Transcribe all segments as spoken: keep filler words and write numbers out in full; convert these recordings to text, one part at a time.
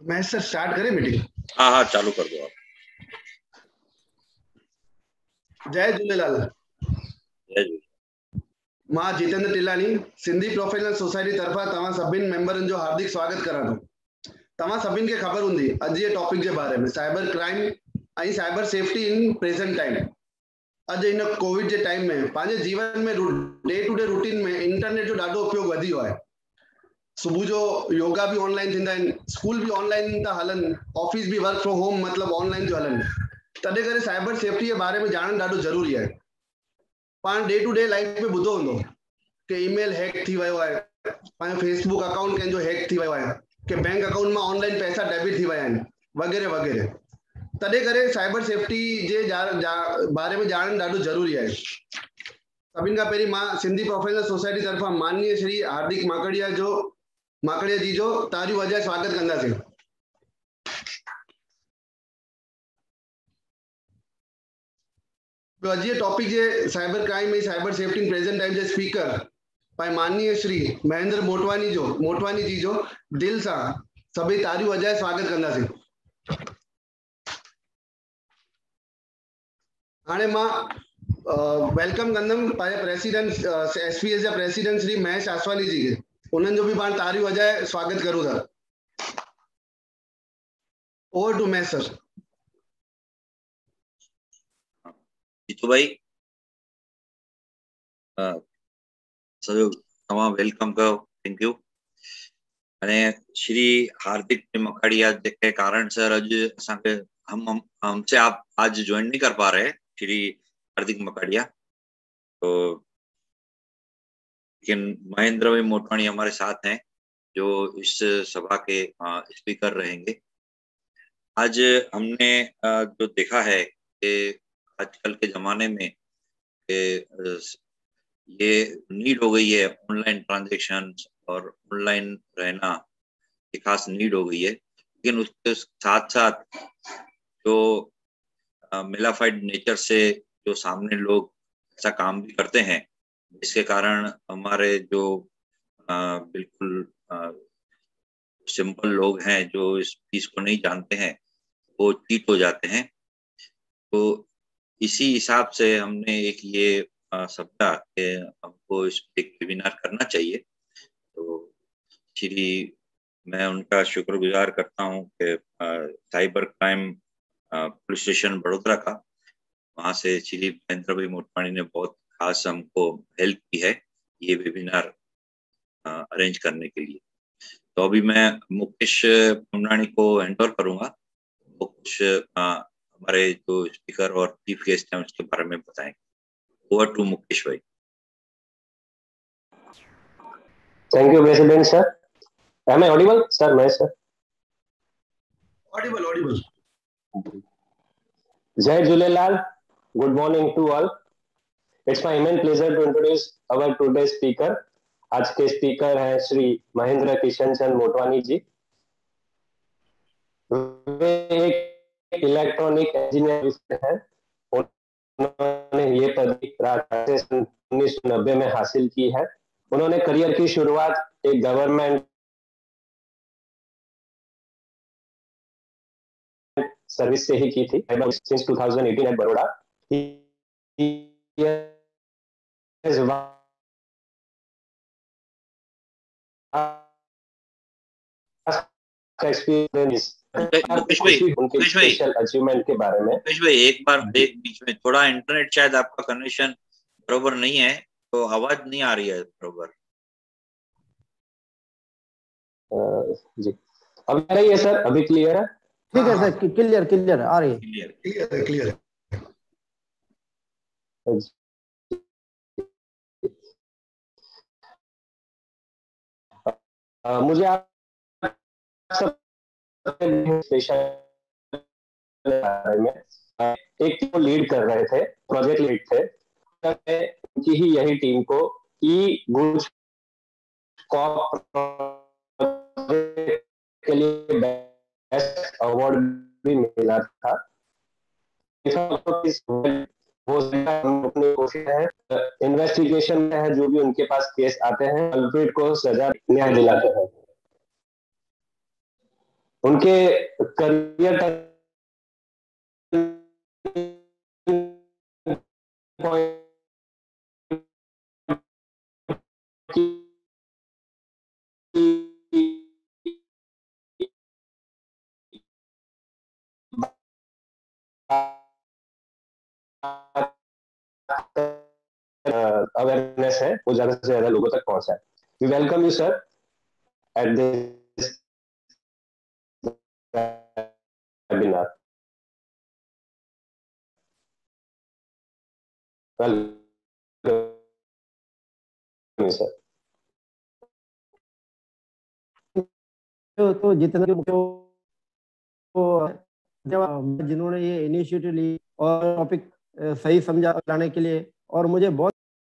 मैं sir start करें meeting? हाँ हाँ चालू कर दो आप। जय झूलेलाल। जय झूलेलाल। मां जितेंद्र टिलानी सिंधी प्रोफेशनल सोसाइटी तरफां तव्हां सभिनि मेंबरनि जो हार्दिक स्वागत करां थो। तव्हां सभिनि खे ख़बर हूंदी अॼु जे टॉपिक जे बारे में, साइबर क्राइम ऐं cyber safety in present time. अॼु हिन कोविड जे टाइम में पंहिंजे जीवन में डे टू डे रूटीन में इंटरनेट जो ॾाढो उपयोग वधी वियो आहे। सुबुह जो योगा भी ऑनलाइन थींदा आहिनि, स्कूल भी ऑनलाइन था हलनि, ऑफिस भी वर्क फ्रॉम होम मतिलबु ऑनलाइन थियूं हलनि। तॾहिं करे साइबर सेफ्टी जे बारे में ॼाणणु ॾाढो ज़रूरी आहे। पाण डे टू डे लाइफ में ॿुधो हूंदो कि ईमेल हैक थी वियो आहे, पंहिंजो फेसबुक अकाउंट कंहिंजो हैक थी वियो आहे, कि बैंक अकाउंट मां ऑनलाइन पैसा डेबिट थी विया आहिनि, वग़ैरह वग़ैरह। तॾहिं करे साइबर सेफ्टी जे जा, जा, बारे में ॼाणणु ॾाढो ज़रूरी आहे। सभिनि खां पहिरीं मां सिंधी प्रोफेशनल सोसाइटी तरफ़ां माननीय श्री हार्दिक माकड़िया जो माकड़िया जी जो तारियूं वजाए स्वागत कंदासीं। तो अॼु जे टॉपिक जे साइबर क्राइम ऐं cyber safety in present time जे स्पीकर भाई माननीय श्री महेंद्र मोटवानी जो मोटवानी जी जो दिल सां सभई तारियूं वजाए स्वागत कंदासीं। हाणे मां वेलकम कंदुमि पंहिंजे प्रेसिडेंट एसपीएस जा प्रेसिडेंट श्री महेश आसवानी जी खे। उन्हनि जो बि पाण तारियूं वजाए स्वागत करूं था। Over to Mahesh sir. Jeetu भाई सॼो तव्हां वेलकम कयो, थैंक यू। अने श्री हार्दिक मकाड़िया जेके कारण सर अॼु असांखे हम हम हमसे आप आज ज्वाइन नहीं कर पा रहे श्री हार्दिक मकाड़िया, तो लेकिन महेंद्र भाई मोटवानी हमारे साथ हैं जो इस सभा के स्पीकर रहेंगे। आज हमने जो देखा है कि आजकल के जमाने में ये नीड हो गई है ऑनलाइन ट्रांजैक्शन और ऑनलाइन रहना एक खास नीड हो गई है, लेकिन उसके साथ साथ जो मेलाफाइड नेचर से जो सामने लोग ऐसा काम भी करते हैं जिसके कारण हमारे जो आ, बिल्कुल सिंपल लोग हैं जो इस चीज को नहीं जानते हैं वो चीट हो जाते हैं। तो इसी हिसाब से हमने एक ये समझा कि हमको इस पे एक वेबिनार करना चाहिए। तो श्री मैं उनका शुक्रगुजार करता हूँ कि cyber crime police station Vadodara का वहाँ से श्री महेंद्र भाई मोटवानी ने बहुत खास हमको हेल्प की है ये वेबिनार अरेंज करने के लिए। तो अभी मैं मुकेश पुमनानी को हैंड ओवर करूंगा, वो कुछ हमारे जो स्पीकर और चीफ गेस्ट हैं उसके बारे में बताएंगे। ओवर टू मुकेश भाई। Thank you president sir. Am I audible sir? मैं सर ऑडिबल ऑडिबल। जय Jhulelal. Good morning to all. It's my immense pleasure to introduce our today speaker. आज के स्पीकर हैं श्री महेंद्र किशन चंद मोटवानी जी। वे एक इलेक्ट्रॉनिक इंजीनियर हैं। उन्होंने ये पदवी उन्नीस सौ नब्बे में हासिल की है। उन्होंने करियर की शुरुआत एक गवर्नमेंट सर्विस से ही की थी। Since two thousand eighteen at Baroda. Mukesh भाई मुकेश भाई अचीवमेंट के बारे में मुकेश भाई एक बार एक बीच में थोड़ा इंटरनेट शायद आपका कनेक्शन बरोबर नहीं है तो आवाज नहीं आ रही है बरोबर। जी अब आ रही है सर? अभी क्लियर है? ठीक है सर, क्लियर क्लियर आ रही है। Clear clear clear. मुझे आप में एक टीम लीड कर रहे थे, प्रोजेक्ट लीड थे। उनकी ही यही टीम को ई गुड्स के लिए बेस्ट अवार्ड भी मिला था। वो अपनी कोशिश है, इन्वेस्टिगेशन में है, जो भी उनके पास केस आते हैं कल्प्रिट को सजा न्याय दिलाते हैं। उनके करियर अवेयरनेस है वो ज्यादा से ज्यादा लोगों तक पहुंचाए। We welcome you sir at this webinar. Welcome sir. तो, तो जितने जो जिन्होंने ये इनिशिएटिव ली और टॉपिक सही समझा लाने के लिए, और मुझे बहुत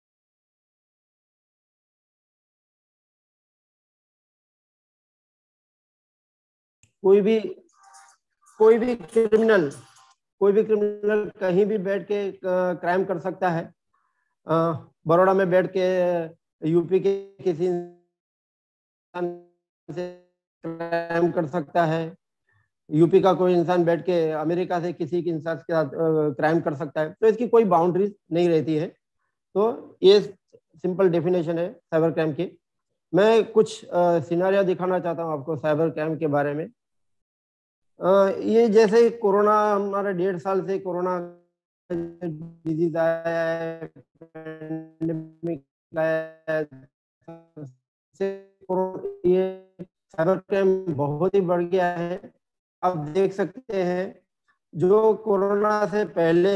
कोई भी कोई भी क्रिमिनल कोई भी क्रिमिनल कहीं भी बैठ के क्राइम कर सकता है। बड़ौदा में बैठ के यूपी के किसी इंसान से क्राइम कर सकता है, यूपी का कोई इंसान बैठ के अमेरिका से किसी के इंसान के साथ क्राइम कर सकता है। तो इसकी कोई बाउंड्रीज नहीं रहती है। तो ये सिंपल डेफिनेशन है साइबर क्राइम की। मैं कुछ सिनारिया दिखाना चाहता हूँ आपको साइबर क्राइम के बारे में। Uh, ये जैसे कोरोना, हमारा डेढ़ साल से कोरोना डिजीज आया है, पैंडेमिक आया है, ये साइबर क्राइम बहुत ही बढ़ गया है। आप देख सकते हैं जो कोरोना से पहले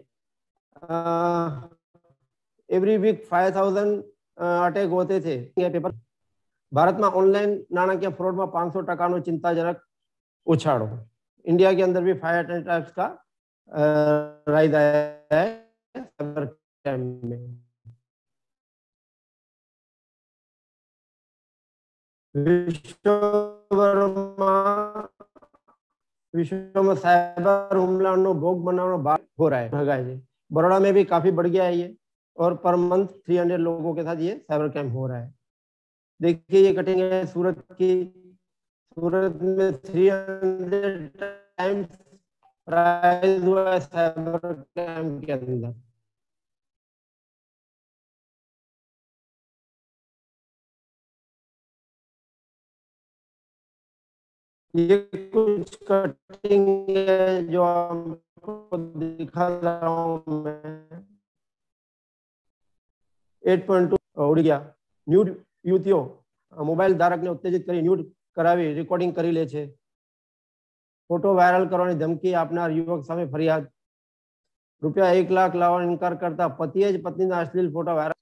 every week five thousand attack होते थे पेपर भारत में ऑनलाइन नाણાકીય फ्रॉड में पांच सौ टका नो चिंताजनक उछाड़ो। इंडिया के अंदर भी फायर अटैक्स का राइज आया है साइबर क्राइम में। विश्व में साइबर हमला नो भोग बनाना बात हो रहा है भगा है। बड़ौदा में भी काफी बढ़ गया है ये, और पर मंथ तीन सौ लोगों के साथ ये साइबर क्राइम हो रहा है। देखिए ये कटिंग है सूरत की। सूरत में तीन सौ टाइम्स राइज हुआ है साइबर क्राइम के अंदर। ये कुछ कटिंग है जो आपको दिखा रहा हूं मैं। आठ पॉइंट टू उड़ गया। न्यूड युवतियों मोबाइल धारक ने उत्तेजित करी न्यूड करावी रिकॉर्डिंग करी ले छे। फोटो वायरल करवानी धमकी आपनार युवक सामे फरियाद। रुपया एक लाख लावવાનો इनकार करता पतिए ज पत्नीना अश्लील फोटा वायरल।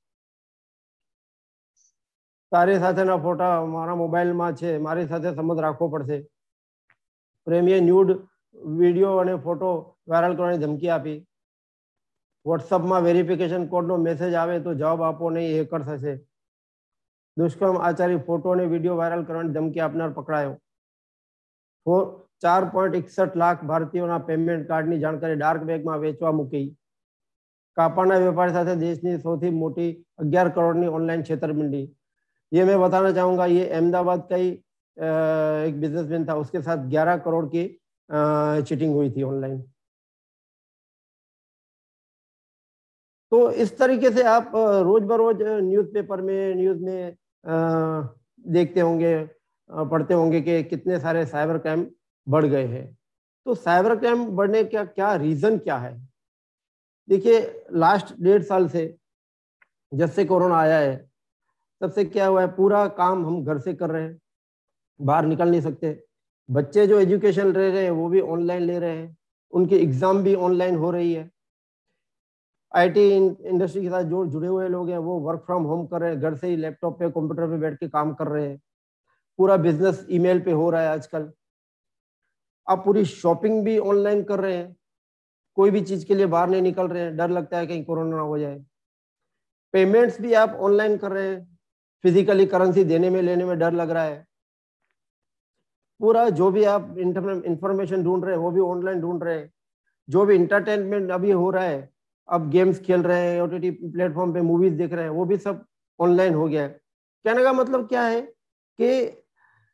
तारी સાથેના फोटा मारा मोबाइल में छे, मारी साथे संबंध राखवो पड़शे। प्रेमीए न्यूड वीडियो और फोटो वायरल करवानी धमकी आपी। व्हाट्सएप में वेरिफिकेशन कोड नो मैसेज आवे तो जवाब आपो नहीं, हेकर थशे। दुष्कर्म आचारी फोटो और वीडियो वायरल करवानी धमकी आपनार पकड़ायो। चार पॉइंट इकसठ लाख भारतीयों पेमेंट कार्ड की जानकारी डार्क वेब में वेचवा मूकी। कापड़ना वेपारी साथे देशनी सौथी मोटी अगियार करोड़ की ऑनलाइन छेतरपिंडी। ये मैं बताना चाहूंगा, ये अहमदाबाद का ही एक बिजनेसमैन था, उसके साथ ग्यारह करोड़ की चीटिंग हुई थी ऑनलाइन। तो इस तरीके से आप रोज बरोज न्यूज़पेपर में न्यूज में देखते होंगे, पढ़ते होंगे कि कितने सारे साइबर क्राइम बढ़ गए हैं। तो साइबर क्राइम बढ़ने का क्या रीजन क्या है? देखिए लास्ट डेढ़ साल से जब से कोरोना आया है तब से क्या हुआ है, पूरा काम हम घर से कर रहे हैं, बाहर निकल नहीं सकते। बच्चे जो एजुकेशन ले रहे हैं वो भी ऑनलाइन ले रहे हैं, उनकी एग्जाम भी ऑनलाइन हो रही है। आईटी इंडस्ट्री के साथ जो जुड़े हुए लोग हैं वो वर्क फ्रॉम होम कर रहे हैं, घर से ही लैपटॉप पे कंप्यूटर पे बैठ के काम कर रहे हैं। पूरा बिजनेस ईमेल पे हो रहा है आजकल। आप पूरी शॉपिंग भी ऑनलाइन कर रहे हैं, कोई भी चीज के लिए बाहर नहीं निकल रहे हैं, डर लगता है कहीं कोरोना ना हो जाए। पेमेंट्स भी आप ऑनलाइन कर रहे हैं, फिजिकली करेंसी देने में लेने में डर लग रहा है। पूरा जो भी आप इंफॉर्मेशन ढूंढ रहे हैं वो भी ऑनलाइन ढूंढ रहे हैं। जो भी इंटरटेनमेंट अभी हो रहा है, अब गेम्स खेल रहे हैं, ओटीटी प्लेटफॉर्म पे मूवीज देख रहे हैं, वो भी सब ऑनलाइन हो गया है। कहने का मतलब क्या है कि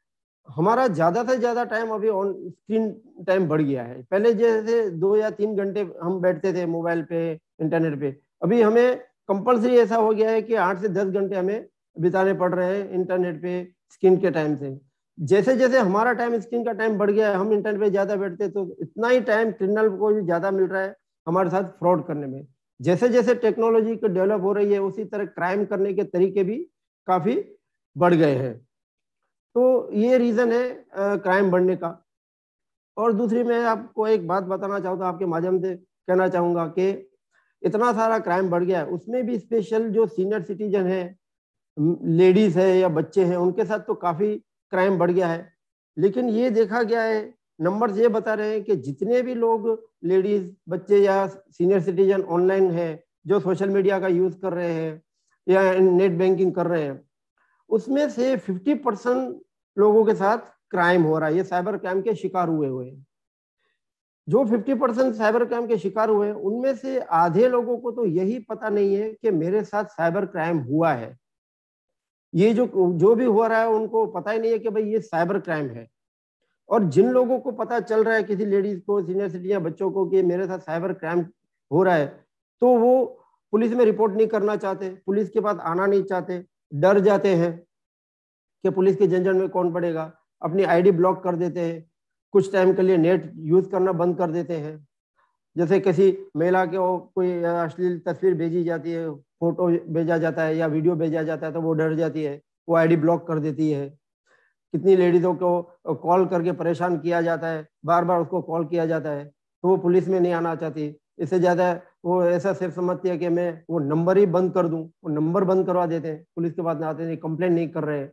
हमारा ज्यादा से ज्यादा टाइम अभी ऑन स्क्रीन टाइम बढ़ गया है। पहले जैसे दो या तीन घंटे हम बैठते थे मोबाइल पे, इंटरनेट पे, अभी हमें कंपलसरी ऐसा हो गया है कि आठ से दस घंटे हमें बिताने पड़ रहे हैं इंटरनेट पे स्क्रीन के टाइम से। जैसे जैसे हमारा टाइम स्क्रीन का टाइम बढ़ गया है, हम इंटरनेट पे ज्यादा बैठते, तो इतना ही टाइम क्रिमिनल को भी ज्यादा मिल रहा है हमारे साथ फ्रॉड करने में। जैसे जैसे टेक्नोलॉजी को डेवलप हो रही है, उसी तरह क्राइम करने के तरीके भी काफी बढ़ गए हैं। तो ये रीजन है क्राइम बढ़ने का। और दूसरी मैं आपको एक बात बताना चाहूँगा, आपके माध्यम से कहना चाहूंगा कि इतना सारा क्राइम बढ़ गया है, उसमें भी स्पेशल जो सीनियर सिटीजन है, लेडीज है या बच्चे हैं, उनके साथ तो काफी क्राइम बढ़ गया है। लेकिन ये देखा गया है, नंबर्स ये बता रहे हैं कि जितने भी लोग लेडीज, बच्चे या सीनियर सिटीजन ऑनलाइन है, जो सोशल मीडिया का यूज कर रहे हैं या नेट बैंकिंग कर रहे हैं, उसमें से फिफ्टी परसेंट लोगों के साथ क्राइम हो रहा है, ये साइबर क्राइम के शिकार हुए हुए हैं। जो फिफ्टी परसेंट साइबर क्राइम के शिकार हुए हैं, उनमें से आधे लोगों को तो यही पता नहीं है कि मेरे साथ साइबर क्राइम हुआ है। ये जो जो भी हो रहा है उनको पता ही नहीं है कि भाई ये साइबर क्राइम है। और जिन लोगों को पता चल रहा है, किसी लेडीज को, सीनियर सिटीजन या बच्चों को, कि मेरे साथ साइबर क्राइम हो रहा है, तो वो पुलिस में रिपोर्ट नहीं करना चाहते, पुलिस के पास आना नहीं चाहते, डर जाते हैं कि पुलिस के झंझट में कौन पड़ेगा, अपनी आईडी ब्लॉक कर देते हैं, कुछ टाइम के लिए नेट यूज करना बंद कर देते हैं। जैसे किसी महिला को कोई अश्लील तस्वीर भेजी जाती है, फोटो भेजा जाता है या वीडियो भेजा जाता है, तो वो डर जाती है, वो आईडी ब्लॉक कर देती है। कितनी लेडीजों को कॉल करके परेशान किया जाता है, बार बार उसको कॉल किया जाता है, तो वो पुलिस में नहीं आना चाहती। इससे ज्यादा वो ऐसा सिर्फ समझती है कि मैं वो नंबर ही बंद कर दूं, वो नंबर बंद करवा देते हैं, पुलिस के पास आते हैं, कंप्लेंट नहीं कर रहे हैं।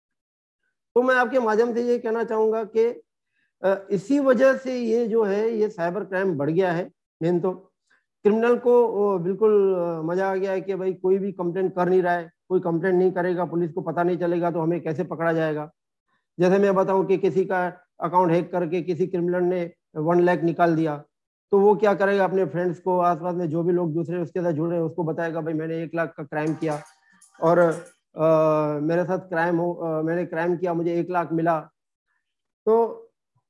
तो मैं आपके माध्यम से ये कहना चाहूंगा कि इसी वजह से ये जो है ये साइबर क्राइम बढ़ गया है। मेन तो क्रिमिनल को बिल्कुल मजा आ गया है कि भाई कोई भी कंप्लेंट कर नहीं रहा है, कोई कंप्लेंट नहीं करेगा, पुलिस को पता नहीं चलेगा, तो हमें कैसे पकड़ा जाएगा। जैसे मैं बताऊं कि किसी का अकाउंट हैक करके किसी क्रिमिनल ने वन लाख निकाल दिया, तो वो क्या करेगा, अपने फ्रेंड्स को, आसपास में जो भी लोग दूसरे उसके साथ जुड़े हैं, उसको बताएगा भाई मैंने एक लाख का क्राइम किया और आ, मेरे साथ क्राइम हो आ, मैंने क्राइम किया, मुझे एक लाख मिला। तो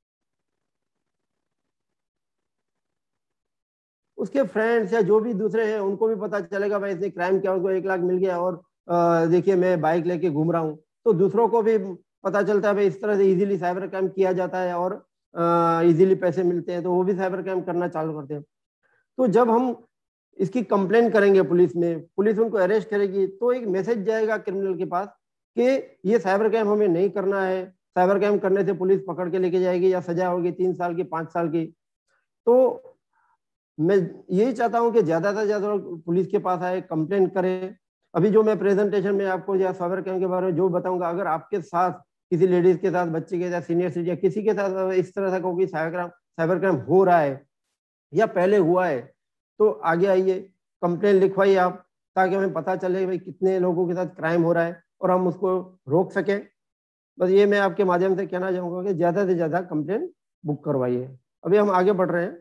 उसके फ्रेंड्स या जो भी दूसरे हैं उनको भी पता चलेगा भाई इसने क्राइम किया, उसको एक लाख मिल गया, और देखिए मैं बाइक लेके घूम रहा हूँ, तो दूसरों को भी पता चलता है भाई इस तरह से इजीली साइबर क्राइम किया जाता है और इजीली पैसे मिलते हैं, तो वो भी साइबर क्राइम करना चालू करते हैं। तो जब हम इसकी कंप्लेंट करेंगे पुलिस में, पुलिस उनको अरेस्ट करेगी, तो एक मैसेज जाएगा क्रिमिनल के पास कि ये साइबर क्राइम हमें नहीं करना है, साइबर क्राइम करने से पुलिस पकड़ के लेके जाएगी या सजा होगी तीन साल की, पांच साल की। तो मैं यही चाहता हूं कि ज्यादा से ज्यादा पुलिस के पास आए, कंप्लेंट करें। अभी जो मैं प्रेजेंटेशन में आपको या साइबर क्राइम के बारे में जो बताऊंगा, अगर आपके साथ किसी लेडीज के साथ, बच्चे के साथ, सीनियर सिटीजन, किसी के साथ इस तरह से कोई साइबर क्राइम साइबर क्राइम हो रहा है या पहले हुआ है, तो आगे आइए, कंप्लेन लिखवाइए आप, ताकि हमें पता चले भाई कितने लोगों के साथ क्राइम हो रहा है और हम उसको रोक सकें। बस ये मैं आपके माध्यम से कहना चाहूंगा कि ज्यादा से ज्यादा कंप्लेन बुक करवाइए। अभी हम आगे बढ़ रहे हैं।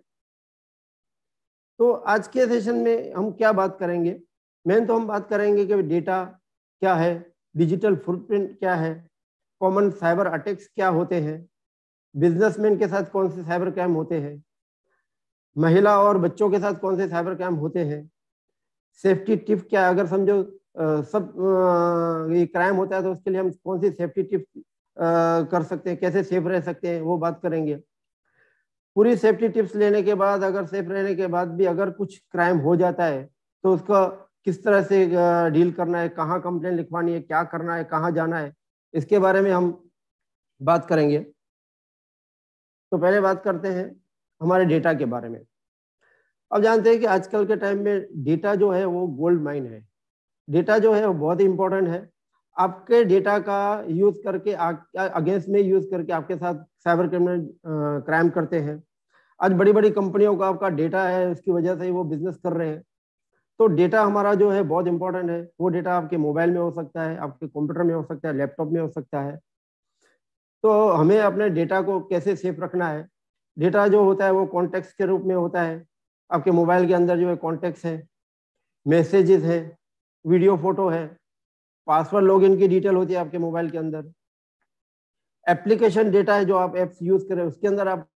तो आज के सेशन में हम क्या बात करेंगे, मेन तो हम बात करेंगे कि डेटा क्या है, डिजिटल फुटप्रिंट क्या है, कॉमन साइबर अटैक्स क्या होते हैं, बिजनेसमैन के साथ कौन से साइबर क्राइम होते हैं, महिला और बच्चों के साथ कौन से साइबर क्राइम होते हैं, सेफ्टी टिप क्या है, अगर समझो आ, सब आ, ये क्राइम होता है तो उसके लिए हम कौन सी सेफ्टी टिप कर सकते हैं, कैसे सेफ रह सकते हैं, वो बात करेंगे। पूरी सेफ्टी टिप्स लेने के बाद, अगर सेफ रहने के बाद भी अगर कुछ क्राइम हो जाता है तो उसका किस तरह से डील करना है, कहाँ कंप्लेन लिखवानी है, क्या करना है, कहाँ जाना है, इसके बारे में हम बात करेंगे। तो पहले बात करते हैं हमारे डेटा के बारे में। अब जानते हैं कि आजकल के टाइम में डेटा जो है वो गोल्ड माइन है। डेटा जो है वो बहुत ही इंपॉर्टेंट है। आपके डेटा का यूज करके अगेंस्ट में यूज करके आपके साथ साइबर क्रिमिनल क्राइम करते हैं। आज बड़ी बड़ी कंपनियों का आपका डेटा है, उसकी वजह से वो बिजनेस कर रहे हैं। तो डेटा हमारा जो है बहुत इंपॉर्टेंट है। वो डेटा आपके मोबाइल में हो सकता है, आपके कंप्यूटर में हो सकता है, लैपटॉप में हो सकता है। तो हमें अपने डेटा को कैसे सेफ रखना है। डेटा जो होता है वो कॉन्टेक्स्ट के रूप में होता है। आपके मोबाइल के अंदर जो है कॉन्टेक्ट है, मैसेजेस है, वीडियो फोटो है, पासवर्ड लॉगिन की डिटेल होती है आपके मोबाइल के अंदर, एप्लीकेशन डेटा है जो आप एप्स यूज करें उसके अंदर आप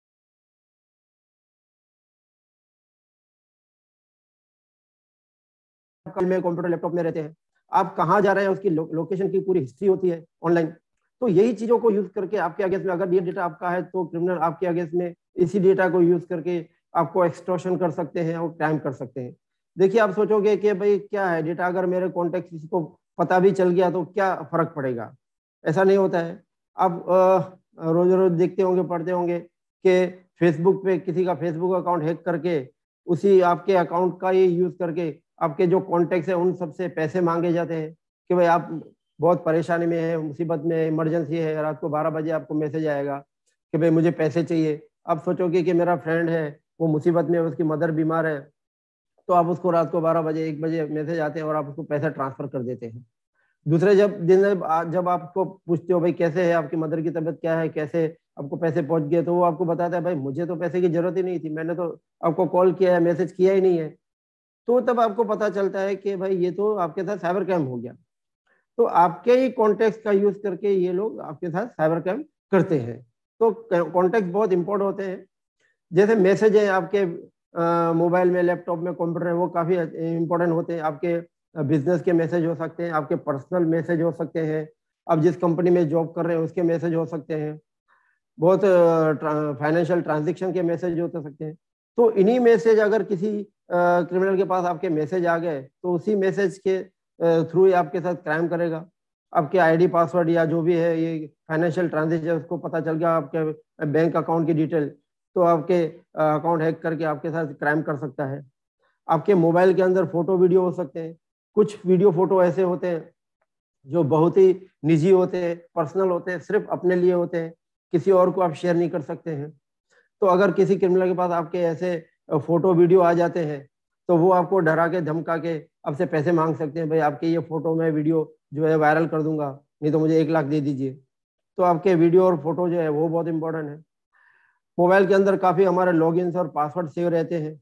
में कंप्यूटर लैपटॉप में रहते हैं, आप कहाँ जा रहे हैं उसकी लो, लोकेशन की पूरी हिस्ट्री होती है ऑनलाइन। तो यही चीजों को यूज करके आपके अगेंस्ट में, अगर ये डेटा आपका है तो क्रिमिनल आपके अगेंस्ट में इसी डेटा को यूज करके आपको एक्सटॉर्शन कर सकते हैं और क्राइम कर सकते हैं। देखिए आप सोचोगे कि भाई क्या है डेटा, अगर मेरे कॉन्टेक्ट किसी को पता भी चल गया तो क्या फर्क पड़ेगा, ऐसा नहीं होता है। आप रोज रोज देखते होंगे, पढ़ते होंगे कि फेसबुक पे किसी का फेसबुक अकाउंट हैक करके उसी आपके अकाउंट का ही यूज करके आपके जो कॉन्टेक्ट है उन सबसे पैसे मांगे जाते हैं कि भाई आप बहुत परेशानी में है, मुसीबत में, इमरजेंसी है, रात को बारह बजे आपको मैसेज आएगा कि भाई मुझे पैसे चाहिए। आप सोचोगे कि मेरा फ्रेंड है वो मुसीबत में, उसकी मदर बीमार है, तो आप उसको रात को बारह बजे एक बजे मैसेज आते हैं और आप उसको पैसा ट्रांसफर कर देते हैं। दूसरे जब दिन जब आपको पूछते हो भाई कैसे है आपकी मदर की तबीयत क्या है, कैसे आपको पैसे पहुंच गए, तो वो आपको बताता है भाई मुझे तो पैसे की जरूरत ही नहीं थी, मैंने तो आपको कॉल किया है, मैसेज किया ही नहीं है। तो तब आपको पता चलता है कि भाई ये तो आपके साथ साइबर क्राइम हो गया। तो आपके ही कॉन्टेक्ट का यूज करके ये लोग आपके साथ साइबर क्राइम करते हैं। तो कॉन्टेक्ट बहुत इंपॉर्टेंट होते हैं। जैसे मैसेज है आपके मोबाइल में, लैपटॉप में, कंप्यूटर में, वो काफी इंपॉर्टेंट होते हैं। आपके बिजनेस के मैसेज हो सकते हैं, आपके पर्सनल मैसेज हो सकते हैं, आप जिस कंपनी में जॉब कर रहे हैं उसके मैसेज हो सकते हैं, बहुत फाइनेंशियल ट्रांजेक्शन के मैसेज हो सकते हैं। तो इन्हीं मैसेज अगर किसी क्रिमिनल के पास आपके मैसेज आ गए तो उसी मैसेज के थ्रू आपके साथ क्राइम करेगा। आपके आईडी पासवर्ड या जो भी है ये फाइनेंशियल ट्रांजेक्शन उसको पता चल गया, आपके बैंक अकाउंट की डिटेल, तो आपके अकाउंट हैक करके आपके साथ क्राइम कर सकता है। आपके मोबाइल के अंदर फोटो वीडियो हो सकते हैं। कुछ वीडियो फोटो ऐसे होते हैं जो बहुत ही निजी होते हैं, पर्सनल होते हैं, सिर्फ अपने लिए होते हैं, किसी और को आप शेयर नहीं कर सकते हैं। तो अगर किसी क्रिमिनल के पास आपके ऐसे फोटो वीडियो आ जाते हैं तो वो आपको डरा के धमका के आपसे पैसे मांग सकते हैं, भाई आपके ये फोटो में वीडियो जो है वायरल कर दूंगा, नहीं तो मुझे एक लाख दे दीजिए। तो आपके वीडियो और फोटो जो है वो बहुत इंपॉर्टेंट है। मोबाइल के अंदर काफी हमारे लॉगिन्स और पासवर्ड सेव रहते हैं।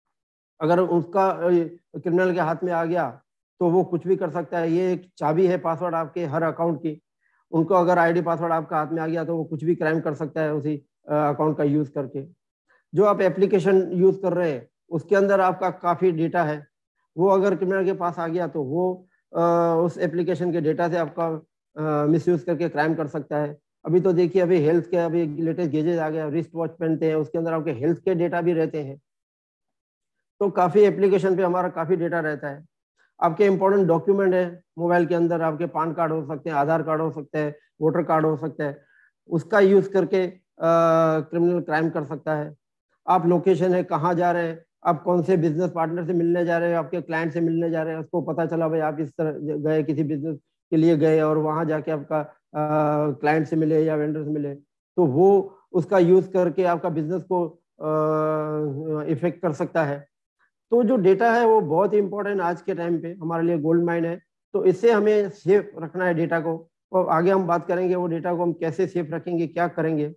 अगर उसका क्रिमिनल के हाथ में आ गया तो वो कुछ भी कर सकता है। ये एक चाबी है पासवर्ड आपके हर अकाउंट की, उनको अगर आईडी पासवर्ड आपका हाथ में आ गया तो वो कुछ भी क्राइम कर सकता है उसी अकाउंट का यूज करके। जो आप एप्लीकेशन यूज कर रहे हैं उसके अंदर आपका काफी डेटा है, वो अगर क्रिमिनल के पास आ गया तो वो आ, उस एप्लीकेशन के डेटा से आपका मिस यूज करके क्राइम कर सकता है। अभी तो देखिए अभी हेल्थ के अभी लेटेस्ट गैजेट आ गया, रिस्ट वॉच पहनते हैं, उसके अंदर आपके हेल्थ के डेटा भी रहते हैं। तो काफी एप्लीकेशन पे हमारा काफी डेटा रहता है। आपके इंपॉर्टेंट डॉक्यूमेंट है मोबाइल के अंदर, आपके पान कार्ड हो सकते हैं, आधार कार्ड हो सकते हैं, वोटर कार्ड हो सकता है, उसका यूज करके क्रिमिनल क्राइम कर सकता है। आप लोकेशन है, कहाँ जा रहे हैं, आप कौन से बिजनेस पार्टनर से मिलने जा रहे हैं, आपके क्लाइंट से मिलने जा रहे हैं, उसको पता चला भाई आप इस तरह गए, किसी बिजनेस के लिए गए और वहां जाके आपका क्लाइंट से मिले या वेंडर से मिले, तो वो उसका यूज करके आपका बिजनेस को इफेक्ट कर सकता है। तो जो डेटा है वो बहुत ही इंपॉर्टेंट आज के टाइम पे हमारे लिए गोल्ड माइन है। तो इससे हमें सेफ रखना है डेटा को, और आगे हम बात करेंगे वो डेटा को हम कैसे सेफ रखेंगे, क्या करेंगे।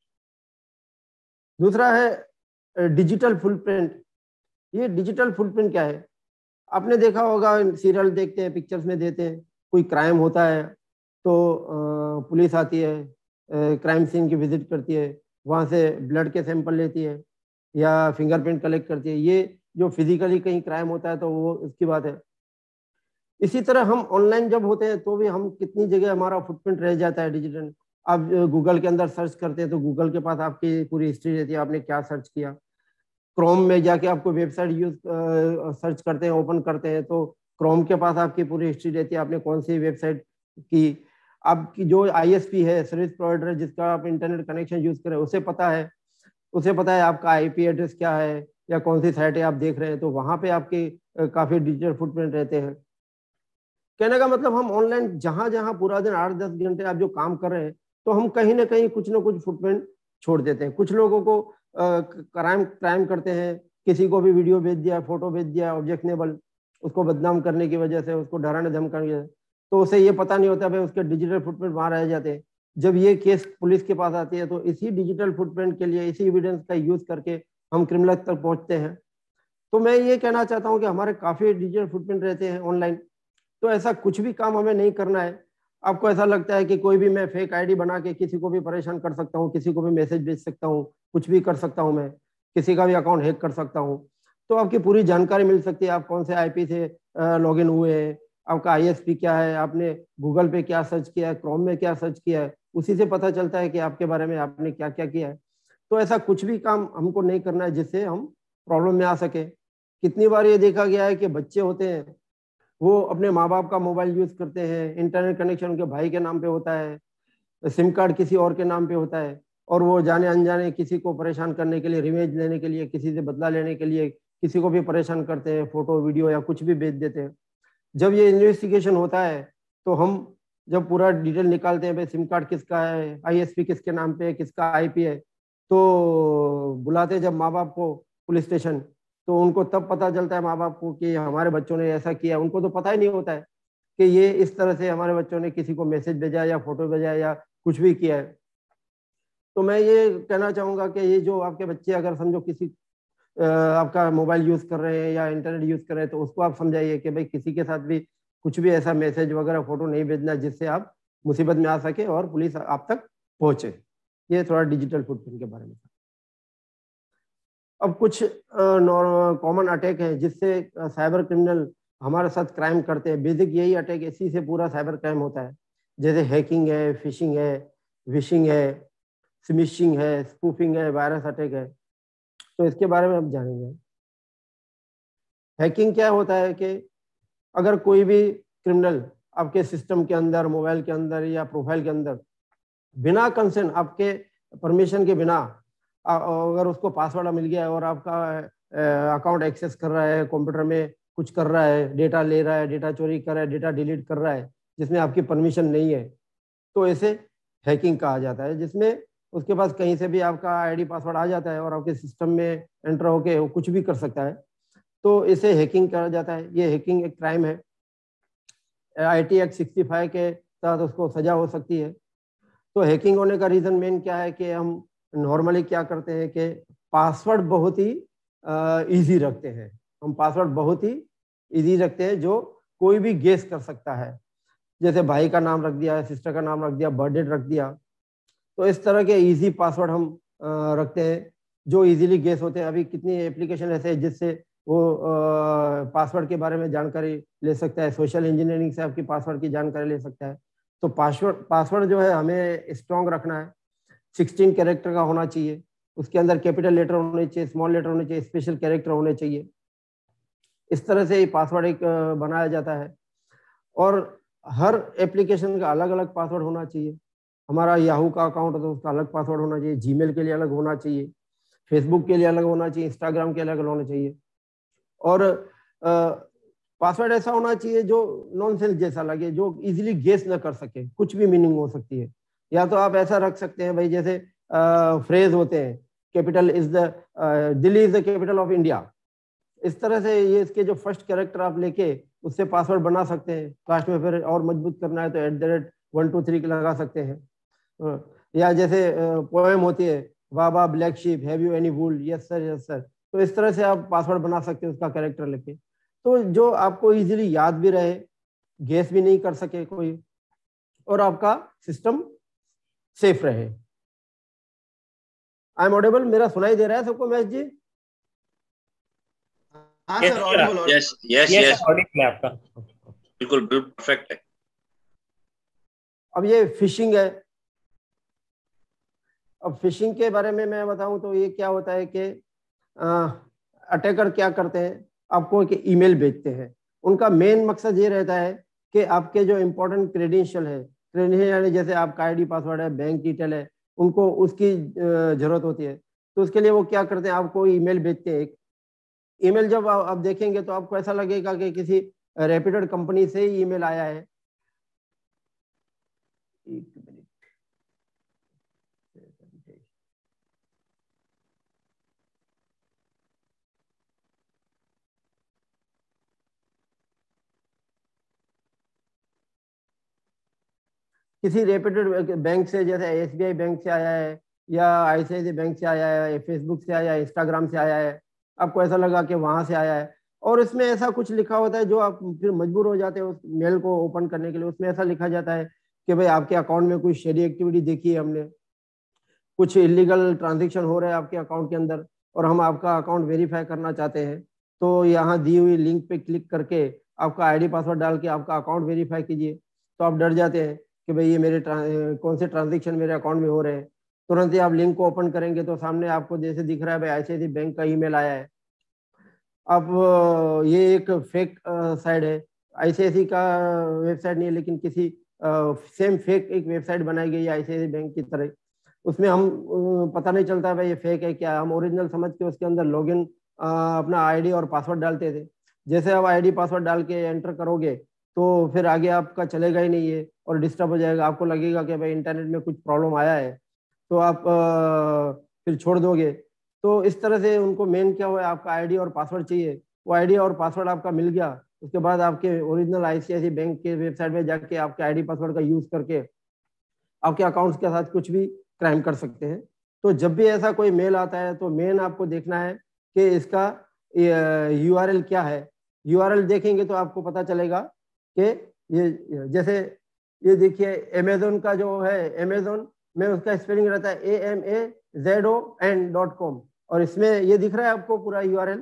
दूसरा है डिजिटल फुटप्रिंट। ये डिजिटल फुटप्रिंट क्या है? आपने देखा होगा, सीरियल देखते हैं, पिक्चर्स में देते हैं, कोई क्राइम होता है तो पुलिस आती है, क्राइम सीन की विजिट करती है, वहां से ब्लड के सैंपल लेती है या फिंगरप्रिंट कलेक्ट करती है। ये जो फिजिकली कहीं क्राइम होता है तो वो उसकी बात है। इसी तरह हम ऑनलाइन जब होते हैं तो भी हम कितनी जगह हमारा फुटप्रिंट रह जाता है डिजिटल। आप गूगल के अंदर सर्च करते हैं तो गूगल के पास आपकी पूरी हिस्ट्री रहती है, आपने क्या सर्च किया। क्रोम में जाके आपको वेबसाइट यूज सर्च करते हैं, ओपन करते हैं, तो क्रोम के पास आपकी पूरी हिस्ट्री रहती है, आपने कौन सी वेबसाइट की। आपकी जो आईएसपी है, सर्विस प्रोवाइडर है, जिसका आप इंटरनेट कनेक्शन यूज करें, उसे पता है उसे पता है आपका आईपी एड्रेस क्या है या कौन सी साइट आप देख रहे हैं, तो वहां पे आपके काफी डिजिटल फुटप्रिंट रहते हैं। कहने का मतलब हम ऑनलाइन जहां जहां पूरा दिन आठ दस घंटे आप जो काम कर रहे हैं तो हम कहीं ना कहीं कुछ ना कुछ फुटप्रिंट छोड़ देते हैं। कुछ लोगों को क्राइम क्राइम करते हैं, किसी को भी वीडियो भेज दिया, फोटो भेज दिया ऑब्जेक्शनेबल, उसको बदनाम करने की वजह से, उसको डराने धमकाने की वजह से, तो उसे ये पता नहीं होता भाई उसके डिजिटल फुटप्रिंट वहां रह जाते हैं। जब ये केस पुलिस के पास आती है तो इसी डिजिटल फुटप्रिंट के लिए, इसी एविडेंस का यूज करके हम क्रिमिनल तक पहुंचते हैं। तो मैं ये कहना चाहता हूँ कि हमारे काफी डिजिटल फुटप्रिंट रहते हैं ऑनलाइन। तो ऐसा कुछ भी काम हमें नहीं करना है। आपको ऐसा लगता है कि कोई भी मैं फेक आईडी बना के किसी को भी परेशान कर सकता हूँ, किसी को भी मैसेज भेज सकता हूँ, कुछ भी कर सकता हूँ, मैं किसी का भी अकाउंट हैक कर सकता हूँ। तो आपकी पूरी जानकारी मिल सकती है, आप कौन से आईपी से लॉगिन हुए हैं, आपका आईएसपी क्या है, आपने गूगल पे क्या सर्च किया है, क्रोम में क्या सर्च किया है, उसी से पता चलता है कि आपके बारे में आपने क्या क्या किया है। तो ऐसा कुछ भी काम हमको नहीं करना है जिससे हम प्रॉब्लम में आ सके। कितनी बार ये देखा गया है कि बच्चे होते हैं वो अपने माँ बाप का मोबाइल यूज करते हैं, इंटरनेट कनेक्शन उनके भाई के नाम पे होता है, सिम कार्ड किसी और के नाम पे होता है, और वो जाने अनजाने किसी को परेशान करने के लिए, रिवेंज लेने के लिए, किसी से बदला लेने के लिए किसी को भी परेशान करते हैं, फोटो वीडियो या कुछ भी भेज देते हैं। जब ये इन्वेस्टिगेशन होता है तो हम जब पूरा डिटेल निकालते हैं, भाई सिम कार्ड किसका है, आईएसपी किसके नाम पे है, किसका आईपी है, तो बुलाते जब माँ बाप को पुलिस स्टेशन, तो उनको तब पता चलता है माँ बाप को कि हमारे बच्चों ने ऐसा किया। उनको तो पता ही नहीं होता है कि ये इस तरह से हमारे बच्चों ने किसी को मैसेज भेजा या फोटो भेजा या कुछ भी किया है। तो मैं ये कहना चाहूंगा कि ये जो आपके बच्चे अगर समझो किसी आपका मोबाइल यूज कर रहे हैं या इंटरनेट यूज कर रहे हैं, तो उसको आप समझाइए कि भाई किसी के साथ भी कुछ भी ऐसा मैसेज वगैरह फोटो नहीं भेजना जिससे आप मुसीबत में आ सके और पुलिस आप तक पहुंचे। ये थोड़ा डिजिटल फुटप्रिंट के बारे में। अब कुछ कॉमन अटैक है जिससे साइबर क्रिमिनल हमारे साथ क्राइम करते हैं। बेसिक यही अटैक, इसी से पूरा साइबर क्राइम होता है, जैसे हैकिंग है, फिशिंग है, विशिंग है, स्मिशिंग है, स्पूफिंग है, वायरस अटैक है। तो इसके बारे में हम जानेंगे। हैकिंग क्या होता है कि अगर कोई भी क्रिमिनल आपके सिस्टम के अंदर, मोबाइल के अंदर या प्रोफाइल के अंदर बिना कंसेंट, आपके परमिशन के बिना अगर उसको पासवर्ड मिल गया है और आपका अकाउंट एक्सेस कर रहा है, कंप्यूटर में कुछ कर रहा है, डेटा ले रहा है, डेटा चोरी कर रहा है, डेटा डिलीट कर रहा है जिसमें आपकी परमिशन नहीं है, तो इसे हैकिंग कहा जाता है। जिसमें उसके पास कहीं से भी आपका आईडी पासवर्ड आ जाता है और आपके सिस्टम में एंटर होके वो कुछ भी कर सकता है, तो इसे हैकिंग कहा जाता है। ये हैकिंग एक क्राइम है, I T act sixty five के तहत उसको सजा हो सकती है। तो हैकिंग होने का रीजन मेन क्या है कि हम नॉर्मली क्या करते हैं कि पासवर्ड बहुत ही इजी रखते हैं। हम पासवर्ड बहुत ही इजी रखते हैं जो कोई भी गेस कर सकता है। जैसे भाई का नाम रख दिया, सिस्टर का नाम रख दिया, बर्थडे रख दिया। तो इस तरह के इजी पासवर्ड हम रखते हैं जो इजीली गेस होते हैं। अभी कितनी एप्लीकेशन ऐसे है जिससे वो पासवर्ड के बारे में जानकारी ले सकता है। सोशल इंजीनियरिंग से आपकी पासवर्ड की जानकारी ले सकता है। तो पासवर्ड पासवर्ड जो है हमें स्ट्रॉन्ग रखना है। सिक्सटीन कैरेक्टर का होना चाहिए, उसके अंदर कैपिटल लेटर होने चाहिए, स्मॉल लेटर होने चाहिए, स्पेशल कैरेक्टर होने चाहिए। इस तरह से पासवर्ड एक बनाया जाता है। और हर एप्लीकेशन का अलग अलग पासवर्ड होना चाहिए। हमारा याहू का अकाउंट है तो उसका अलग पासवर्ड होना चाहिए, जीमेल के लिए अलग होना चाहिए, फेसबुक के लिए अलग होना चाहिए, इंस्टाग्राम के लिए अलग होना चाहिए। और पासवर्ड ऐसा होना चाहिए जो नॉनसेंस जैसा लगे, जो इजीली गेस न कर सके, कुछ भी मीनिंग हो सकती है। या तो आप ऐसा रख सकते हैं भाई, जैसे फ्रेज होते हैं, capital is the Delhi is the capital of India. इस तरह से ये इसके जो फर्स्ट कैरेक्टर आप लेके उससे पासवर्ड बना सकते हैं। लास्ट में फिर और मजबूत करना है तो at the rate one two three लगा सकते हैं। या जैसे पोएम होती है, baa baa black sheep have you any wool, yes sir yes sir. तो इस तरह से आप पासवर्ड बना सकते हैं उसका कैरेक्टर लेके, तो जो आपको इजीली याद भी रहे, गेस भी नहीं कर सके कोई, और आपका सिस्टम सेफ रहे। I am audible? मेरा सुनाई दे रहा है सबको महेश जी? हाँ sir, audible. Yes yes yes, audible है आपका, बिल्कुल बिल्कुल परफेक्ट है। अब ये फिशिंग है। अब फिशिंग के बारे में मैं बताऊं तो ये क्या होता है कि अटैकर क्या करते हैं, आपको एक ईमेल भेजते हैं। उनका मेन मकसद ये रहता है कि आपके जो इम्पोर्टेंट क्रेडेंशियल है, क्रेडेंशियल यानी जैसे आपका आईडी पासवर्ड है, बैंक डिटेल है, उनको उसकी जरूरत होती है। तो उसके लिए वो क्या करते हैं, आपको ईमेल भेजते हैं। ईमेल जब आप देखेंगे तो आपको ऐसा लगेगा कि किसी रेप्यूटेड कंपनी से ही ईमेल आया है। एक मिनट, किसी रेप्यूटेड बैंक से, जैसे एसबीआई बैंक से आया है या आईसीआईसीआई बैंक से आया है, फेसबुक से आया है, इंस्टाग्राम से आया है, आपको ऐसा लगा कि वहां से आया है। और इसमें ऐसा कुछ लिखा होता है जो आप फिर मजबूर हो जाते हैं उस मेल को ओपन करने के लिए। उसमें ऐसा लिखा जाता है कि भाई आपके अकाउंट में कोई शेडी एक्टिविटी देखी है हमने, कुछ इलीगल ट्रांजेक्शन हो रहा है आपके अकाउंट के अंदर और हम आपका अकाउंट वेरीफाई करना चाहते हैं, तो यहाँ दी हुई लिंक पे क्लिक करके आपका आईडी पासवर्ड डाल के आपका अकाउंट वेरीफाई कीजिए। तो आप डर जाते हैं कि भाई ये मेरे कौन से ट्रांजेक्शन मेरे अकाउंट में हो रहे हैं। तुरंत ही आप लिंक को ओपन करेंगे तो सामने आपको जैसे दिख रहा है भाई आईसीआईसीआई बैंक का ईमेल आया है। अब ये एक फेक साइट है, आईसीआईसीआई का वेबसाइट नहीं है, लेकिन किसी सेम फेक एक वेबसाइट बनाई गई है आईसीआईसीआई बैंक की तरह। उसमें हम पता नहीं चलता भाई ये फेक है क्या, हम ओरिजिनल समझ के उसके अंदर लॉगिन अपना आईडी और पासवर्ड डालते थे। जैसे आप आईडी पासवर्ड डाल के एंटर करोगे तो फिर आगे आपका चलेगा ही नहीं है और डिस्टर्ब हो जाएगा, आपको लगेगा कि भाई इंटरनेट में कुछ प्रॉब्लम आया है, तो आप आ, फिर छोड़ दोगे। तो इस तरह से उनको मेन क्या हुआ है, आपका आईडी और पासवर्ड चाहिए। वो आईडी और पासवर्ड आपका मिल गया, उसके बाद आपके ओरिजिनल आईसीआईसीआई बैंक के वेबसाइट में जाके आपके आईडी पासवर्ड का यूज करके आपके अकाउंट्स के साथ कुछ भी क्राइम कर सकते हैं। तो जब भी ऐसा कोई मेल आता है तो मेन आपको देखना है कि इसका यूआरएल क्या है। यूआरएल देखेंगे तो आपको पता चलेगा कि ये जैसे ये देखिए अमेजोन का जो है, अमेजोन में उसका स्पेलिंग रहता है A M A Z O N dot com, और इसमें ये दिख रहा है आपको पूरा यूआरएल।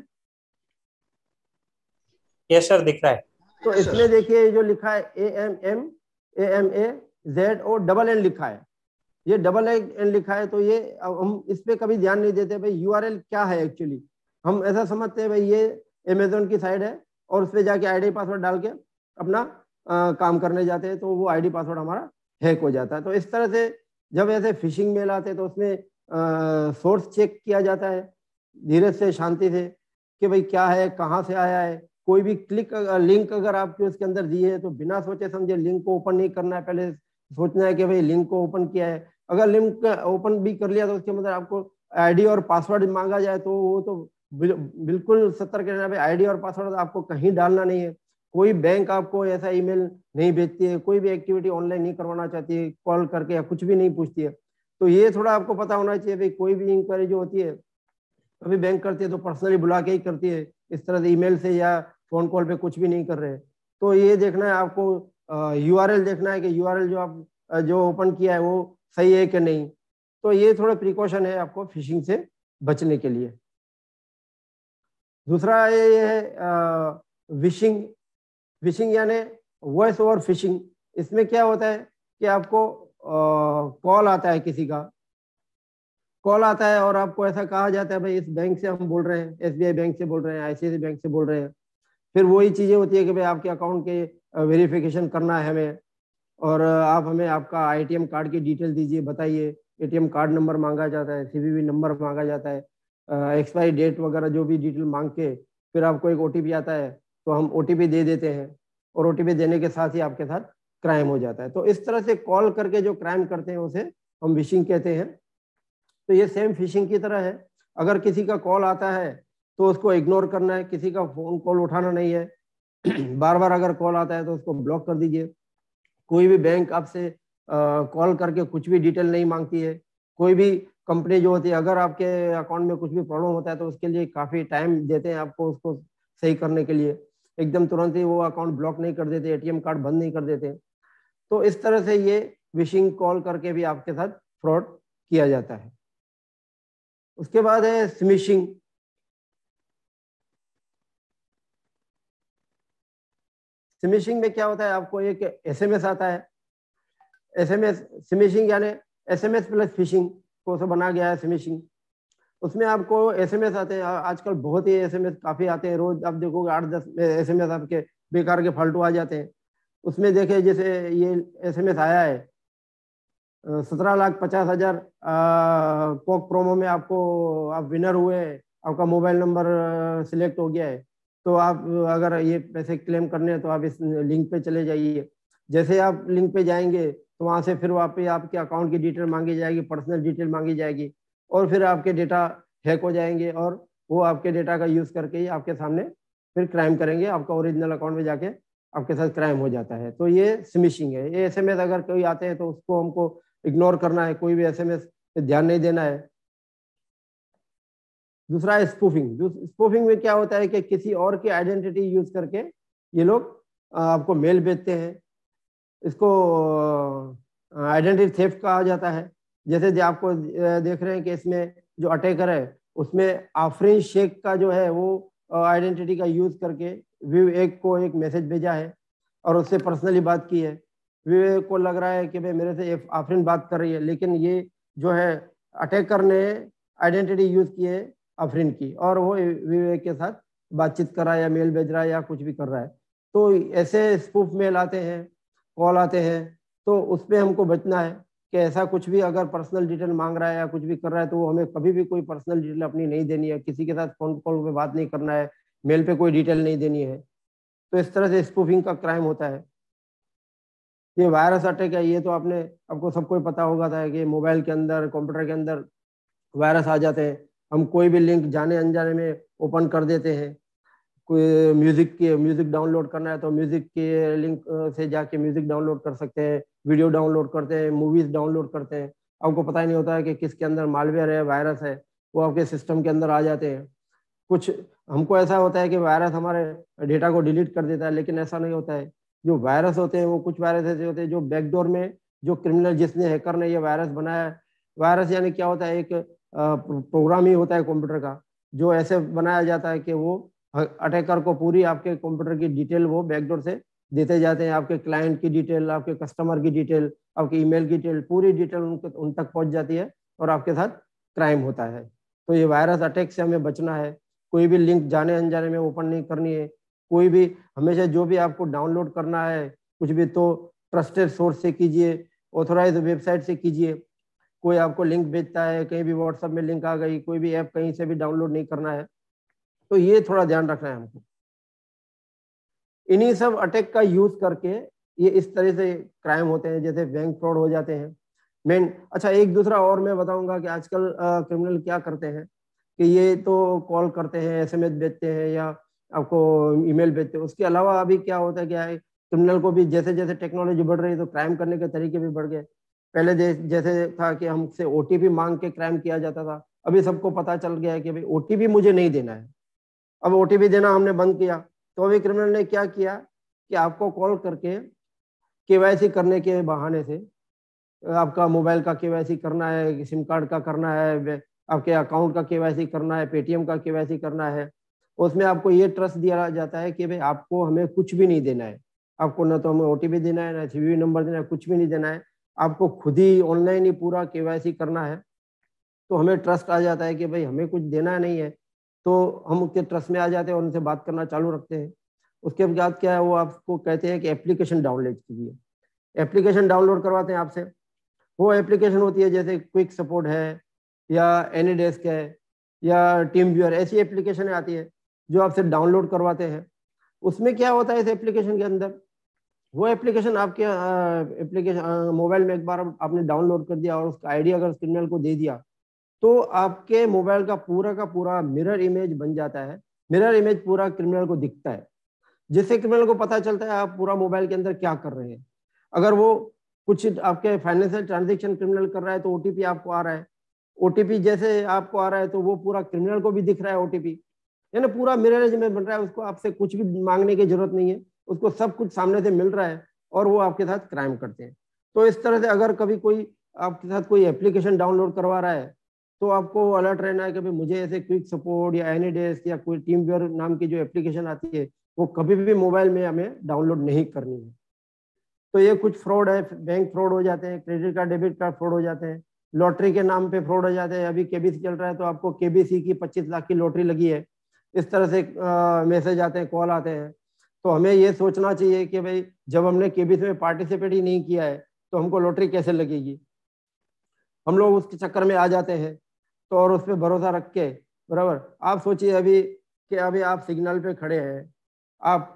यस सर दिख रहा है। तो इसमें देखिए जो लिखा है A M M A M A Z O double N लिखा है, ये डबल एन लिखा है। तो ये हम इस पे कभी ध्यान नहीं देते भाई यूआरएल क्या है एक्चुअली। हम ऐसा समझते हैं भाई ये अमेजोन की साइट है और उस पर जाके आईडी पासवर्ड डाल के अपना आ, काम करने जाते हैं, तो वो आईडी पासवर्ड हमारा हैक हो जाता है। तो इस तरह से जब ऐसे फिशिंग मेल आते हैं तो उसमें सोर्स चेक किया जाता है धीरे से, शांति से, कि भाई क्या है, कहाँ से आया है। कोई भी क्लिक लिंक अगर आपके उसके अंदर दी है तो बिना सोचे समझे लिंक को ओपन नहीं करना है, पहले सोचना है कि भाई लिंक को ओपन किया है। अगर लिंक ओपन भी कर लिया तो उसके मतलब आपको आईडी और पासवर्ड मांगा जाए तो वो तो बिल्कुल सतर्क रहना भाई, आईडी और पासवर्ड आपको कहीं डालना नहीं है। कोई बैंक आपको ऐसा ईमेल नहीं भेजती है, कोई भी एक्टिविटी ऑनलाइन नहीं करवाना चाहती है कॉल करके या कुछ भी नहीं पूछती है। तो ये थोड़ा आपको पता होना चाहिए भाई, कोई भी इंक्वायरी जो होती है कभी बैंक करती है तो पर्सनली बुला के ही करती है, इस तरह से ईमेल से या फोन कॉल पे कुछ भी नहीं कर रहे। तो ये देखना है आपको, यूआरएल देखना है कि यूआरएल जो आप जो ओपन किया है वो सही है कि नहीं। तो ये थोड़ा प्रिकॉशन है आपको फिशिंग से बचने के लिए। दूसरा ये है विशिंग। विशिंग यानी वॉइस ओवर फिशिंग। इसमें क्या होता है कि आपको कॉल आता है, किसी का कॉल आता है और आपको ऐसा कहा जाता है भाई इस बैंक से हम बोल रहे हैं, एसबीआई बैंक से बोल रहे हैं, आईसीआईसीआई बैंक से बोल रहे हैं। फिर वही चीजें होती है कि भाई आपके अकाउंट के वेरिफिकेशन करना है हमें, और आप हमें आपका आईटीएम कार्ड की डिटेल दीजिए, बताइए। एटीएम कार्ड नंबर मांगा जाता है, सीवीवी नंबर मांगा जाता है, एक्सपायरी डेट वगैरह जो भी डिटेल मांग के फिर आपको एक ओटीपी आता है, तो हम ओटीपी दे देते हैं और ओटीपी देने के साथ ही आपके साथ क्राइम हो जाता है। तो इस तरह से कॉल करके जो क्राइम करते हैं उसे हम फिशिंग कहते हैं। तो ये सेम फिशिंग की तरह है। अगर किसी का कॉल आता है तो उसको इग्नोर करना है, किसी का फोन कॉल उठाना नहीं है। बार बार अगर कॉल आता है तो उसको ब्लॉक कर दीजिए। कोई भी बैंक आपसे कॉल करके कुछ भी डिटेल नहीं मांगती है। कोई भी कंपनी जो होती है, अगर आपके अकाउंट में कुछ भी प्रॉब्लम होता है तो उसके लिए काफी टाइम देते हैं आपको उसको सही करने के लिए। एकदम तुरंत ही वो अकाउंट ब्लॉक नहीं कर देते, एटीएम कार्ड बंद नहीं कर देते। तो इस तरह से ये विशिंग कॉल करके भी आपके साथ फ्रॉड किया जाता है। उसके बाद है स्मिशिंग। स्मिशिंग में क्या होता है, आपको एक एसएमएस आता है। एसएमएस स्मिशिंग यानी एसएमएस प्लस फिशिंग को से बना गया है स्मिशिंग। उसमें आपको एसएमएस आते हैं, आजकल बहुत ही एसएमएस काफी आते हैं। रोज आप देखोगे आठ दस एसएमएस आपके बेकार के फालतू आ जाते हैं। उसमें देखे जैसे ये एसएमएस आया है, सत्रह लाख पचास हजार कोक प्रोमो में आपको आप विनर हुए, आपका मोबाइल नंबर सिलेक्ट हो गया है, तो आप अगर ये पैसे क्लेम करने हैं तो आप इस लिंक पे चले जाइए। जैसे आप लिंक पे जाएंगे तो वहां से फिर वहाँ पे आपके अकाउंट की डिटेल मांगी जाएगी, पर्सनल डिटेल मांगी जाएगी, और फिर आपके डेटा हैक हो जाएंगे और वो आपके डेटा का यूज करके ही आपके सामने फिर क्राइम करेंगे। आपका ओरिजिनल अकाउंट में जाके आपके साथ क्राइम हो जाता है। तो ये स्मिशिंग है। ये एसएमएस अगर कोई आते हैं तो उसको हमको इग्नोर करना है, कोई भी एसएमएस पे ध्यान नहीं देना है। दूसरा है स्पूफिंग। स्पूफिंग में क्या होता है कि किसी और की आइडेंटिटी यूज करके ये लोग आपको मेल भेजते हैं। इसको आइडेंटिटी थेफ्ट का आ जाता है। जैसे आपको देख रहे हैं कि इसमें जो अटैकर है उसमें आफरीन शेख का जो है वो आइडेंटिटी का यूज करके विवेक को एक मैसेज भेजा है और उससे पर्सनली बात की है। विवेक को लग रहा है कि भाई मेरे से आफरीन बात कर रही है, लेकिन ये जो है अटैकर ने आइडेंटिटी यूज की है आफरीन की और वो विवेक के साथ बातचीत कर रहा है या मेल भेज रहा है या कुछ भी कर रहा है। तो ऐसे स्पूफ मेल आते हैं, कॉल आते हैं, तो उस पर हमको बचना है कि ऐसा कुछ भी अगर पर्सनल डिटेल मांग रहा है या कुछ भी कर रहा है तो वो हमें कभी भी कोई पर्सनल डिटेल अपनी नहीं देनी है, किसी के साथ फोन कॉल पे बात नहीं करना है, मेल पे कोई डिटेल नहीं देनी है। तो इस तरह से स्पूफिंग का क्राइम होता है। ये वायरस अटैक है, ये तो आपने आपको सबको पता होगा था कि मोबाइल के अंदर, कंप्यूटर के अंदर वायरस आ जाते हैं। हम कोई भी लिंक जाने अनजाने में ओपन कर देते हैं। कोई म्यूजिक के म्यूजिक डाउनलोड करना है तो म्यूजिक के लिंक से जाके म्यूजिक डाउनलोड कर सकते हैं, वीडियो डाउनलोड करते हैं, मूवीज डाउनलोड करते हैं। आपको पता ही नहीं होता है कि किसके अंदर मालवेयर है, वायरस है, वो आपके सिस्टम के अंदर आ जाते हैं। कुछ हमको ऐसा होता है कि वायरस हमारे डेटा को डिलीट कर देता है, लेकिन ऐसा नहीं होता है। जो वायरस होते हैं वो कुछ वायरस ऐसे होते हैं जो बैकडोर में, जो क्रिमिनल जिसने हैकर ने ये वायरस बनाया, वायरस यानी क्या होता है, एक प्रोग्राम ही होता है कंप्यूटर का जो ऐसे बनाया जाता है कि वो अटैकर को पूरी आपके कंप्यूटर की डिटेल वो बैकडोर से देते जाते हैं। आपके क्लाइंट की डिटेल, आपके कस्टमर की डिटेल, आपकी ईमेल की डिटेल, पूरी डिटेल उनको उन तक पहुंच जाती है और आपके साथ क्राइम होता है। तो ये वायरस अटैक से हमें बचना है। कोई भी लिंक जाने अनजाने में ओपन नहीं करनी है। कोई भी हमेशा जो भी आपको डाउनलोड करना है कुछ भी तो ट्रस्टेड सोर्स से कीजिए, ऑथोराइज वेबसाइट से कीजिए। कोई आपको लिंक भेजता है, कहीं भी व्हाट्सएप में लिंक आ गई, कोई भी ऐप कहीं से भी डाउनलोड नहीं करना है। तो ये थोड़ा ध्यान रखना है हमको। इन्हीं सब अटैक का यूज करके ये इस तरह से क्राइम होते हैं, जैसे बैंक फ्रॉड हो जाते हैं मेन। अच्छा, एक दूसरा और मैं बताऊंगा कि आजकल क्रिमिनल क्या करते हैं कि ये तो कॉल करते हैं, एसएमएस भेजते हैं या आपको ईमेल भेजते हैं। उसके अलावा अभी क्या होता है, क्या है, क्रिमिनल को भी जैसे जैसे टेक्नोलॉजी बढ़ रही है तो क्राइम करने के तरीके भी बढ़ गए। पहले जैसे था कि हमसे ओटीपी मांग के क्राइम किया जाता था, अभी सबको पता चल गया है कि भाई ओटीपी मुझे नहीं देना है। अब ओटीपी देना हमने बंद किया, तो अभी क्रिमिनल ने क्या किया कि आपको कॉल करके केवाईसी करने के बहाने से, आपका मोबाइल का केवाईसी करना है, सिम कार्ड का करना है, आपके अकाउंट का केवाईसी करना है, पेटीएम का केवाईसी करना है, उसमें आपको ये ट्रस्ट दिया जाता है कि भाई आपको हमें कुछ भी नहीं देना है। आपको ना तो हमें ओटीपी देना है, ना सीवीवी नंबर देना है, कुछ भी नहीं देना है। आपको खुद ही ऑनलाइन ही पूरा केवाईसी करना है। तो हमें ट्रस्ट आ जाता है कि भाई हमें कुछ देना नहीं है, तो हम उसके ट्रस्ट में आ जाते हैं और उनसे बात करना चालू रखते हैं। उसके बाद क्या है, वो आपको कहते हैं कि एप्लीकेशन डाउनलोड कीजिए। एप्लीकेशन डाउनलोड करवाते हैं आपसे। वो एप्लीकेशन होती है जैसे क्विक सपोर्ट है या एनीडेस्क है या टीम व्यूअर, ऐसी एप्लीकेशन आती है जो आपसे डाउनलोड करवाते हैं। उसमें क्या होता है इस एप्लीकेशन के अंदर, वो एप्लीकेशन आपके एप्लीकेशन मोबाइल में एक बार आपने डाउनलोड कर दिया और उसका आईडी अगर क्रिमिनल को दे दिया तो आपके मोबाइल का पूरा का पूरा मिरर इमेज बन जाता है। मिरर इमेज पूरा क्रिमिनल को दिखता है, जिससे क्रिमिनल को पता चलता है आप पूरा मोबाइल के अंदर क्या कर रहे हैं। अगर वो कुछ आपके फाइनेंशियल ट्रांजेक्शन क्रिमिनल कर रहा है तो ओटीपी आपको आ रहा है। ओटीपी जैसे आपको आ रहा है तो वो पूरा क्रिमिनल को भी दिख रहा है ओटीपी, यानी पूरा मिरर इमेज बन रहा है। उसको आपसे कुछ भी मांगने की जरूरत नहीं है, उसको सब कुछ सामने से मिल रहा है और वो आपके साथ क्राइम करते हैं। तो इस तरह से अगर कभी कोई आपके साथ कोई एप्लीकेशन डाउनलोड करवा रहा है तो आपको अलर्ट रहना है कि भाई मुझे ऐसे क्विक सपोर्ट या एनीडेस्क या कोई टीम व्यूअर नाम की जो एप्लीकेशन आती है वो कभी भी मोबाइल में हमें डाउनलोड नहीं करनी है। तो ये कुछ फ्रॉड है, बैंक फ्रॉड हो जाते हैं, credit card debit card fraud हो जाते हैं, लॉटरी के नाम पे फ्रॉड हो जाते हैं। अभी केबीसी चल रहा है तो आपको केबीसी की पच्चीस लाख की लॉटरी लगी है, इस तरह से मैसेज आते हैं, कॉल आते हैं। तो हमें ये सोचना चाहिए कि भाई जब हमने केबीसी में पार्टिसिपेट ही नहीं किया है तो हमको लॉटरी कैसे लगेगी। हम लोग उसके चक्कर में आ जाते हैं तो और उस पर भरोसा रख के, बराबर। आप सोचिए अभी कि अभी आप सिग्नल पे खड़े हैं, आप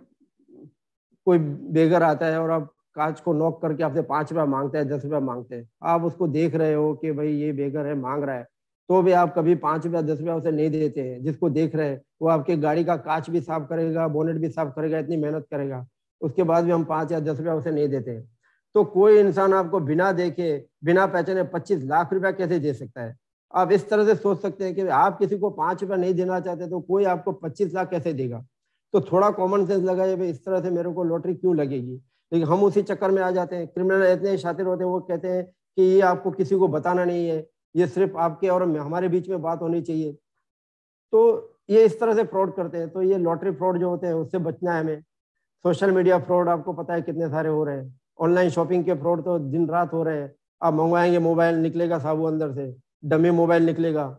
कोई बेगर आता है और आप कांच को नॉक करके आपसे पांच रुपया मांगते हैं, दस रुपया मांगते हैं, आप उसको देख रहे हो कि भाई ये बेगर है, मांग रहा है, तो भी आप कभी पांच रुपया दस रुपया उसे नहीं देते हैं। जिसको देख रहे हैं वो आपके गाड़ी का कांच भी साफ करेगा, बोनेट भी साफ करेगा, इतनी मेहनत करेगा, उसके बाद भी हम पांच या दस रुपया उसे नहीं देते हैं। तो कोई इंसान आपको बिना देखे, बिना पहचाने पच्चीस लाख रुपया कैसे दे सकता है। आप इस तरह से सोच सकते हैं कि आप किसी को पांच रुपया नहीं देना चाहते तो कोई आपको पच्चीस लाख कैसे देगा। तो थोड़ा कॉमन सेंस लगाइए, भाई इस तरह से मेरे को लॉटरी क्यों लगेगी। लेकिन हम उसी चक्कर में आ जाते हैं। क्रिमिनल इतने शातिर होते हैं, वो कहते हैं कि ये आपको किसी को बताना नहीं है, ये सिर्फ आपके और हमारे बीच में बात होनी चाहिए। तो ये इस तरह से फ्रॉड करते हैं। तो ये लॉटरी फ्रॉड जो होते हैं उससे बचना है हमें। सोशल मीडिया फ्रॉड आपको पता है कितने सारे हो रहे हैं। ऑनलाइन शॉपिंग के फ्रॉड तो दिन रात हो रहे हैं। आप मंगवाएंगे मोबाइल, निकलेगा साबु अंदर से, डमी मोबाइल निकलेगा।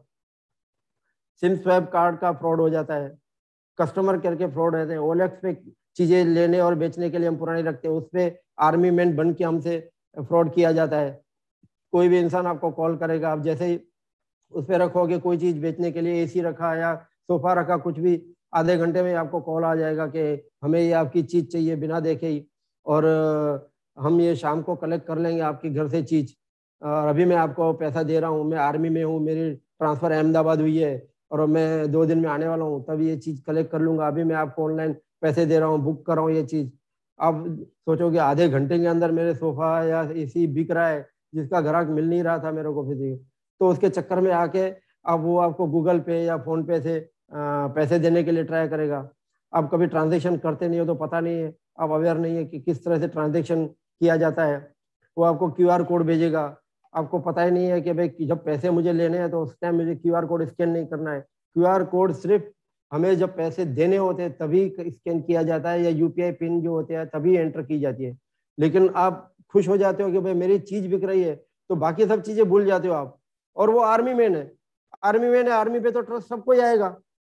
सिम स्वैप कार्ड का फ्रॉड हो जाता है। कस्टमर केयर के फ्रॉड रहते हैं। ओएलएक्स पे चीजें लेने और बेचने के लिए हम पुरानी रखते हैं, उस पर आर्मी मैन बन के हमसे फ्रॉड किया जाता है। कोई भी इंसान आपको कॉल करेगा, आप जैसे ही उस पर रखोगे कोई चीज बेचने के लिए, एसी रखा या सोफा रखा, कुछ भी, आधे घंटे में आपको कॉल आ जाएगा कि हमें ये आपकी चीज चाहिए बिना देखे ही, और हम ये शाम को कलेक्ट कर लेंगे आपके घर से चीज, और अभी मैं आपको पैसा दे रहा हूँ, मैं आर्मी में हूँ, मेरी ट्रांसफर अहमदाबाद हुई है और मैं दो दिन में आने वाला हूँ, तब ये चीज कलेक्ट कर लूंगा, अभी मैं आपको ऑनलाइन पैसे दे रहा हूँ, बुक कर रहा हूँ ये चीज। आप सोचोगे आधे घंटे के अंदर मेरे सोफा या एसी बिक रहा है, जिसका ग्राहक मिल नहीं रहा था मेरे को फिर। तो उसके चक्कर में आके अब वो आपको गूगल पे या फोन पे से आ, पैसे देने के लिए ट्राई करेगा। आप कभी ट्रांजैक्शन करते नहीं हो तो पता नहीं है, आप अवेयर नहीं है कि किस तरह से ट्रांजैक्शन किया जाता है। वो आपको क्यू आर कोड भेजेगा, आपको पता ही नहीं है कि भाई जब पैसे मुझे लेने हैं तो उस टाइम मुझे क्यू आर कोड स्कैन नहीं करना है। क्यू आर कोड सिर्फ हमें जब पैसे देने होते हैं तभी स्कैन किया जाता है, या यूपीआई पिन जो होते हैं तभी एंटर की जाती है। लेकिन आप खुश हो जाते हो कि भाई मेरी चीज बिक रही है, तो बाकी सब चीजें भूल जाते हो आप। और वो आर्मी मैन है, आर्मी मैन है, आर्मी पे तो ट्रस्ट सबको ही आएगा।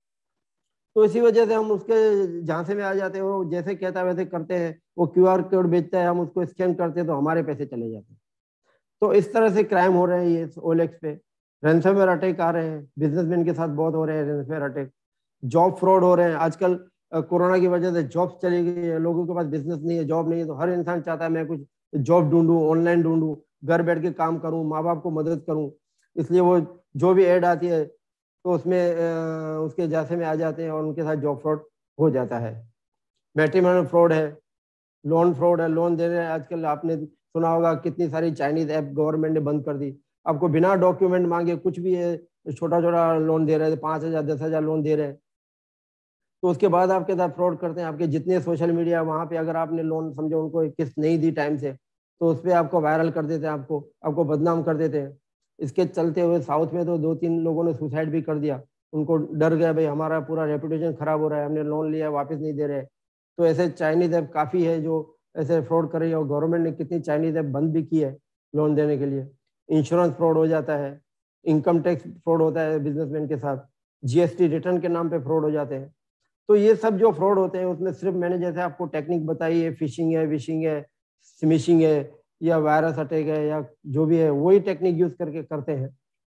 तो इसी वजह से हम उसके झांसे में आ जाते हैं। वो जैसे कहता है वैसे करते हैं, वो क्यू आर कोड बेचता है, हम उसको स्कैन करते हैं तो हमारे पैसे चले जाते हैं। तो इस तरह से क्राइम हो रहे हैं ये ओएलएक्स पे। रैंसमवेयर अटैक आ रहे हैं, बिजनेसमैन के साथ बहुत हो रहे हैं रैंसमवेयर अटैक। जॉब फ्रॉड हो रहे हैं आजकल। कोरोना की वजह से जॉब चली गई है, लोगों के पास बिजनेस नहीं है, जॉब नहीं है, तो हर इंसान चाहता है मैं कुछ जॉब ढूंढूं, ऑनलाइन ढूंढूं, घर बैठ के काम करूं, माँ बाप को मदद करूं। इसलिए वो जो भी ऐड आती है तो उसमें उसके जासे में आ जाते हैं और उनके साथ जॉब फ्रॉड हो जाता है। मैट्रिमोनियल फ्रॉड है, लोन फ्रॉड है, लोन दे रहे हैं आजकल। आपने सुना होगा कितनी सारी चाइनीज ऐप गवर्नमेंट ने बंद कर दी, आपको बिना डॉक्यूमेंट मांगे कुछ भी है छोटा छोटा लोन दे रहे थे, पाँच हजार दस हजार लोन दे रहे हैं। तो उसके बाद आपके साथ फ्रॉड करते हैं। आपके जितने सोशल मीडिया वहाँ पे अगर आपने लोन समझो उनको किस्त नहीं दी टाइम से, तो उस पर आपको वायरल कर देते हैं, आपको आपको बदनाम कर देते हैं। इसके चलते हुए साउथ में तो दो तीन लोगों ने सुसाइड भी कर दिया। उनको डर गया भाई हमारा पूरा रेपुटेशन खराब हो रहा है, हमने लोन लिया वापस नहीं दे रहे। तो ऐसे चाइनीज ऐप काफ़ी है जो ऐसे फ्रॉड कर रही है, और गवर्नमेंट ने कितनी चाइनीज ऐप बंद भी की है लोन देने के लिए। इंश्योरेंस फ्रॉड हो जाता है, इनकम टैक्स फ्रॉड होता है बिजनेसमैन के साथ, जीएसटी रिटर्न के नाम पे फ्रॉड हो जाते हैं। तो ये सब जो फ्रॉड होते हैं उसमें सिर्फ मैंने जैसे आपको टेक्निक बताई है, फिशिंग है, विशिंग है, स्मिशिंग है, या वायरस अटैक है, या जो भी है वही टेक्निक यूज करके करते हैं।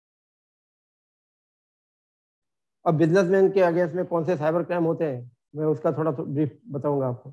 अब बिजनेसमैन के अगेंस्ट में कौन से साइबर क्राइम होते हैं मैं उसका थोड़ा ब्रीफ बताऊंगा आपको।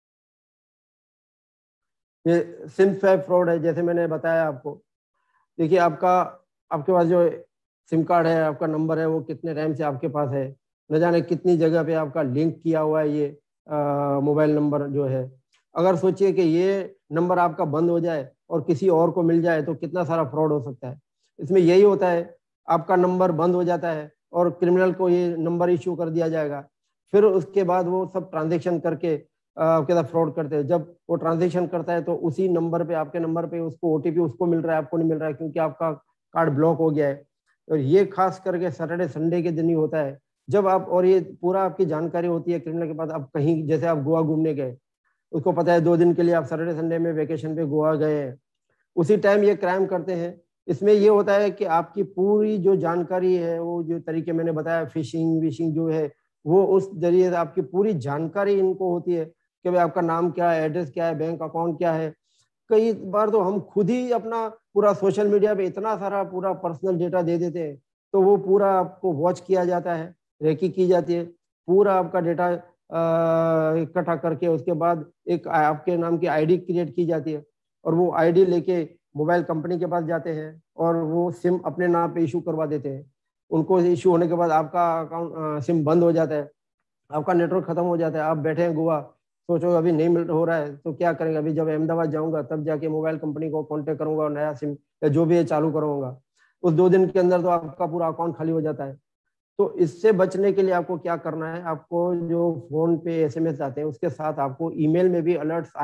ये सिम स्वैप फ्रॉड है, जैसे मैंने बताया आपको। देखिए आपका आपके पास जो सिम कार्ड है, आपका नंबर है, वो कितने टाइम से आपके पास है, न जाने कितनी जगह पे आपका लिंक किया हुआ है ये मोबाइल नंबर जो है। अगर सोचिए कि ये नंबर आपका बंद हो जाए और किसी और को मिल जाए तो कितना सारा फ्रॉड हो सकता है। इसमें यही होता है, आपका नंबर बंद हो जाता है और क्रिमिनल को ये नंबर इश्यू कर दिया जाएगा। फिर उसके बाद वो सब ट्रांजेक्शन करके आपके साथ फ्रॉड करते हैं। जब वो ट्रांजेक्शन करता है तो उसी नंबर पे, आपके नंबर पे उसको ओटीपी उसको मिल रहा है, आपको नहीं मिल रहा है, क्योंकि आपका कार्ड ब्लॉक हो गया है। और ये खास करके सैटरडे संडे के दिन ही होता है जब आप, और ये पूरा आपकी जानकारी होती है क्रिमिनल के पास। आप कहीं जैसे आप गोवा घूमने गए, उसको पता है दो दिन के लिए आप सैटरडे संडे में वेकेशन पे गोवा गए हैं, उसी टाइम ये क्राइम करते हैं। इसमें ये होता है कि आपकी पूरी जो जानकारी है, वो जो तरीके मैंने बताया फिशिंग विशिंग जो है, वो उस जरिए से आपकी पूरी जानकारी इनको होती है कि भाई आपका नाम क्या है, एड्रेस क्या है, बैंक अकाउंट क्या है। कई बार तो हम खुद ही अपना पूरा सोशल मीडिया पे इतना सारा पूरा पर्सनल डेटा दे देते हैं, तो वो पूरा आपको वॉच किया जाता है, रेकी की जाती है, पूरा आपका डेटा इकट्ठा करके उसके बाद एक आपके नाम की आईडी क्रिएट की जाती है, और वो आईडी लेके मोबाइल कंपनी के पास जाते हैं और वो सिम अपने नाम पे इशू करवा देते हैं। उनको इशू होने के बाद आपका अकाउंट सिम बंद हो जाता है, आपका नेटवर्क खत्म हो जाता है। आप बैठे हैं गोवा, सोचो अभी नहीं मिल हो रहा है तो क्या करेंगे, अभी जब अहमदाबाद जाऊंगा तब जाके मोबाइल कंपनी को कांटेक्ट करूंगा और नया सिम या जो भी है चालू करूंगा। उस दो दिन के अंदर तो आपका पूरा अकाउंट खाली हो जाता है। तो इससे बचने के लिए आपको क्या करना है, आपको जो फोन पे एसएमएस आते हैं उसके साथ आपको ईमेल में भी अलर्ट्स आए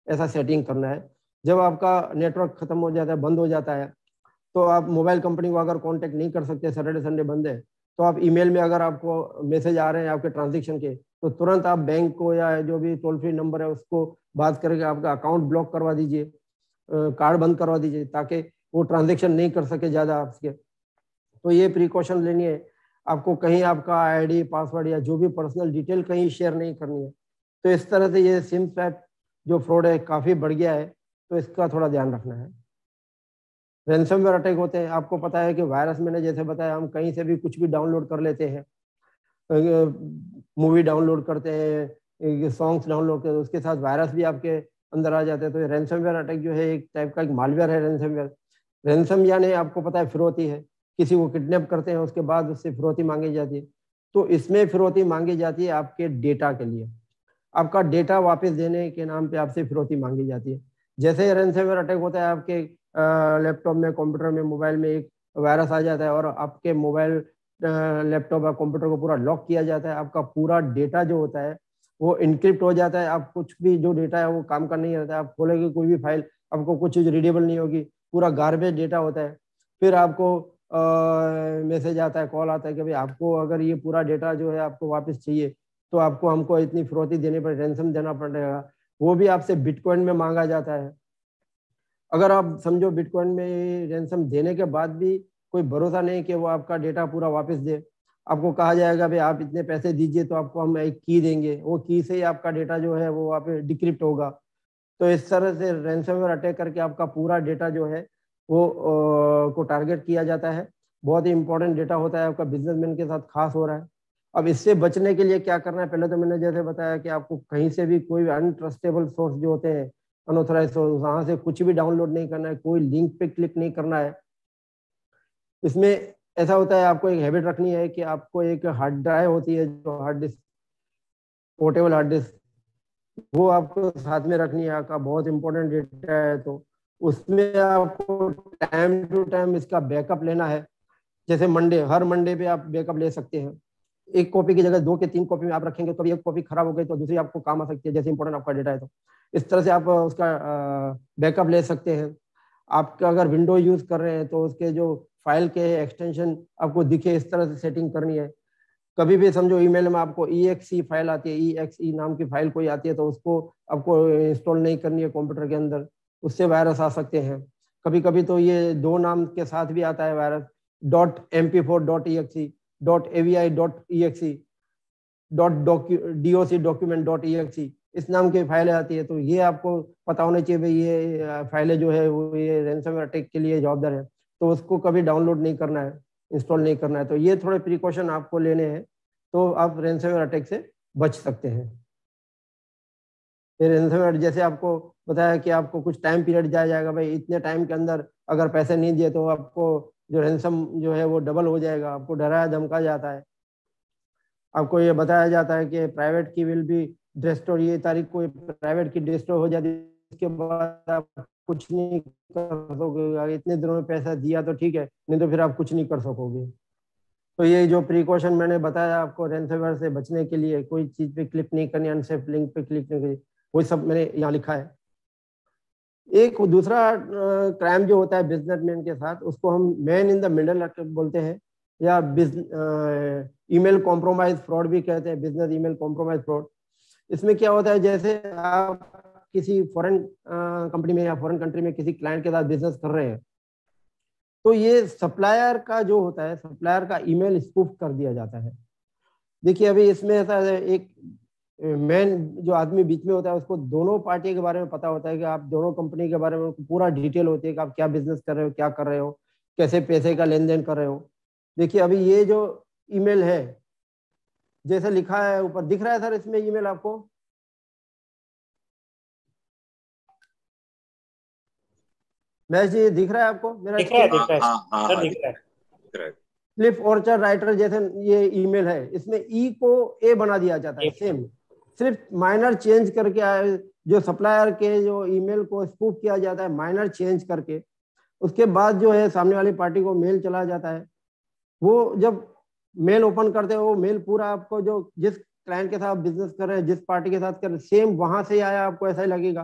ऐसा सेटिंग करना है। जब आपका नेटवर्क खत्म हो जाता है, बंद हो जाता है, तो आप मोबाइल कंपनी को अगर कांटेक्ट नहीं कर सकते, सैटरडे संडे बंद है, तो आप ईमेल में अगर आपको मैसेज आ रहे हैं आपके ट्रांजैक्शन के, तो तुरंत आप बैंक को या जो भी टोल फ्री नंबर है उसको बात करके आपका अकाउंट ब्लॉक करवा दीजिए, कार्ड बंद करवा दीजिए, ताकि वो ट्रांजैक्शन नहीं कर सके ज़्यादा आपके। तो ये प्रिकॉशन लेनी है आपको, कहीं आपका आईडी पासवर्ड या जो भी पर्सनल डिटेल कहीं शेयर नहीं करनी है। तो इस तरह से ये सिम स्वैप जो फ्रॉड है काफ़ी बढ़ गया है, तो इसका थोड़ा ध्यान रखना है। रैंसमवेयर अटैक होते हैं, आपको पता है कि वायरस, मैंने जैसे बताया, हम कहीं से भी कुछ भी डाउनलोड कर लेते हैं, मूवी डाउनलोड करते हैं, सॉन्ग्स डाउनलोड करते हैं, उसके साथ वायरस भी आपके अंदर आ जाते हैं। तो रैंसमवेयर अटैक जो है एक टाइप का एक मालवेयर है रैंसमवेयर। रैंसम यानी आपको पता है फिरौती है, किसी को किडनैप करते हैं उसके बाद उससे फिरौती मांगी जाती है। तो इसमें फिरौती मांगी जाती है आपके डेटा के लिए, आपका डेटा वापस देने के नाम पे आपसे फिरौती मांगी जाती है। जैसे रैंसमवेयर अटैक होता है, आपके लैपटॉप में, कंप्यूटर में, मोबाइल में एक वायरस आ जाता है और आपके मोबाइल, लैपटॉप या कंप्यूटर को पूरा लॉक किया जाता है, आपका पूरा डेटा जो होता है वो इनक्रिप्ट हो जाता है। आप कुछ भी जो डेटा है वो काम का नहीं रहता है, आप खोलेंगे कोई भी फाइल, आपको कुछ चीज़ रीडेबल नहीं होगी, पूरा गार्बेज डेटा होता है। फिर आपको मैसेज आता है, कॉल आता है कि भाई आपको अगर ये पूरा डेटा जो है आपको वापस चाहिए, तो आपको हमको इतनी फिरौती देनी पड़ेगी, रैंसम देना पड़ेगा। वो भी आपसे बिटकॉइन में मांगा जाता है। अगर आप समझो बिटकॉइन में रैंसम देने के बाद भी कोई भरोसा नहीं कि वो आपका डेटा पूरा वापस दे, आपको कहा जाएगा भाई आप इतने पैसे दीजिए तो आपको हम एक की देंगे, वो की से ही आपका डेटा जो है वो वहाँ पे डिक्रिप्ट होगा। तो इस तरह से रैंसमवेयर अटैक करके आपका पूरा डेटा जो है वो आ, को टारगेट किया जाता है। बहुत ही इंपॉर्टेंट डेटा होता है आपका, बिजनेसमैन के साथ खास हो रहा है। अब इससे बचने के लिए क्या करना है, पहले तो मैंने जैसे बताया कि आपको कहीं से भी कोई अनट्रस्टेबल सोर्स जो होते हैं, अनऑथराइज्ड सोर्स, वहां से कुछ भी डाउनलोड नहीं करना है, कोई लिंक पे क्लिक नहीं करना है। इसमें ऐसा होता है, आपको एक हैबिट रखनी है कि आपको एक हार्ड ड्राइव होती है, जो hard disk, portable hard disk, वो आपको साथ में रखनी है। आपका बहुत इंपॉर्टेंट डेटा है, तो उसमें आपको टाइम टू टाइम इसका बैकअप लेना है। जैसे मंडे, हर मंडे पे आप बैकअप ले सकते हैं। एक कॉपी की जगह दो के तीन कॉपी में आप रखेंगे, कभी एक कॉपी खराब हो गई तो दूसरी आपको काम आ सकती है, जैसे इंपॉर्टेंट आपका डेटा है। तो इस तरह से आप उसका बैकअप ले सकते हैं। आप अगर विंडो यूज कर रहे हैं तो उसके जो फाइल के एक्सटेंशन आपको दिखे, इस तरह से सेटिंग करनी है। कभी भी समझो ईमेल में आपको ई एक्स ई फाइल आती है, ई एक्स ई नाम की फाइल कोई आती है, तो उसको आपको इंस्टॉल नहीं करनी है कंप्यूटर के अंदर, उससे वायरस आ सकते हैं। कभी कभी तो ये दो नाम के साथ भी आता है virus, dot M P four dot E X E, dot A V I dot E X E, dot D O C document dot E X E, इस नाम की फाइलें आती है। तो ये आपको पता होना चाहिए भाई ये फाइलें जो है वो ये रैंसमवेयर अटैक के लिए जवाबदार है, तो उसको कभी डाउनलोड नहीं करना है, इंस्टॉल नहीं करना है। तो ये थोड़े प्रिकॉशन आपको लेने हैं, तो आप रैंसमवेयर अटैक से बच सकते हैं। फिर रैंसमवेयर जैसे आपको बताया कि आपको कुछ टाइम पीरियड दिया जाएगा, भाई इतने टाइम के अंदर अगर पैसे नहीं दिए तो आपको जो रैंसम जो है वो डबल हो जाएगा। आपको डराया धमका जाता है, आपको ये बताया जाता है कि प्राइवेट की विल बी डिस्ट्रॉय, ये तारीख को प्राइवेट की डिस्ट्रॉय हो जाती है, इसके बाद आप कुछ नहीं कर सकोगे। इतने दिनों में पैसा दिया तो ठीक है, नहीं तो फिर आप कुछ नहीं कर सकोगे। तो ये जो प्रिकॉशन मैंने बताया आपको रैंसमवेयर से बचने के लिए, कोई चीज पे क्लिक नहीं करनी, अनसेफ लिंक पे क्लिक नहीं करनी, वो सब मैंने यहाँ लिखा है। एक दूसरा क्राइम जो होता है बिजनेसमैन के साथ, उसको हम मैन इन द मिडल बोलते हैं, या ईमेल कॉम्प्रोमाइज फ्रॉड भी कहते हैं, बिजनेस ईमेल कॉम्प्रोमाइज फ्रॉड। इसमें क्या होता है, जैसे आप किसी फॉरेन कंपनी में या फॉरेन कंट्री में किसी क्लाइंट के साथ बिजनेस कर रहे हैं, तो ये सप्लायर का जो होता है, सप्लायर का ईमेल स्पूफ कर दिया जाता है। देखिए अभी इसमें ऐसा है, एक मेन जो आदमी बीच में होता है उसको दोनों पार्टी के बारे में पता होता है कि आप दोनों कंपनी के बारे में पूरा डिटेल होती है कि आप क्या बिजनेस कर रहे हो, क्या कर रहे हो, कैसे पैसे का लेन देन कर रहे हो। देखिए अभी ये जो ईमेल है, जैसे लिखा है ऊपर, दिख रहा है सर इसमें ईमेल आपको? मैच जी दिख रहा है आपको मेरा? दिख रहा है, दिख रहा है सर, दिख रहा है। क्लिफ ऑर्चर्ड राइटर जैसे ये ईमेल है, इसमें ई को ए बना दिया जाता है, सेम, सिर्फ माइनर चेंज करके आए। जो सप्लायर के जो ईमेल को स्पूफ किया जाता है माइनर चेंज करके, उसके बाद जो है सामने वाली पार्टी को मेल चला जाता है। वो जब मेल ओपन करते हो, वो मेल पूरा आपको जो जिस क्लाइंट के साथ बिजनेस कर रहे हैं, जिस पार्टी के साथ कर रहे हैं, सेम वहां से आया आपको ऐसा ही लगेगा।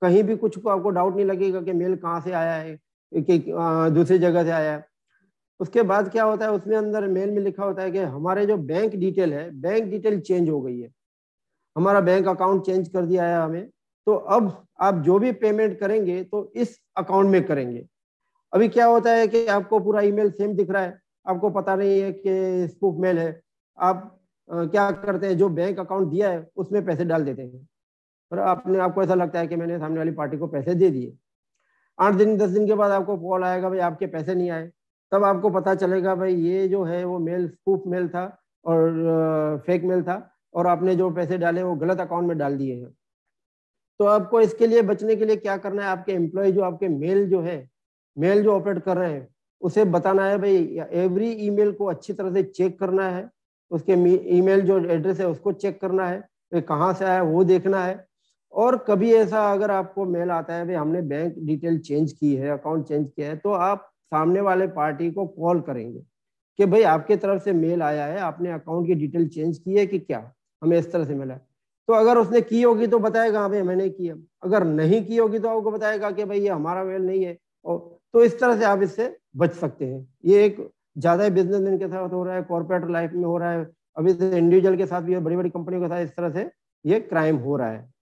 कहीं भी कुछ को आपको डाउट नहीं लगेगा कि मेल कहाँ से आया है, कि दूसरी जगह से आया है। उसके बाद क्या होता है, उसमें अंदर मेल में लिखा होता है कि हमारे जो बैंक डिटेल है, बैंक डिटेल चेंज हो गई है, हमारा बैंक अकाउंट चेंज कर दिया है हमें, तो अब आप जो भी पेमेंट करेंगे तो इस अकाउंट में करेंगे। अभी क्या होता है कि आपको पूरा ईमेल सेम दिख रहा है, आपको पता नहीं है कि स्पूफ मेल है। आप आ, क्या करते हैं, जो बैंक अकाउंट दिया है उसमें पैसे डाल देते हैं, और आपने आपको ऐसा लगता है कि मैंने सामने वाली पार्टी को पैसे दे दिए। आठ दिन दस दिन के बाद आपको कॉल आएगा, भाई आपके पैसे नहीं आए। तब आपको पता चलेगा भाई ये जो है वो मेल स्पूफ मेल था और फेक मेल था, और आपने जो पैसे डाले वो गलत अकाउंट में डाल दिए हैं। तो आपको इसके लिए बचने के लिए क्या करना है, आपके एम्प्लॉय जो आपके मेल जो है, मेल जो ऑपरेट कर रहे हैं, उसे बताना है भाई एवरी ईमेल को अच्छी तरह से चेक करना है, उसके ईमेल जो एड्रेस है उसको चेक करना है, भाई कहाँ से आया वो देखना है। और कभी ऐसा अगर आपको मेल आता है भाई हमने बैंक डिटेल चेंज की है, अकाउंट चेंज किया है, तो आप सामने वाले पार्टी को कॉल करेंगे कि भाई आपके तरफ से मेल आया है, आपने अकाउंट की डिटेल चेंज की है कि क्या, हमें इस तरह से मिला है। तो अगर उसने की होगी तो बताएगा भाई मैंने किया, अगर नहीं की होगी तो आपको बताएगा कि भाई ये हमारा मेल नहीं है। और तो इस तरह से आप इससे बच सकते हैं। ये एक ज्यादा बिजनेसमैन के साथ हो रहा है, कॉर्पोरेट लाइफ में हो रहा है, अभी तो इंडिविजुअल के साथ भी, बड़ी बड़ी कंपनियों के साथ इस तरह से ये क्राइम हो रहा है।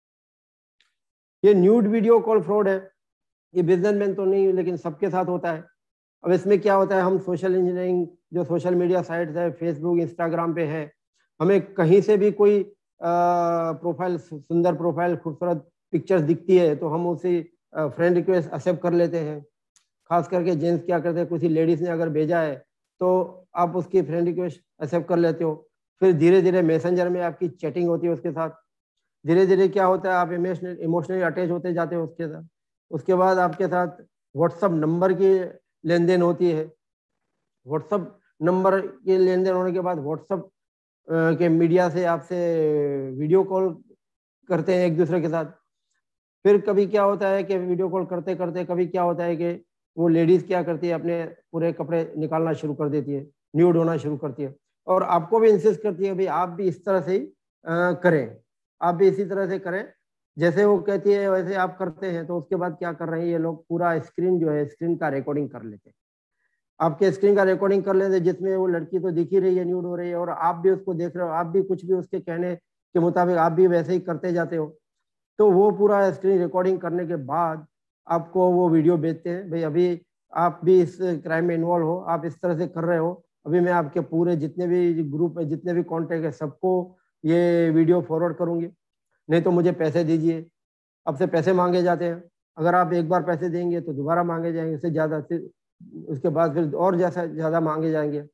ये न्यूड वीडियो कॉल फ्रॉड है, ये बिजनेसमैन तो नहीं लेकिन सबके साथ होता है। अब इसमें क्या होता है, हम सोशल इंजीनियरिंग जो सोशल मीडिया साइट्स है, फेसबुक इंस्टाग्राम पे है, हमें कहीं से भी कोई प्रोफाइल, सुंदर प्रोफाइल, खूबसूरत पिक्चर्स दिखती है तो हम उसे फ्रेंड रिक्वेस्ट एक्सेप्ट कर लेते हैं। खास करके जेंट्स क्या करते हैं, किसी लेडीज ने अगर भेजा है तो आप उसकी फ्रेंड रिक्वेस्ट एक्सेप्ट कर लेते हो। फिर धीरे धीरे मैसेंजर में आपकी चैटिंग होती है उसके साथ, धीरे धीरे क्या होता है आप इमोशनल इमोशनली अटैच होते जाते हो उसके साथ। उसके बाद आपके साथ व्हाट्सअप नंबर की लेन देन होती है। व्हाट्सअप नंबर के लेन देन होने के बाद व्हाट्सअप के मीडिया से आपसे वीडियो कॉल करते हैं एक दूसरे के साथ। फिर कभी क्या होता है कि वीडियो कॉल करते करते कभी क्या होता है कि वो लेडीज क्या करती है, अपने पूरे कपड़े निकालना शुरू कर देती है, न्यूड होना शुरू करती है, और आपको भी इंसिस्ट करती है भाई आप भी इस तरह से ही करें, आप भी इसी तरह से करें जैसे वो कहती है वैसे आप करते हैं। तो उसके बाद क्या कर रहे हैं ये लोग, पूरा स्क्रीन जो है स्क्रीन का रिकॉर्डिंग कर लेते हैं, आपके स्क्रीन का रिकॉर्डिंग कर लेते हैं, जिसमें वो लड़की तो दिख ही रही है, न्यूड हो रही है, और आप भी उसको देख रहे हो, आप भी कुछ भी उसके कहने के मुताबिक आप भी वैसे ही करते जाते हो। तो वो पूरा स्क्रीन रिकॉर्डिंग करने के बाद आपको वो वीडियो भेजते हैं, भाई अभी आप भी इस क्राइम में इन्वॉल्व हो, आप इस तरह से कर रहे हो, अभी मैं आपके पूरे जितने भी ग्रुप है, जितने भी कॉन्टेक्ट है, सबको ये वीडियो फॉरवर्ड करूंगी, नहीं तो मुझे पैसे दीजिए। आपसे पैसे मांगे जाते हैं, अगर आप एक बार पैसे देंगे तो दोबारा मांगे जाएंगे, उससे ज़्यादा, उसके बाद फिर और जैसा ज़्यादा मांगे जाएंगे।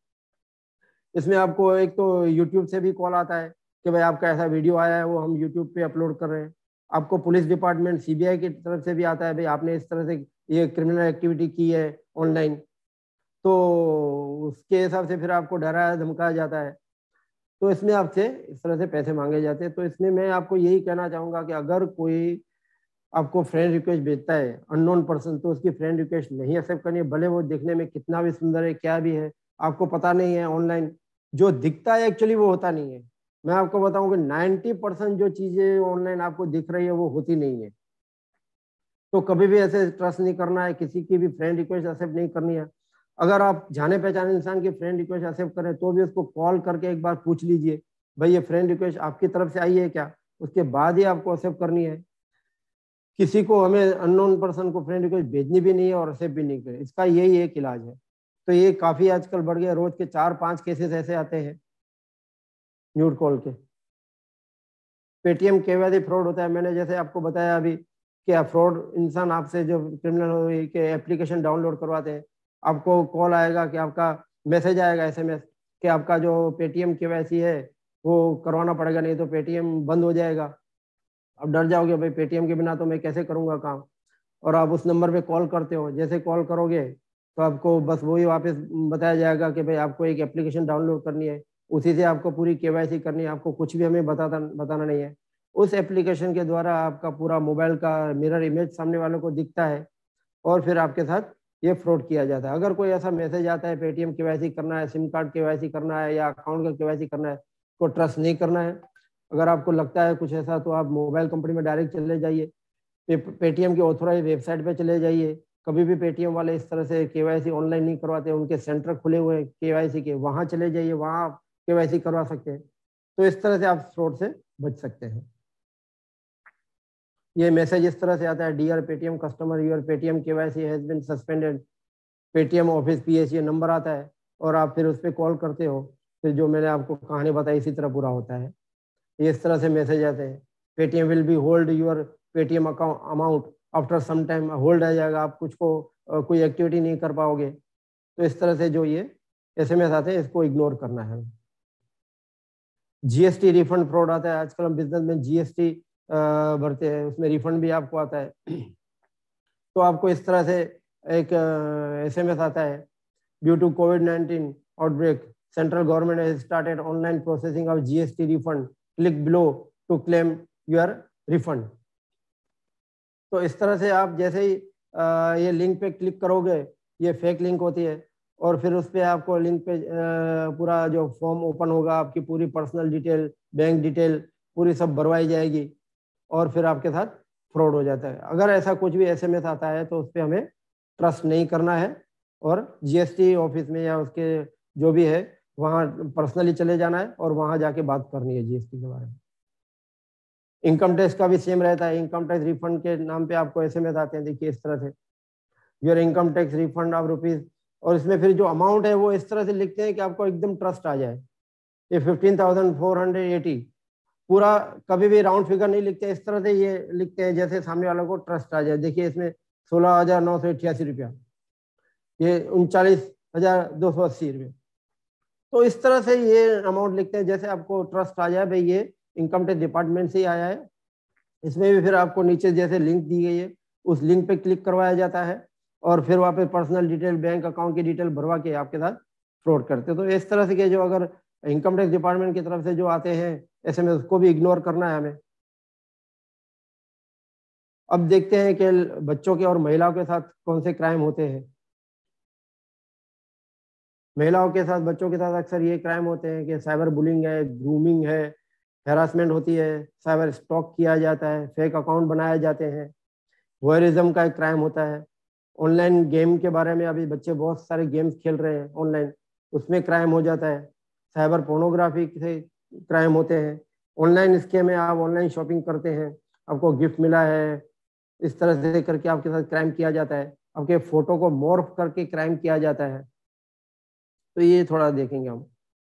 इसमें आपको एक तो यूट्यूब से भी कॉल आता है कि भाई आपका ऐसा वीडियो आया है, वो हम यूट्यूब पे अपलोड कर रहे हैं। आपको पुलिस डिपार्टमेंट सीबीआई की तरफ से भी आता है, भाई आपने इस तरह से ये क्रिमिनल एक्टिविटी की है ऑनलाइन, तो उसके हिसाब से फिर आपको डराया धमकाया जाता है। तो इसमें आपसे इस तरह से पैसे मांगे जाते हैं। तो इसमें मैं आपको यही कहना चाहूँगा कि अगर कोई आपको फ्रेंड रिक्वेस्ट भेजता है अननोन पर्सन, तो उसकी फ्रेंड रिक्वेस्ट नहीं एक्सेप्ट करनी है, भले वो देखने में कितना भी सुंदर है, क्या भी है, आपको पता नहीं है ऑनलाइन जो दिखता है एक्चुअली वो होता नहीं है। मैं आपको बताऊं कि नब्बे परसेंट जो चीजें ऑनलाइन आपको दिख रही है वो होती नहीं है। तो कभी भी ऐसे ट्रस्ट नहीं करना है, किसी की भी फ्रेंड रिक्वेस्ट एक्सेप्ट नहीं करनी है। अगर आप जाने पहचाने इंसान की फ्रेंड रिक्वेस्ट एक्सेप्ट करें तो भी उसको कॉल करके एक बार पूछ लीजिए, भाई ये फ्रेंड रिक्वेस्ट आपकी तरफ से आई है क्या, उसके बाद ही आपको एक्सेप्ट करनी है। किसी को, हमें अननोन पर्सन को फ्रेंड रिक्वेस्ट भेजनी भी नहीं है और एक्सेप्ट भी नहीं करें, इसका यही एक इलाज है। तो ये काफी आजकल बढ़ गया, रोज के चार पांच केसेस ऐसे आते हैं न्यूड कॉल के। पेटीएम केवाईसी फ्रॉड होता है, मैंने जैसे आपको बताया अभी कि फ्रॉड इंसान आपसे जो क्रिमिनल के एप्लीकेशन डाउनलोड करवाते हैं, आपको कॉल आएगा कि आपका मैसेज आएगा एसएमएस कि आपका जो पेटीएम केवाईसी है वो करवाना पड़ेगा, नहीं तो पेटीएम बंद हो जाएगा। आप डर जाओगे, भाई पेटीएम के बिना तो मैं कैसे करूंगा काम, और आप उस नंबर पे कॉल करते हो। जैसे कॉल करोगे तो आपको बस वही वापस बताया जाएगा कि भाई आपको एक एप्लीकेशन डाउनलोड करनी है, उसी से आपको पूरी केवाईसी करनी है, आपको कुछ भी हमें बताता बताना नहीं है। उस एप्लीकेशन के द्वारा आपका पूरा मोबाइल का मिरर इमेज सामने वालों को दिखता है और फिर आपके साथ ये फ्रॉड किया जाता है। अगर कोई ऐसा मैसेज आता है पेटीएम केवाईसी करना है, सिम कार्ड केवाईसी करना है या अकाउंट का केवाईसी करना है, तो ट्रस्ट नहीं करना है। अगर आपको लगता है कुछ ऐसा तो आप मोबाइल कंपनी में डायरेक्ट चले जाइए, पेटीएम की ऑथोराइज वेबसाइट पे चले जाइए, कभी भी पेटीएम वाले इस तरह से केवाईसी ऑनलाइन नहीं करवाते, उनके सेंटर खुले हुए हैं केवाईसी के, वहां चले जाइए, वहां आप केवाईसी करवा सकते हैं। तो इस तरह से आप फ्रॉड से बच सकते हैं। ये मैसेज इस तरह से आता है, dear Paytm customer, your Paytm KYC has been suspended, Paytm office PH, ये नंबर आता है और आप फिर उस पर कॉल करते हो, फिर जो मैंने आपको कहानी बताई इसी तरह पूरा होता है। ये इस तरह से मैसेज आते हैं, Paytm will be hold your Paytm account amount after some time, hold आ जाएगा, आप कुछ को uh, कोई एक्टिविटी नहीं कर पाओगे। तो इस तरह से जो ये एसएमएस आते हैं इसको इग्नोर करना है। जीएसटी रिफंड फ्रॉड आता है, आजकल हम बिजनेस में जीएसटी भरते हैं, उसमें रिफंड भी आपको आता है। तो आपको इस तरह से एक एसएमएस आता है, due to Covid nineteen outbreak central government has started online processing of GST refund, click below to claim your refund. तो इस तरह से आप जैसे ही आ, ये लिंक पे क्लिक करोगे, ये फेक लिंक होती है, और फिर उस पर आपको लिंक पे आ, पूरा जो फॉर्म ओपन होगा, आपकी पूरी पर्सनल डिटेल, बैंक डिटेल पूरी सब भरवाई जाएगी और फिर आपके साथ फ्रॉड हो जाता है। अगर ऐसा कुछ भी एसएमएस आता है तो उस पर हमें ट्रस्ट नहीं करना है और जीएसटी ऑफिस में या उसके जो भी है वहाँ पर्सनली चले जाना है और वहाँ जाके बात करनी है जीएसटी के बारे में। इनकम टैक्स का भी सेम रहता है, इनकम टैक्स रिफंड के नाम पे आपको एसएमएस आते हैं, देखिए इस तरह से, your income tax refund of rupees, और इसमें फिर जो अमाउंट है वो इस तरह से लिखते हैं कि आपको एकदम ट्रस्ट आ जाए। ये fifteen thousand four hundred eighty, पूरा कभी भी राउंड फिगर नहीं लिखते, इस तरह से ये लिखते हैं जैसे सामने वालों को ट्रस्ट आ जाए। देखिए इसमें सोलह हजार नौ सौ अट्ठासी रुपया, ये उनचालीस हजार दो सौ अस्सी रुपये। तो इस तरह से ये अमाउंट लिखते हैं जैसे आपको ट्रस्ट आ जाए भाई ये इनकम टैक्स डिपार्टमेंट से ही आया है। इसमें भी फिर आपको नीचे जैसे लिंक दी गई है उस लिंक पे क्लिक करवाया जाता है और फिर वहाँ पे पर्सनल डिटेल, बैंक अकाउंट की डिटेल भरवा के आपके साथ फ्रॉड करते हैं। तो इस तरह से के जो अगर इनकम टैक्स डिपार्टमेंट की तरफ से जो आते हैं एसएमएस, उसको भी इग्नोर करना है हमें। अब देखते हैं कि बच्चों के और महिलाओं के साथ कौन से क्राइम होते हैं। महिलाओं के साथ, बच्चों के साथ अक्सर ये क्राइम होते हैं कि साइबर बुलिंग है, ग्रूमिंग है, हैरासमेंट होती है, साइबर स्टॉक किया जाता है, फेक अकाउंट बनाए जाते हैं, वॉयरिज्म का एक क्राइम होता है। ऑनलाइन गेम के बारे में अभी बच्चे बहुत सारे गेम्स खेल रहे हैं ऑनलाइन, उसमें क्राइम हो जाता है। साइबर पोर्नोग्राफी से क्राइम होते हैं। ऑनलाइन स्कैम में आप ऑनलाइन शॉपिंग करते हैं, आपको गिफ्ट मिला है, इस तरह से करके आपके साथ क्राइम किया जाता है। आपके फोटो को मॉर्फ करके क्राइम किया जाता है। तो ये थोड़ा देखेंगे हम।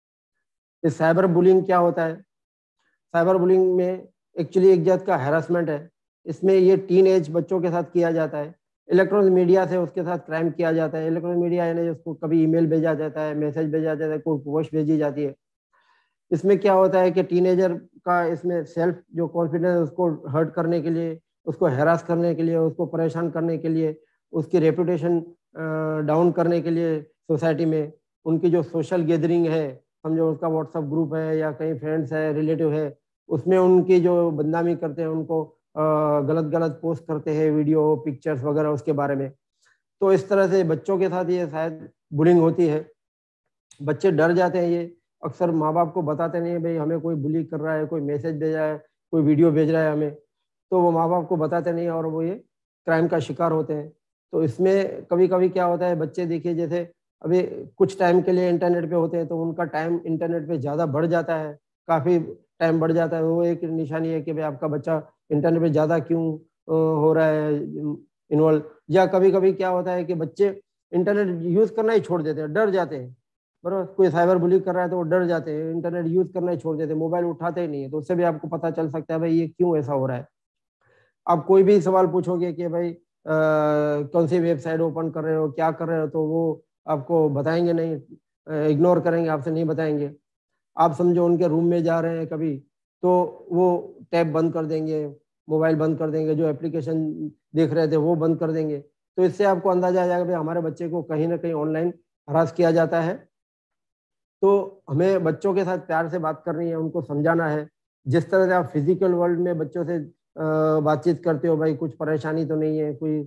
इस साइबर बुलिंग क्या होता है? साइबर बुलिंग में एक्चुअली एक जात का हैरासमेंट है। इसमें ये टीन एज बच्चों के साथ किया जाता है। इलेक्ट्रॉनिक मीडिया से उसके साथ क्राइम किया जाता है। इलेक्ट्रॉनिक मीडिया यानी उसको कभी ईमेल भेजा जाता है, मैसेज भेजा जाता है, कोई पोस्ट भेजी जाती है। इसमें क्या होता है कि टीनेजर का इसमें सेल्फ जो कॉन्फिडेंस उसको हर्ट करने के लिए, उसको हैरास करने के लिए, उसको परेशान करने के लिए, उसकी रेपुटेशन डाउन करने के लिए सोसाइटी में, उनकी जो सोशल गैदरिंग है, समझो उसका व्हाट्सएप ग्रुप है या कहीं फ्रेंड्स है, रिलेटिव है, उसमें उनकी जो बदनामी करते हैं, उनको गलत गलत पोस्ट करते हैं, वीडियो, पिक्चर्स वगैरह उसके बारे में। तो इस तरह से बच्चों के साथ ये शायद बुलिंग होती है। बच्चे डर जाते हैं, ये अक्सर माँ बाप को बताते नहीं है भाई हमें कोई बुली कर रहा है, कोई मैसेज भेज रहा है, कोई वीडियो भेज रहा है हमें, तो वो माँ बाप को बताते नहीं और वो ये क्राइम का शिकार होते हैं। तो इसमें कभी कभी क्या होता है, बच्चे देखिए जैसे अभी कुछ टाइम के लिए इंटरनेट पे होते हैं तो उनका टाइम इंटरनेट पे ज़्यादा बढ़ जाता है, काफ़ी टाइम बढ़ जाता है। वो एक निशानी है कि भाई आपका बच्चा इंटरनेट पे ज़्यादा क्यों हो रहा है इन्वॉल्व। या कभी कभी क्या होता है कि बच्चे इंटरनेट यूज़ करना ही छोड़ देते हैं, डर जाते हैं, बराबर। कोई साइबर बुलिंग कर रहा है तो वो डर जाते हैं, इंटरनेट यूज़ करना ही छोड़ देते हैं, मोबाइल उठाते ही नहीं है। तो उससे भी आपको पता चल सकता है भाई ये क्यों ऐसा हो रहा है। आप कोई भी सवाल पूछोगे कि भाई आ, कौन सी वेबसाइट ओपन कर रहे हो, क्या कर रहे हो, तो वो आपको बताएंगे नहीं, इग्नोर करेंगे, आपसे नहीं बताएंगे। आप समझो उनके रूम में जा रहे हैं कभी, तो वो टैब बंद कर देंगे, मोबाइल बंद कर देंगे, जो एप्लीकेशन देख रहे थे वो बंद कर देंगे। तो इससे आपको अंदाजा आ जाएगा भाई हमारे बच्चे को कहीं ना कहीं ऑनलाइन हरास किया जाता है। तो हमें बच्चों के साथ प्यार से बात करनी है, उनको समझाना है। जिस तरह से आप फिजिकल वर्ल्ड में बच्चों से बातचीत करते हो, भाई कुछ परेशानी तो नहीं है, कोई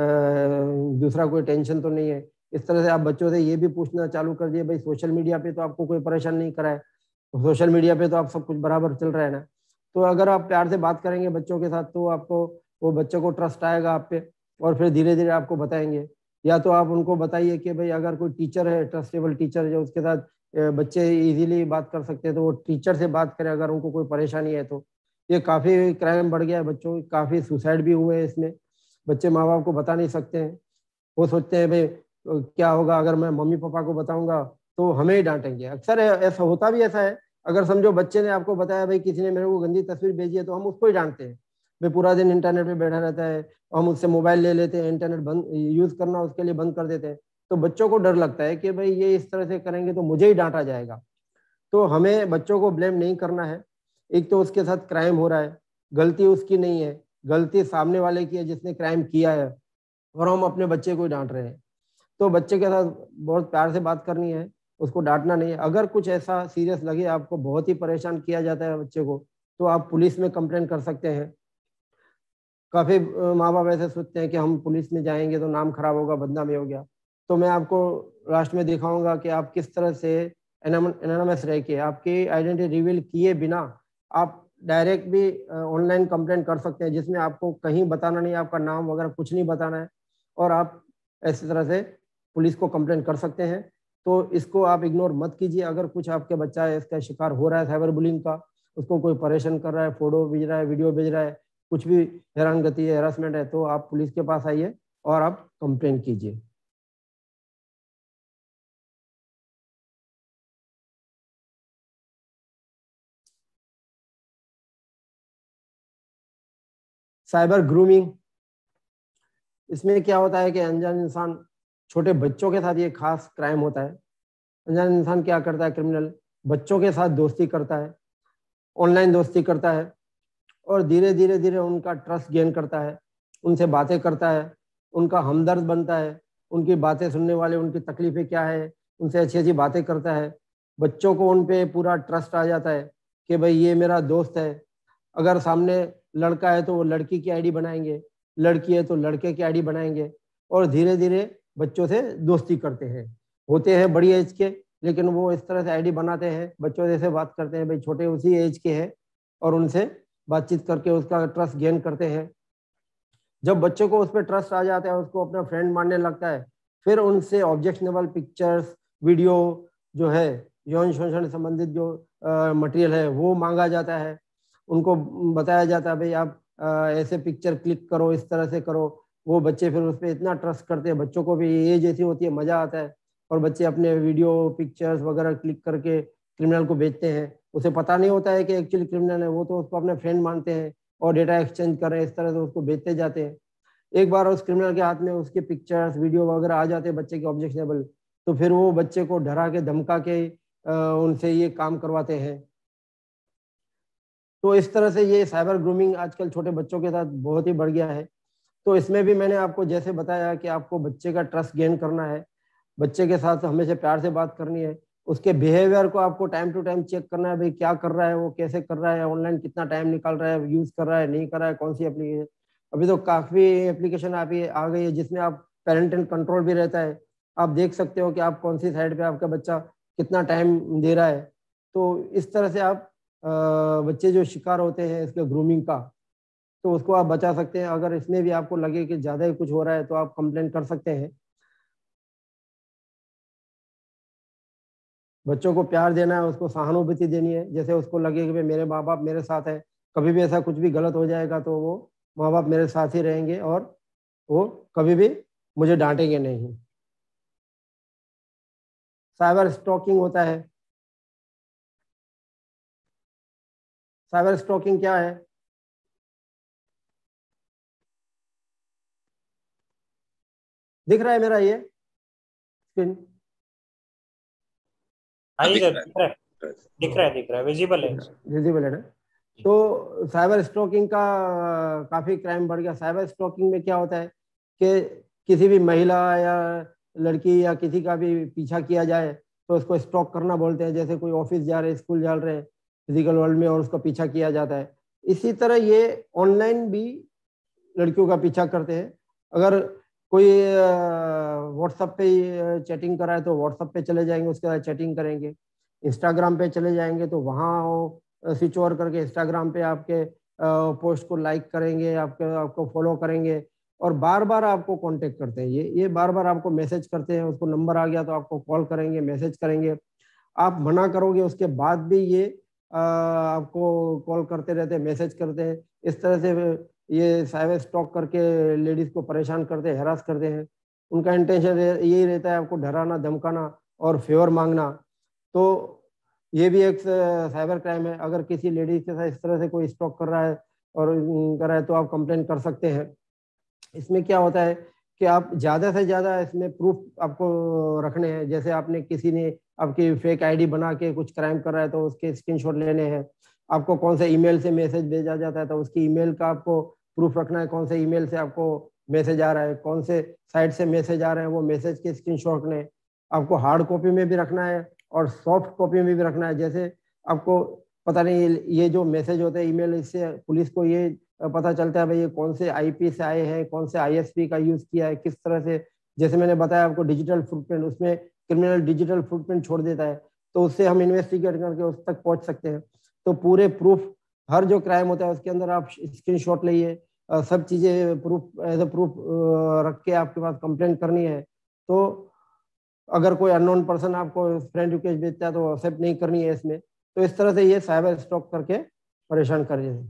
दूसरा कोई टेंशन तो नहीं है, इस तरह से आप बच्चों से ये भी पूछना चालू कर दिए भाई सोशल मीडिया पे तो आपको कोई परेशान नहीं करा है, सोशल मीडिया पे तो आप सब कुछ बराबर चल रहा है ना। तो अगर आप प्यार से बात करेंगे बच्चों के साथ तो आपको वो बच्चे को ट्रस्ट आएगा आप पे और फिर धीरे धीरे आपको बताएंगे। या तो आप उनको बताइए कि भाई अगर कोई टीचर है, ट्रस्टेबल टीचर जो उसके साथ बच्चे इजीली बात कर सकते हैं, तो वो टीचर से बात करें अगर उनको कोई परेशानी है तो। ये काफ़ी क्राइम बढ़ गया है बच्चों, काफ़ी सुसाइड भी हुए हैं इसमें। बच्चे माँ बाप को बता नहीं सकते हैं, वो सोचते हैं भाई क्या होगा अगर मैं मम्मी पापा को बताऊंगा तो हमें ही डांटेंगे। अक्सर ऐसा होता भी ऐसा है, अगर समझो बच्चे ने आपको बताया भाई किसी ने मेरे को गंदी तस्वीर भेजी है तो हम उसको ही डांटते हैं। भाई पूरा दिन इंटरनेट पे बैठा रहता है, हम उससे मोबाइल ले लेते हैं, इंटरनेट बंद यूज करना उसके लिए बंद कर देते हैं। तो बच्चों को डर लगता है कि भाई ये इस तरह से करेंगे तो मुझे ही डांटा जाएगा। तो हमें बच्चों को ब्लेम नहीं करना है। एक तो उसके साथ क्राइम हो रहा है, गलती उसकी नहीं है, गलती सामने वाले की है जिसने क्राइम किया है, और हम अपने बच्चे को ही डांट रहे हैं। तो बच्चे के साथ बहुत प्यार से बात करनी है, उसको डांटना नहीं है। अगर कुछ ऐसा सीरियस लगे आपको, बहुत ही परेशान किया जाता है बच्चे को, तो आप पुलिस में कंप्लेंट कर सकते हैं। काफी माँ बाप ऐसे सोचते हैं कि हम पुलिस में जाएंगे तो नाम खराब होगा, बदनामी हो गया। तो मैं आपको लास्ट में दिखाऊंगा कि आप किस तरह से एनोनिमस रह के, आपकी आइडेंटिटी रिवील किए बिना आप डायरेक्ट भी ऑनलाइन कंप्लेंट कर सकते हैं, जिसमें आपको कहीं बताना नहीं, आपका नाम वगैरह कुछ नहीं बताना है, और आप ऐसी तरह से पुलिस को कंप्लेंट कर सकते हैं। तो इसको आप इग्नोर मत कीजिए। अगर कुछ आपके बच्चा है इसका शिकार हो रहा है साइबर बुलिंग का, उसको कोई परेशान कर रहा है, फोटो भेज रहा है, वीडियो भेज रहा है, कुछ भी हैरानगति है, हैरासमेंट है, तो आप पुलिस के पास आइए और आप कंप्लेन कीजिए। साइबर ग्रूमिंग, इसमें क्या होता है कि अनजान इंसान, छोटे बच्चों के साथ ये खास क्राइम होता है। अनजान इंसान क्या करता है, क्रिमिनल बच्चों के साथ दोस्ती करता है, ऑनलाइन दोस्ती करता है, और धीरे धीरे धीरे उनका ट्रस्ट गेन करता है, उनसे बातें करता है, उनका हमदर्द बनता है, उनकी बातें सुनने वाले, उनकी तकलीफें क्या है, उनसे अच्छी अच्छी बातें करता है। बच्चों को उन पे पूरा ट्रस्ट आ जाता है कि भाई ये मेरा दोस्त है। अगर सामने लड़का है तो वो लड़की की आईडी बनाएंगे, लड़की है तो लड़के की आईडी बनाएंगे, और धीरे धीरे बच्चों से दोस्ती करते हैं। होते हैं बड़ी एज के, लेकिन वो इस तरह से आईडी बनाते हैं, बच्चों जैसे बात करते हैं, भाई छोटे उसी एज के हैं, और उनसे बातचीत करके उसका ट्रस्ट गेन करते हैं। जब बच्चे को उस पर ट्रस्ट आ जाता है, उसको अपना फ्रेंड मानने लगता है, फिर उनसे ऑब्जेक्शनेबल पिक्चर्स, वीडियो जो है, यौन शोषण संबंधित जो मटेरियल है वो मांगा जाता है। उनको बताया जाता है भाई आप आ, ऐसे पिक्चर क्लिक करो, इस तरह से करो। वो बच्चे फिर उस पर इतना ट्रस्ट करते हैं, बच्चों को भी ये जैसी होती है, मजा आता है, और बच्चे अपने वीडियो पिक्चर्स वगैरह क्लिक करके क्रिमिनल को भेजते हैं। उसे पता नहीं होता है कि एक्चुअली क्रिमिनल है, वो तो उसको अपने फ्रेंड मानते हैं और डेटा एक्सचेंज कर रहे हैं, इस तरह से उसको भेजते जाते हैं। एक बार उस क्रिमिनल के हाथ में उसके पिक्चर्स वीडियो वगैरह आ जाते हैं बच्चे के ऑब्जेक्शनेबल, तो फिर वो बच्चे को डरा के धमका के उनसे ये काम करवाते हैं। तो इस तरह से ये साइबर ग्रूमिंग आजकल छोटे बच्चों के साथ बहुत ही बढ़ गया है। तो इसमें भी मैंने आपको जैसे बताया कि आपको बच्चे का ट्रस्ट गेन करना है, बच्चे के साथ हमेशा प्यार से बात करनी है, उसके बिहेवियर को आपको टाइम टू टाइम चेक करना है, भाई क्या कर रहा है, वो कैसे कर रहा है, ऑनलाइन कितना टाइम निकाल रहा है, यूज कर रहा है नहीं कर रहा है, कौन सी एप्लीकेशन। अभी तो काफी एप्लीकेशन आप आ गई है जिसमें आप पेरेंटल कंट्रोल भी रहता है, आप देख सकते हो कि आप कौन सी साइड पे आपका बच्चा कितना टाइम दे रहा है। तो इस तरह से आप बच्चे जो शिकार होते हैं इसके ग्रूमिंग का, तो उसको आप बचा सकते हैं। अगर इसमें भी आपको लगे कि ज्यादा ही कुछ हो रहा है तो आप कंप्लेन कर सकते हैं। बच्चों को प्यार देना है, उसको सहानुभूति देनी है, जैसे उसको लगे कि मेरे माँ बाप मेरे साथ है, कभी भी ऐसा कुछ भी गलत हो जाएगा तो वो माँ बाप मेरे साथ ही रहेंगे और वो कभी भी मुझे डांटेंगे नहीं। साइबर स्टॉकिंग होता है। साइबर स्टॉकिंग क्या है? दिख रहा है मेरा ये स्क्रीन? हाँ जी सर, दिख रहा है, दिख रहा है, दिख रहा है, विजिबल है, विजिबल है ना। तो साइबर स्टॉकिंग का काफी क्राइम बढ़ गया। साइबर स्टॉकिंग में क्या होता है कि किसी भी महिला या लड़की या किसी का भी पीछा किया जाए तो उसको स्टॉक करना बोलते हैं। जैसे कोई ऑफिस जा रहे, स्कूल जा रहे हैं फिजिकल वर्ल्ड में, और उसका पीछा किया जाता है। इसी तरह ये ऑनलाइन भी लड़कियों का पीछा करते हैं। अगर कोई व्हाट्सएप पे चैटिंग करा है तो व्हाट्सएप पे चले जाएंगे, उसके बाद चैटिंग करेंगे। इंस्टाग्राम पे चले जाएंगे तो वहाँ स्विच ओवर करके इंस्टाग्राम पे आपके पोस्ट को लाइक करेंगे, आपको आपको फॉलो करेंगे और बार बार आपको कांटेक्ट करते हैं। ये ये बार बार आपको मैसेज करते हैं, उसको नंबर आ गया तो आपको कॉल करेंगे, मैसेज करेंगे। आप मना करोगे उसके बाद भी ये आ, आपको कॉल करते रहते हैं, मैसेज करते हैं। इस तरह से ये साइबर स्टॉक करके लेडीज को परेशान करते हैं, हैरास करते हैं। उनका इंटेंशन यही रहता है आपको डराना, धमकाना और फेवर मांगना। तो ये भी एक साइबर क्राइम है। अगर किसी लेडीज के साथ इस तरह से कोई स्टॉक कर रहा है और कर रहा है तो आप कंप्लेंट कर सकते हैं। इसमें क्या होता है कि आप ज़्यादा से ज़्यादा इसमें प्रूफ आपको रखने हैं। जैसे आपने किसी ने आपकी फेक आईडी बना के कुछ क्राइम कर रहा है तो उसके स्क्रीनशॉट लेने हैं। आपको कौन से ईमेल से मैसेज भेजा जाता है तो उसकी ईमेल का आपको प्रूफ रखना है, कौन से ईमेल से आपको मैसेज आ रहा है, कौन से साइट से मैसेज आ रहे हैं, वो मैसेज के स्क्रीनशॉट रखने हैं। आपको हार्ड कॉपी में भी रखना है और सॉफ्ट कॉपी में भी रखना है। जैसे आपको पता नहीं ये जो मैसेज होते हैं ईमेल, इससे पुलिस को ये पता चलता है भाई ये कौन से आईपी से आए हैं, कौन से आईएसपी का यूज किया है, किस तरह से। जैसे मैंने बताया आपको डिजिटल फुटप्रिंट, उसमें क्रिमिनल डिजिटल फुटप्रिंट छोड़ देता है तो उससे हम इन्वेस्टिगेट करके उस तक पहुंच सकते हैं। तो पूरे प्रूफ, हर जो क्राइम होता है उसके अंदर आप स्क्रीनशॉट लाइए, सब चीजें प्रूफ एज ए प्रूफ रख के आपके पास कंप्लेंट करनी है। तो अगर कोई अननोन पर्सन आपको फ्रेंड रिक्वेस्ट भेजता है तो एक्सेप्ट नहीं करनी है इसमें। तो इस तरह से ये साइबर स्टॉक करके परेशान कर रहे हैं।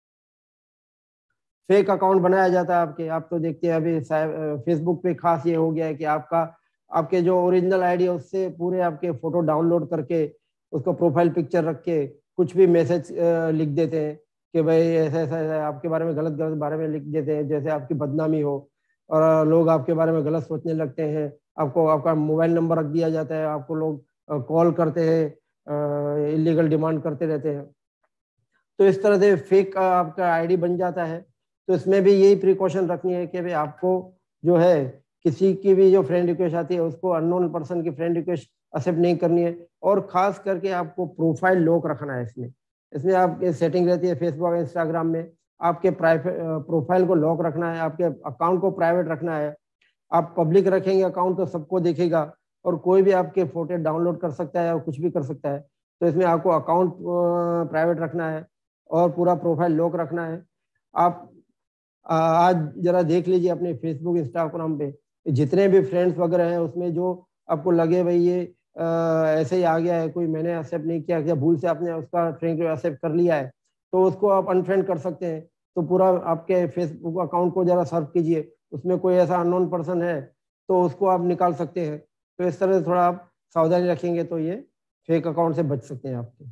फेक अकाउंट बनाया जाता है आपके। आप तो देखते हैं अभी फेसबुक पे खास ये हो गया है कि आपका आपके जो ओरिजिनल आईडी है उससे पूरे आपके फोटो डाउनलोड करके उसको प्रोफाइल पिक्चर रख के कुछ भी मैसेज लिख देते हैं कि भाई ऐसा ऐसा आपके बारे में, गलत गलत बारे में लिख देते हैं जैसे आपकी बदनामी हो, और लोग आपके बारे में गलत सोचने लगते हैं। आपको आपका मोबाइल नंबर रख दिया जाता है, आपको लोग कॉल करते हैं, इलीगल डिमांड करते रहते हैं। तो इस तरह से फेक आपका आईडी बन जाता है। तो इसमें भी यही प्रिकॉशन रखनी है कि भाई आपको जो है किसी की भी जो फ्रेंड रिक्वेस्ट आती है उसको अननोन पर्सन की फ्रेंड रिक्वेस्ट एक्सेप्ट नहीं करनी है। और खास करके आपको प्रोफाइल लॉक रखना है। इसमें इसमें आपकी सेटिंग रहती है फेसबुक और इंस्टाग्राम में, आपके प्राइवेट प्रोफाइल को लॉक रखना है, आपके अकाउंट को प्राइवेट रखना है। आप पब्लिक रखेंगे अकाउंट तो सबको दिखेगा और कोई भी आपके फोटो डाउनलोड कर सकता है और कुछ भी कर सकता है। तो इसमें आपको अकाउंट प्राइवेट रखना है और पूरा प्रोफाइल लॉक रखना है। आप आज जरा देख लीजिए अपने फेसबुक इंस्टाग्राम पे जितने भी फ्रेंड्स वगैरह हैं उसमें जो आपको लगे भाई ये आ, ऐसे ही आ गया है, कोई मैंने एक्सेप्ट नहीं किया, क्या भूल से आपने उसका फ्रेंड एक्सेप्ट कर लिया है तो उसको आप अनफ्रेंड कर सकते हैं। तो पूरा आपके फेसबुक अकाउंट को जरा सर्च कीजिए, उसमें कोई ऐसा अननोन पर्सन है तो उसको आप निकाल सकते हैं। तो इस तरह से थोड़ा आप सावधानी रखेंगे तो ये फेक अकाउंट से बच सकते हैं आपके।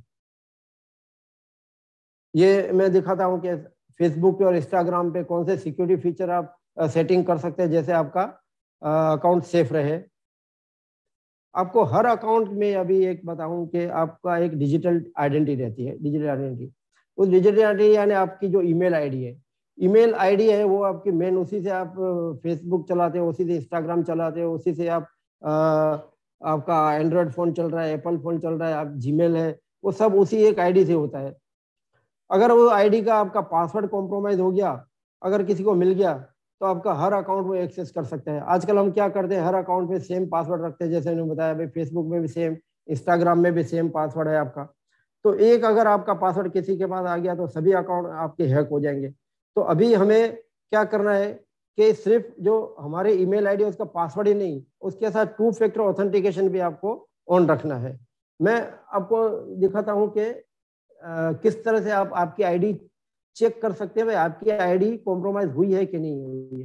ये मैं दिखाता हूँ कि फेसबुक पे और इंस्टाग्राम पे कौन से सिक्योरिटी फीचर आप सेटिंग कर सकते हैं जैसे आपका अकाउंट सेफ रहे। आपको हर अकाउंट में अभी एक बताऊं कि आपका एक डिजिटल आइडेंटिटी रहती है। डिजिटल आइडेंटिटी, उस डिजिटल आइडेंटिटी यानी आपकी जो ईमेल आईडी है, ईमेल आईडी है वो आपकी मेन, उसी से आप फेसबुक चलाते हो, उसी से इंस्टाग्राम चलाते हो, उसी से आप आ, आपका एंड्रॉयड फोन चल रहा है, एप्पल फोन चल रहा है, आप जीमेल है, वो सब उसी एक आईडी से होता है। अगर वो आईडी का आपका पासवर्ड कॉम्प्रोमाइज हो गया, अगर किसी को मिल गया तो आपका हर अकाउंट वो एक्सेस कर सकता है। आजकल हम क्या करते हैं, हर अकाउंट पे सेम पासवर्ड रखते हैं। जैसे मैंने बताया भाई फेसबुक में भी सेम, इंस्टाग्राम में भी सेम पासवर्ड है आपका। तो एक अगर आपका पासवर्ड किसी के पास आ गया तो सभी अकाउंट आपके हैक हो जाएंगे। तो अभी हमें क्या करना है कि सिर्फ जो हमारे ईमेल आईडी है उसका पासवर्ड ही नहीं, उसके साथ टू फैक्टर ऑथेंटिकेशन भी आपको ऑन रखना है। मैं आपको दिखाता हूँ कि किस तरह से आप आपकी आईडी चेक कर सकते हैं भाई आपकी आईडी कॉम्प्रोमाइज हुई है कि नहीं हुई है।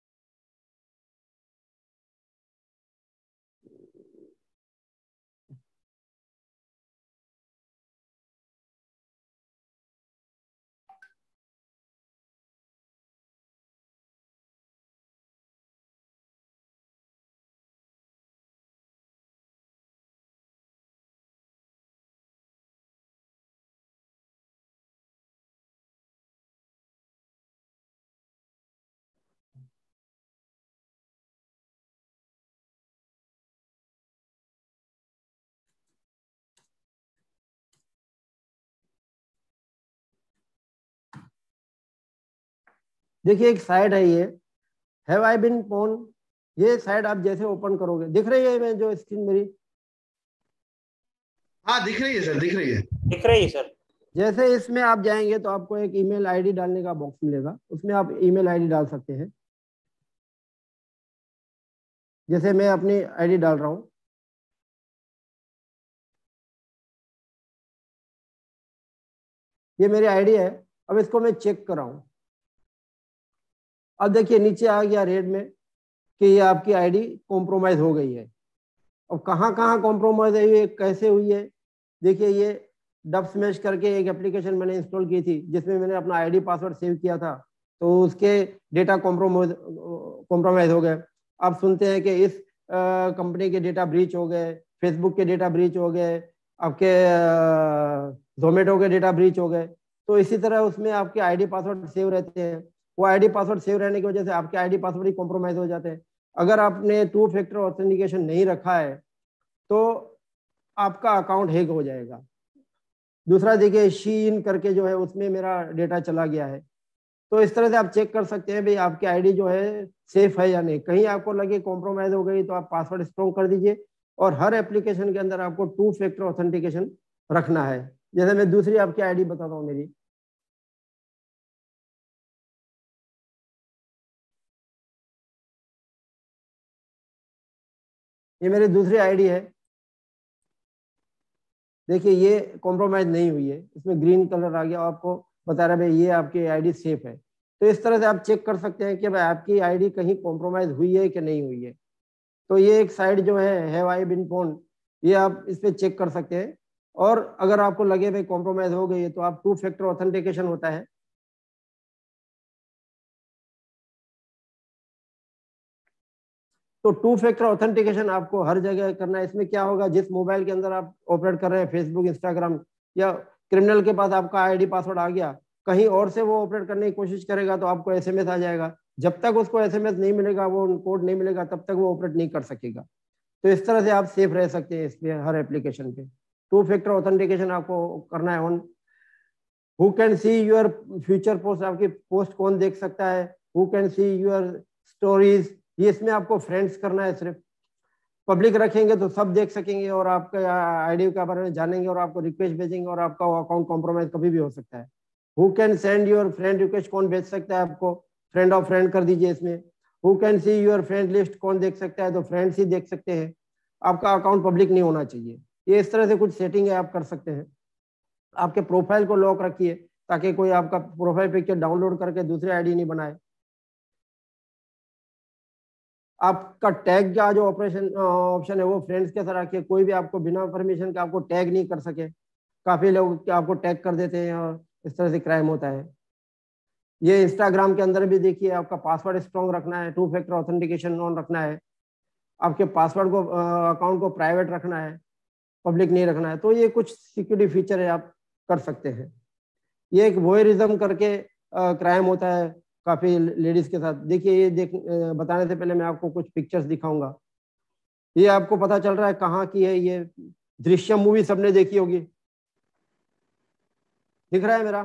देखिए एक साइट है ये, हैव आई बीन पोन। ये साइट आप जैसे ओपन करोगे, दिख रही है मैं जो स्क्रीन मेरी? हाँ दिख रही है सर, दिख रही है दिख रही है सर। जैसे इसमें आप जाएंगे तो आपको एक ईमेल आईडी डालने का बॉक्स मिलेगा, उसमें आप ईमेल आईडी डाल सकते हैं। जैसे मैं अपनी आईडी डाल रहा हूं, ये मेरी आईडी है। अब इसको मैं चेक कर रहा हूं। अब देखिए नीचे आ गया रेड में कि ये आपकी आईडी कॉम्प्रोमाइज हो गई है। अब कहाँ कहाँ कॉम्प्रोमाइज है, ये कैसे हुई है? देखिए ये डब स्मैश करके एक एप्लीकेशन मैंने इंस्टॉल की थी जिसमें मैंने अपना आईडी पासवर्ड सेव किया था, तो उसके डेटा कॉम्प्रोमाइज कॉम्प्रोमाइज हो गए। आप सुनते हैं कि इस कंपनी के डेटा ब्रीच हो गए, फेसबुक के डेटा ब्रीच हो गए, आपके जोमेटो के डेटा ब्रीच हो गए। तो इसी तरह उसमें आपके आईडी पासवर्ड सेव रहते हैं। वो आईडी पासवर्ड सेव रहने की वजह से आपके आईडी पासवर्ड ही कॉम्प्रोमाइज हो जाते हैं। अगर आपने टू फैक्टर ऑथेंटिकेशन नहीं रखा है तो आपका अकाउंट हैक हो जाएगा। दूसरा देखिए शीन करके जो है उसमें मेरा डेटा चला गया है। तो इस तरह से आप चेक कर सकते हैं भाई आपकी आईडी जो है सेफ है या नहीं। कहीं आपको लगे कॉम्प्रोमाइज हो गई तो आप पासवर्ड स्ट्रॉन्ग कर दीजिए। और हर एप्लीकेशन के अंदर आपको टू फैक्टर ऑथेंटिकेशन रखना है। जैसे मैं दूसरी आपकी आईडी बताता हूँ मेरी, ये मेरी दूसरी आईडी है। देखिए ये कॉम्प्रोमाइज नहीं हुई है, इसमें ग्रीन कलर आ गया, आपको बता रहा है भाई ये आपकी आईडी सेफ है। तो इस तरह से आप चेक कर सकते हैं कि भाई आपकी आईडी कहीं कॉम्प्रोमाइज हुई है कि नहीं हुई है। तो ये एक साइट जो है हैव आई बीन पॉन्ड, ये आप इस पे चेक कर सकते हैं। और अगर आपको लगे भाई कॉम्प्रोमाइज हो गई है तो आप टू फैक्टर ऑथेंटिकेशन होता है, तो टू फैक्टर ऑथेंटिकेशन आपको हर जगह करना है। इसमें क्या होगा, जिस मोबाइल के अंदर आप ऑपरेट कर रहे हैं, फेसबुक, इंस्टाग्राम, या क्रिमिनल के पास आपका आईडी पासवर्ड आ गया, कहीं और से वो ऑपरेट करने की कोशिश करेगा तो आपको एसएमएस आ जाएगा। जब तक उसको एसएमएस नहीं मिलेगा, वो कोड नहीं मिलेगा, तब तक वो ऑपरेट नहीं कर सकेगा। तो इस तरह से आप सेफ रह सकते हैं इसमें हर एप्लीकेशन पे। टू फैक्टर ऑथेंटिकेशन आपको करना है on. Who can see your future post, आपकी पोस्ट कौन देख सकता है। Who can see your stories, ये इसमें आपको फ्रेंड्स करना है सिर्फ। पब्लिक रखेंगे तो सब देख सकेंगे और आपका आईडी के बारे में जानेंगे और आपको रिक्वेस्ट भेजेंगे और आपका अकाउंट कॉम्प्रोमाइज कभी भी हो सकता है। Who can send your friend request, कौन भेज सकता है आपको, फ्रेंड ऑफ फ्रेंड कर दीजिए इसमें। Who can see your friend list, कौन देख सकता है, तो फ्रेंड्स ही देख सकते हैं। आपका अकाउंट पब्लिक नहीं होना चाहिए। ये इस तरह से कुछ सेटिंग है आप कर सकते हैं। आपके प्रोफाइल को लॉक रखिए ताकि कोई आपका प्रोफाइल पिक्चर डाउनलोड करके दूसरे आईडी नहीं बनाए। आपका टैग का जो ऑपरेशन ऑप्शन है वो फ्रेंड्स के साथ रखिए, कोई भी आपको बिना परमिशन के आपको टैग नहीं कर सके। काफी लोग आपको टैग कर देते हैं और इस तरह से क्राइम होता है। ये इंस्टाग्राम के अंदर भी देखिए आपका पासवर्ड स्ट्रॉन्ग रखना है, टू फैक्टर ऑथेंटिकेशन ऑन रखना है, आपके पासवर्ड को अकाउंट को प्राइवेट रखना है, पब्लिक नहीं रखना है। तो ये कुछ सिक्योरिटी फीचर है आप कर सकते हैं। ये एक वोयरिज्म करके क्राइम होता है काफी लेडीज के साथ। देखिए ये देख बताने से पहले मैं आपको कुछ पिक्चर्स दिखाऊंगा। ये आपको पता चल रहा है कहाँ की है। ये दृश्यम मूवी सबने देखी होगी, दिख रहा है मेरा?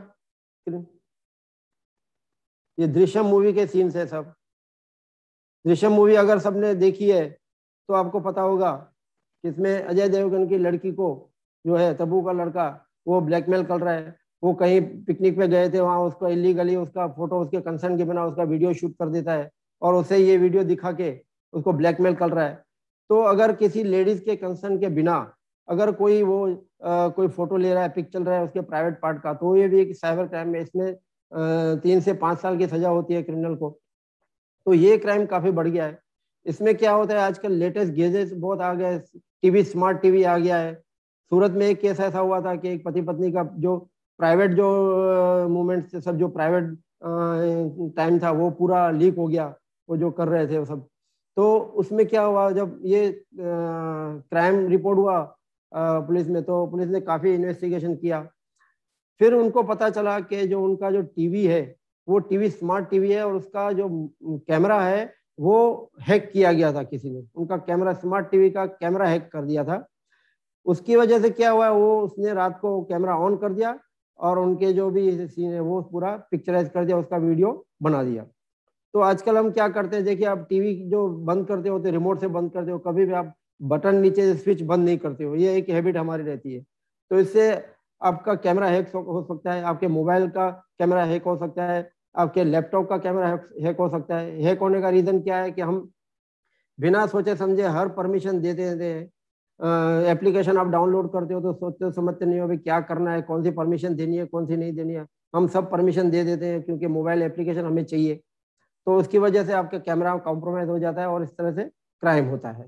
ये दृश्यम मूवी के सीन्स है सब। दृश्यम मूवी अगर सबने देखी है तो आपको पता होगा कि इसमें अजय देवगन की लड़की को जो है तब्बू का लड़का वो ब्लैकमेल कर रहा है। वो कहीं पिकनिक पे गए थे, वहां उसको इलीगली उसका फोटो उसके कंसर्न के बिना उसका वीडियो शूट कर देता है और उसे ये वीडियो दिखा के उसको ब्लैकमेल कर रहा है। तो अगर किसी लेडीज के कंसर्न के बिना अगर कोई वो आ, कोई फोटो ले रहा है, पिक चल रहा है उसके प्राइवेट पार्ट का, तो ये भी एक साइबर क्राइम है। इसमें आ, तीन से पांच साल की सजा होती है क्रिमिनल को। तो ये क्राइम काफी बढ़ गया है। इसमें क्या होता है, आजकल लेटेस्ट गैजेट्स बहुत आ गए, टीवी, स्मार्ट टीवी आ गया है। सूरत में एक केस ऐसा हुआ था कि एक पति पत्नी का जो प्राइवेट जो मूवमेंट्स थे, सब जो प्राइवेट टाइम था वो पूरा लीक हो गया, वो जो कर रहे थे वो सब। तो उसमें क्या हुआ, जब ये क्राइम रिपोर्ट हुआ पुलिस में, तो पुलिस ने काफी इन्वेस्टिगेशन किया। फिर उनको पता चला कि जो उनका जो टीवी है वो टीवी स्मार्ट टीवी है और उसका जो कैमरा है वो हैक किया गया था किसी ने। उनका कैमरा, स्मार्ट टीवी का कैमरा हैक कर दिया था। उसकी वजह से क्या हुआ, वो उसने रात को कैमरा ऑन कर दिया और उनके जो भी सीन है वो पूरा पिक्चराइज कर दिया, उसका वीडियो बना दिया। तो आजकल हम क्या करते हैं, देखिए आप टीवी जो बंद करते हो तो रिमोट से बंद करते हो, कभी भी आप बटन नीचे स्विच बंद नहीं करते हो। ये एक हैबिट हमारी रहती है। तो इससे आपका कैमरा हैक हो सकता है, आपके मोबाइल का कैमरा हैक हो सकता है, आपके लैपटॉप का कैमरा हैक हो सकता है। हैक होने का रीजन क्या है कि हम बिना सोचे समझे हर परमिशन दे देते हैं। एप्लीकेशन आप डाउनलोड करते हो तो सोचते समझते नहीं हो भाई क्या करना है, कौन सी परमिशन देनी है, कौन सी नहीं देनी है। हम सब परमिशन दे देते हैं क्योंकि मोबाइल एप्लीकेशन हमें चाहिए। तो उसकी वजह से आपका कैमरा कॉम्प्रोमाइज हो जाता है और इस तरह से क्राइम होता है।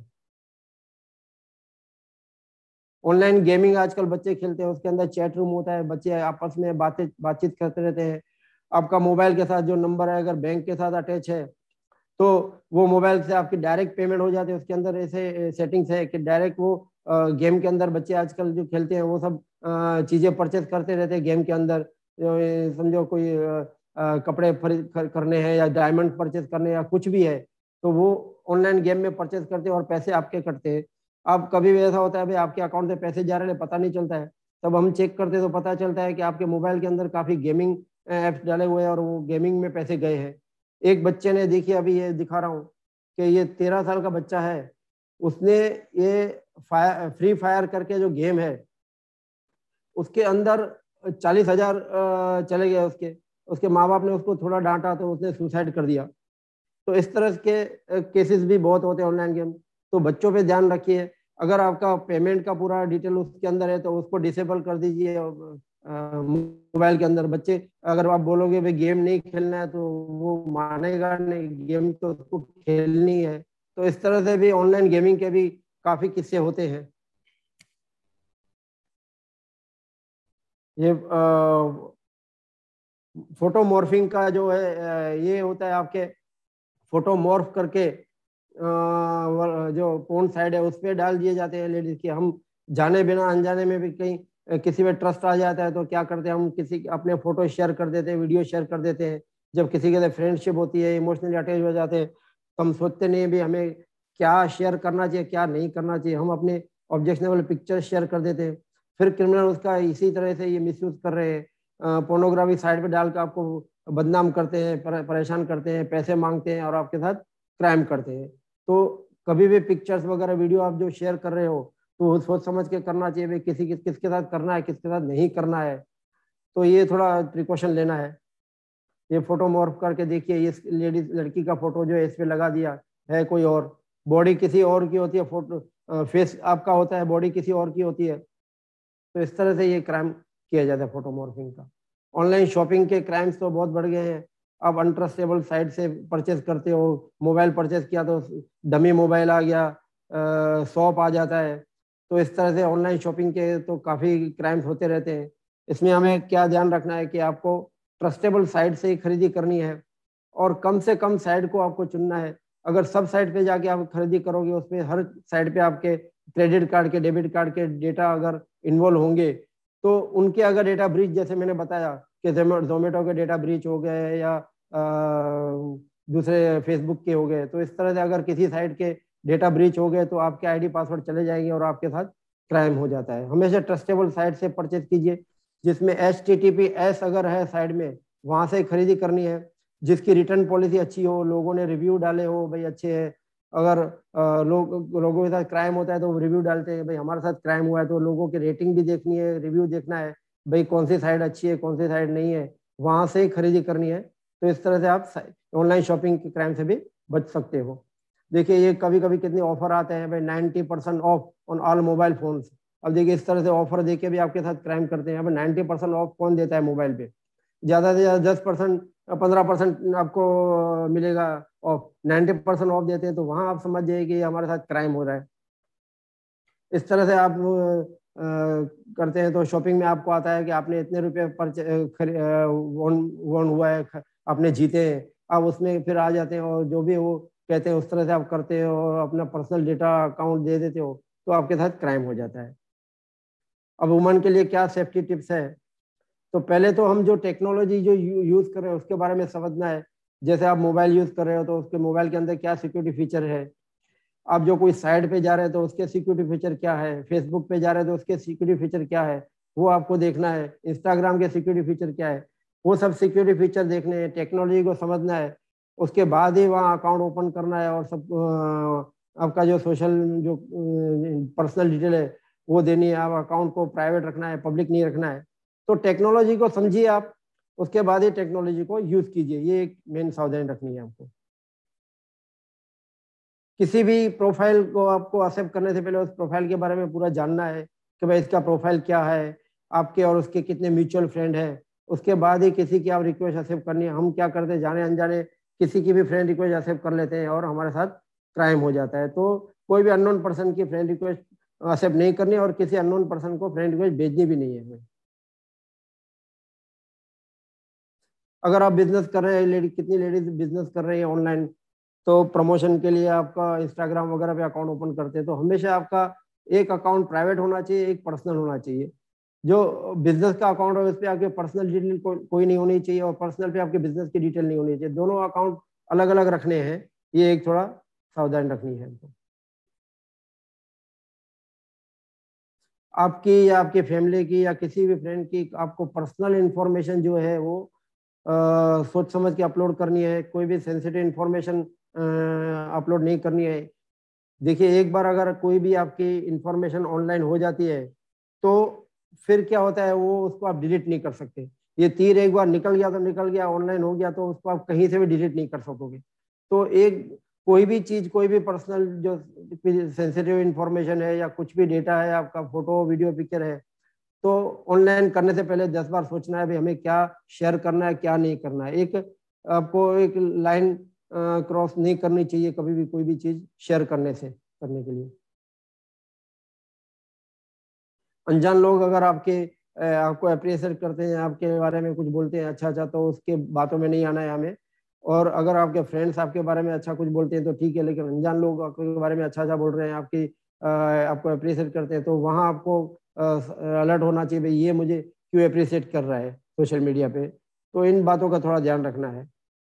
ऑनलाइन गेमिंग आजकल बच्चे खेलते हैं, उसके अंदर चैट रूम होता है, बच्चे आपस में बातें बातचीत करते रहते हैं। आपका मोबाइल के साथ जो नंबर है अगर बैंक के साथ अटैच है तो वो मोबाइल से आपकी डायरेक्ट पेमेंट हो जाती है। उसके अंदर ऐसे सेटिंग्स है कि डायरेक्ट वो गेम के अंदर बच्चे आजकल जो खेलते हैं वो सब चीजें परचेज करते रहते हैं गेम के अंदर। समझो कोई कपड़े करने हैं या डायमंड परचेज करने या कुछ भी है तो वो ऑनलाइन गेम में परचेज करते हैं और पैसे आपके कटते हैं। अब कभी भी ऐसा होता है भाई आपके अकाउंट से पैसे जा रहे हैं पता नहीं चलता है, तब हम चेक करते हैं तो पता चलता है कि आपके मोबाइल के अंदर काफी गेमिंग ऐप्स डाले हुए हैं और वो गेमिंग में पैसे गए हैं। एक बच्चे ने, देखिए अभी ये दिखा रहा हूँ कि ये तेरह साल का बच्चा है, उसने ये फायर फ्री फायर करके जो गेम है उसके अंदर चालीस हजार चले गए उसके उसके माँ बाप ने उसको थोड़ा डांटा तो उसने सुसाइड कर दिया। तो इस तरह के केसेस भी बहुत होते हैं ऑनलाइन गेम। तो बच्चों पे ध्यान रखिए, अगर आपका पेमेंट का पूरा डिटेल उसके अंदर है तो उसको डिसेबल कर दीजिए मोबाइल के अंदर। बच्चे अगर आप बोलोगे भाई गेम नहीं खेलना है तो वो मानेगा नहीं, गेम तो उसको खेलनी है। तो इस तरह से भी ऑनलाइन गेमिंग के भी काफी किस्से होते हैं। ये फोटो मॉर्फिंग का जो है ये होता है, आपके फोटो मॉर्फ करके जो पोर्न साइड है उस पर डाल दिए जाते हैं लेडीज के। हम जाने बिना अनजाने में भी कहीं किसी पे ट्रस्ट आ जाता है तो क्या करते हैं हम किसी अपने फोटो शेयर कर देते हैं, वीडियो शेयर कर देते हैं। जब किसी के साथ फ्रेंडशिप होती है, इमोशनली अटैच हो जाते हैं तो हम सोचते नहीं भी हमें क्या शेयर करना चाहिए क्या नहीं करना चाहिए, हम अपने ऑब्जेक्शनेबल पिक्चर शेयर कर देते हैं। फिर क्रिमिनल उसका इसी तरह से ये मिसयूज कर रहे हैं, पोर्नोग्राफी साइड पे डाल कर आपको बदनाम करते हैं, परेशान करते हैं, पैसे मांगते हैं और आपके साथ क्राइम करते हैं। तो कभी भी पिक्चर्स वगैरह वीडियो आप जो शेयर कर रहे हो तो सोच समझ के करना चाहिए भाई किसी किस किसके साथ करना है किसके साथ नहीं करना है। तो ये थोड़ा प्रिकॉशन लेना है। ये फोटो मॉर्फ करके देखिए, ये लेडीज लड़की का फोटो जो है इस पे लगा दिया है कोई और, बॉडी किसी और की होती है, फोटो फेस आपका होता है, बॉडी किसी और की होती है। तो इस तरह से ये क्राइम किया जाता है फोटो मॉर्फिंग का। ऑनलाइन शॉपिंग के क्राइम्स तो बहुत बढ़ गए हैं। आप अनट्रस्टेबल साइट से परचेज करते हो, मोबाइल परचेज किया तो डमी मोबाइल आ गया, शॉप आ जाता है। तो इस तरह से ऑनलाइन शॉपिंग के तो काफ़ी क्राइम्स होते रहते हैं। इसमें हमें क्या ध्यान रखना है कि आपको ट्रस्टेबल साइट से ही खरीदी करनी है और कम से कम साइट को आपको चुनना है। अगर सब साइट पे जाके आप खरीदी करोगे उसमें हर साइट पे आपके क्रेडिट कार्ड के डेबिट कार्ड के डेटा अगर इन्वॉल्व होंगे तो उनके अगर डेटा ब्रीच, जैसे मैंने बताया कि जोमेटो के डेटा ब्रीच हो गए या आ, दूसरे फेसबुक के हो गए, तो इस तरह से अगर किसी साइट के डेटा ब्रीच हो गए तो आपके आईडी पासवर्ड चले जाएंगे और आपके साथ क्राइम हो जाता है। हमेशा ट्रस्टेबल साइट से परचेज कीजिए जिसमें H T T P S अगर है साइड में, वहां से खरीदी करनी है। जिसकी रिटर्न पॉलिसी अच्छी हो, लोगों ने रिव्यू डाले हो भाई अच्छे है। अगर लोग लोगों के साथ क्राइम होता है तो वो रिव्यू डालते हैं भाई हमारे साथ क्राइम हुआ है, तो लोगों की रेटिंग भी देखनी है, रिव्यू देखना है भाई कौन सी साइड अच्छी है कौन सी साइड नहीं है, वहां से ही खरीदी करनी है। तो इस तरह से आप ऑनलाइन शॉपिंग के क्राइम से भी बच सकते हो। देखिए ये कभी कभी कितने ऑफर आते हैं भाई ninety percent off on all mobile phones. अब देखिए इस तरह से ऑफर देके भी आपके साथ क्राइम करते हैं। अब नाइन्टी परसेंट ऑफ कौन देता है मोबाइल पे, ज्यादा से ज्यादा दस परसेंट पंद्रह परसेंट आपको मिलेगा ऑफ, नाइन्टी परसेंट ऑफ देते हैं तो वहां आप समझ जाइए कि हमारे साथ क्राइम हो रहा है। इस तरह से आप आ, करते हैं तो शॉपिंग में आपको आता है कि आपने इतने रुपए पर वॉन हुआ है, आपने जीते हैं, आप उसमें फिर आ जाते हैं और जो भी वो कहते हैं उस तरह से आप करते हो और अपना पर्सनल डेटा अकाउंट दे देते हो तो आपके साथ क्राइम हो जाता है। अब वुमन के लिए क्या सेफ्टी टिप्स है, तो पहले तो हम जो टेक्नोलॉजी जो यूज कर रहे हैं उसके बारे में समझना है। जैसे आप मोबाइल यूज कर रहे हो तो उसके मोबाइल के अंदर क्या सिक्योरिटी फीचर है, आप जो कोई साइट पे जा रहे हैं तो उसके सिक्योरिटी फीचर क्या है, फेसबुक पे जा रहे हैं तो उसके सिक्योरिटी फीचर क्या है वो आपको देखना है, इंस्टाग्राम के सिक्योरिटी फीचर क्या है वो सब सिक्योरिटी फीचर देखने हैं, टेक्नोलॉजी को समझना है। उसके बाद ही वहाँ अकाउंट ओपन करना है और सब आपका जो सोशल जो पर्सनल डिटेल है वो देनी है, आप अकाउंट को प्राइवेट रखना है, पब्लिक नहीं रखना है। तो टेक्नोलॉजी को समझिए आप, उसके बाद ही टेक्नोलॉजी को यूज कीजिए, ये एक मेन सावधानी रखनी है आपको। किसी भी प्रोफाइल को आपको एक्सेप्ट करने से पहले उस प्रोफाइल के बारे में पूरा जानना है कि भाई इसका प्रोफाइल क्या है, आपके और उसके कितने म्यूचुअल फ्रेंड है, उसके बाद ही किसी की आप रिक्वेस्ट एक्सेप्ट करनी है। हम क्या करते हैं, जाने अनजाने किसी की भी फ्रेंड रिक्वेस्ट एक्सेप्ट कर लेते हैं और हमारे साथ क्राइम हो जाता है। तो कोई भी अननोन पर्सन की फ्रेंड रिक्वेस्ट एक्सेप्ट नहीं करनी और किसी अननोन पर्सन को फ्रेंड रिक्वेस्ट भेजनी भी नहीं है हमें। अगर आप बिजनेस कर रहे हैं, लेडी कितनी लेडीज बिजनेस कर रही है ऑनलाइन, तो प्रमोशन के लिए आपका इंस्टाग्राम वगैरह पे अकाउंट ओपन करते हैं, तो हमेशा आपका एक अकाउंट प्राइवेट होना चाहिए, एक पर्सनल होना चाहिए। जो बिजनेस का अकाउंट है उस पर आपके पर्सनल डिटेल को, कोई नहीं होनी चाहिए और पर्सनल पे आपके बिजनेस की डिटेल नहीं होनी चाहिए। दोनों अकाउंट अलग अलग रखने हैं, ये एक थोड़ा सावधानी रखनी है हमको। आपकी या आपके फैमिली की या किसी भी फ्रेंड की आपको पर्सनल इंफॉर्मेशन जो है वो आ, सोच समझ के अपलोड करनी है। कोई भी सेंसिटिव इंफॉर्मेशन अपलोड नहीं करनी है। देखिए, एक बार अगर कोई भी आपकी इंफॉर्मेशन ऑनलाइन हो जाती है तो फिर क्या होता है, वो उसको आप डिलीट नहीं कर सकते। ये तीर एक बार निकल गया तो निकल गया, ऑनलाइन हो गया तो उसको आप कहीं से भी डिलीट नहीं कर सकोगे। तो एक कोई भी चीज, कोई भी पर्सनल जो सेंसिटिव इंफॉर्मेशन है या कुछ भी डेटा है, आपका फोटो वीडियो पिक्चर है, तो ऑनलाइन करने से पहले दस बार सोचना है भाई हमें क्या शेयर करना है, क्या नहीं करना है। एक आपको एक लाइन क्रॉस नहीं करनी चाहिए कभी भी कोई भी चीज शेयर करने से करने के लिए। अनजान लोग अगर आपके आपको अप्रिशिएट करते हैं, आपके बारे में कुछ बोलते हैं अच्छा अच्छा, तो उसके बातों में नहीं आना है हमें। और अगर आपके फ्रेंड्स आपके बारे में अच्छा कुछ बोलते हैं तो ठीक है, लेकिन अनजान लोग आपके बारे में अच्छा अच्छा बोल रहे हैं, आपकी आपको अप्रिशिएट करते हैं, तो वहाँ आपको अलर्ट होना चाहिए भाई ये मुझे क्यों अप्रिशिएट कर रहा है सोशल मीडिया पे। तो इन बातों का थोड़ा ध्यान रखना है।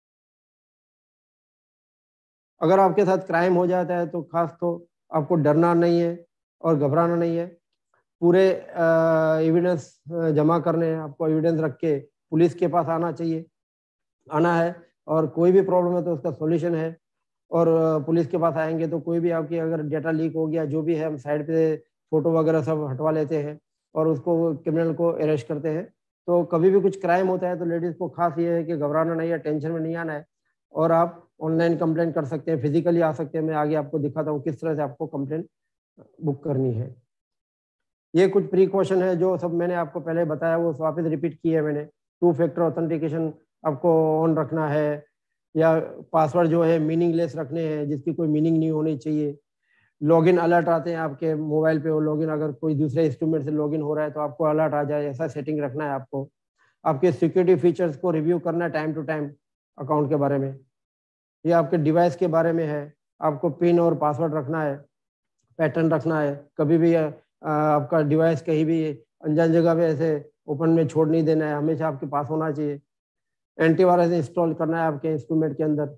अगर आपके साथ क्राइम हो जाता है तो खास तो आपको डरना नहीं है और घबराना नहीं है। पूरे एविडेंस जमा करने हैं, आपको एविडेंस रख के पुलिस के पास आना चाहिए, आना है। और कोई भी प्रॉब्लम है तो उसका सॉल्यूशन है। और पुलिस के पास आएंगे तो कोई भी आपकी अगर डेटा लीक हो गया जो भी है, हम साइड पे फोटो वगैरह सब हटवा लेते हैं और उसको क्रिमिनल को अरेस्ट करते हैं। तो कभी भी कुछ क्राइम होता है तो लेडीज को खास ये है कि घबराना नहीं है, टेंशन में नहीं आना है। और आप ऑनलाइन कंप्लेंट कर सकते हैं, फिजिकली आ सकते हैं। मैं आगे आपको दिखाता हूँ किस तरह से आपको कंप्लेंट बुक करनी है। ये कुछ प्रिकॉशन है जो सब मैंने आपको पहले बताया, वो वापस रिपीट किए मैंने। टू फैक्टर ऑथेंटिकेशन आपको ऑन रखना है, या पासवर्ड जो है मीनिंगलेस रखने हैं, जिसकी कोई मीनिंग नहीं होनी चाहिए। लॉगिन अलर्ट आते हैं आपके मोबाइल पे, वो लॉगिन अगर कोई दूसरे इंस्ट्रूमेंट से लॉगिन हो रहा है तो आपको अलर्ट आ जाए, ऐसा सेटिंग रखना है आपको। आपके सिक्योरिटी फीचर्स को रिव्यू करना है टाइम टू टाइम अकाउंट के बारे में। ये आपके डिवाइस के बारे में है, आपको पिन और पासवर्ड रखना है, पैटर्न रखना है। कभी भी आपका डिवाइस कहीं भी अनजान जगह पे ऐसे ओपन में छोड़ नहीं देना है, हमेशा आपके पास होना चाहिए। एंटीवायरस इंस्टॉल करना है आपके इंस्ट्रूमेंट के अंदर।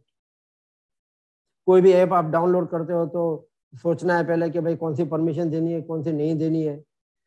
कोई भी ऐप आप डाउनलोड करते हो तो सोचना है पहले कि भाई कौन सी परमिशन देनी है, कौन सी नहीं देनी है।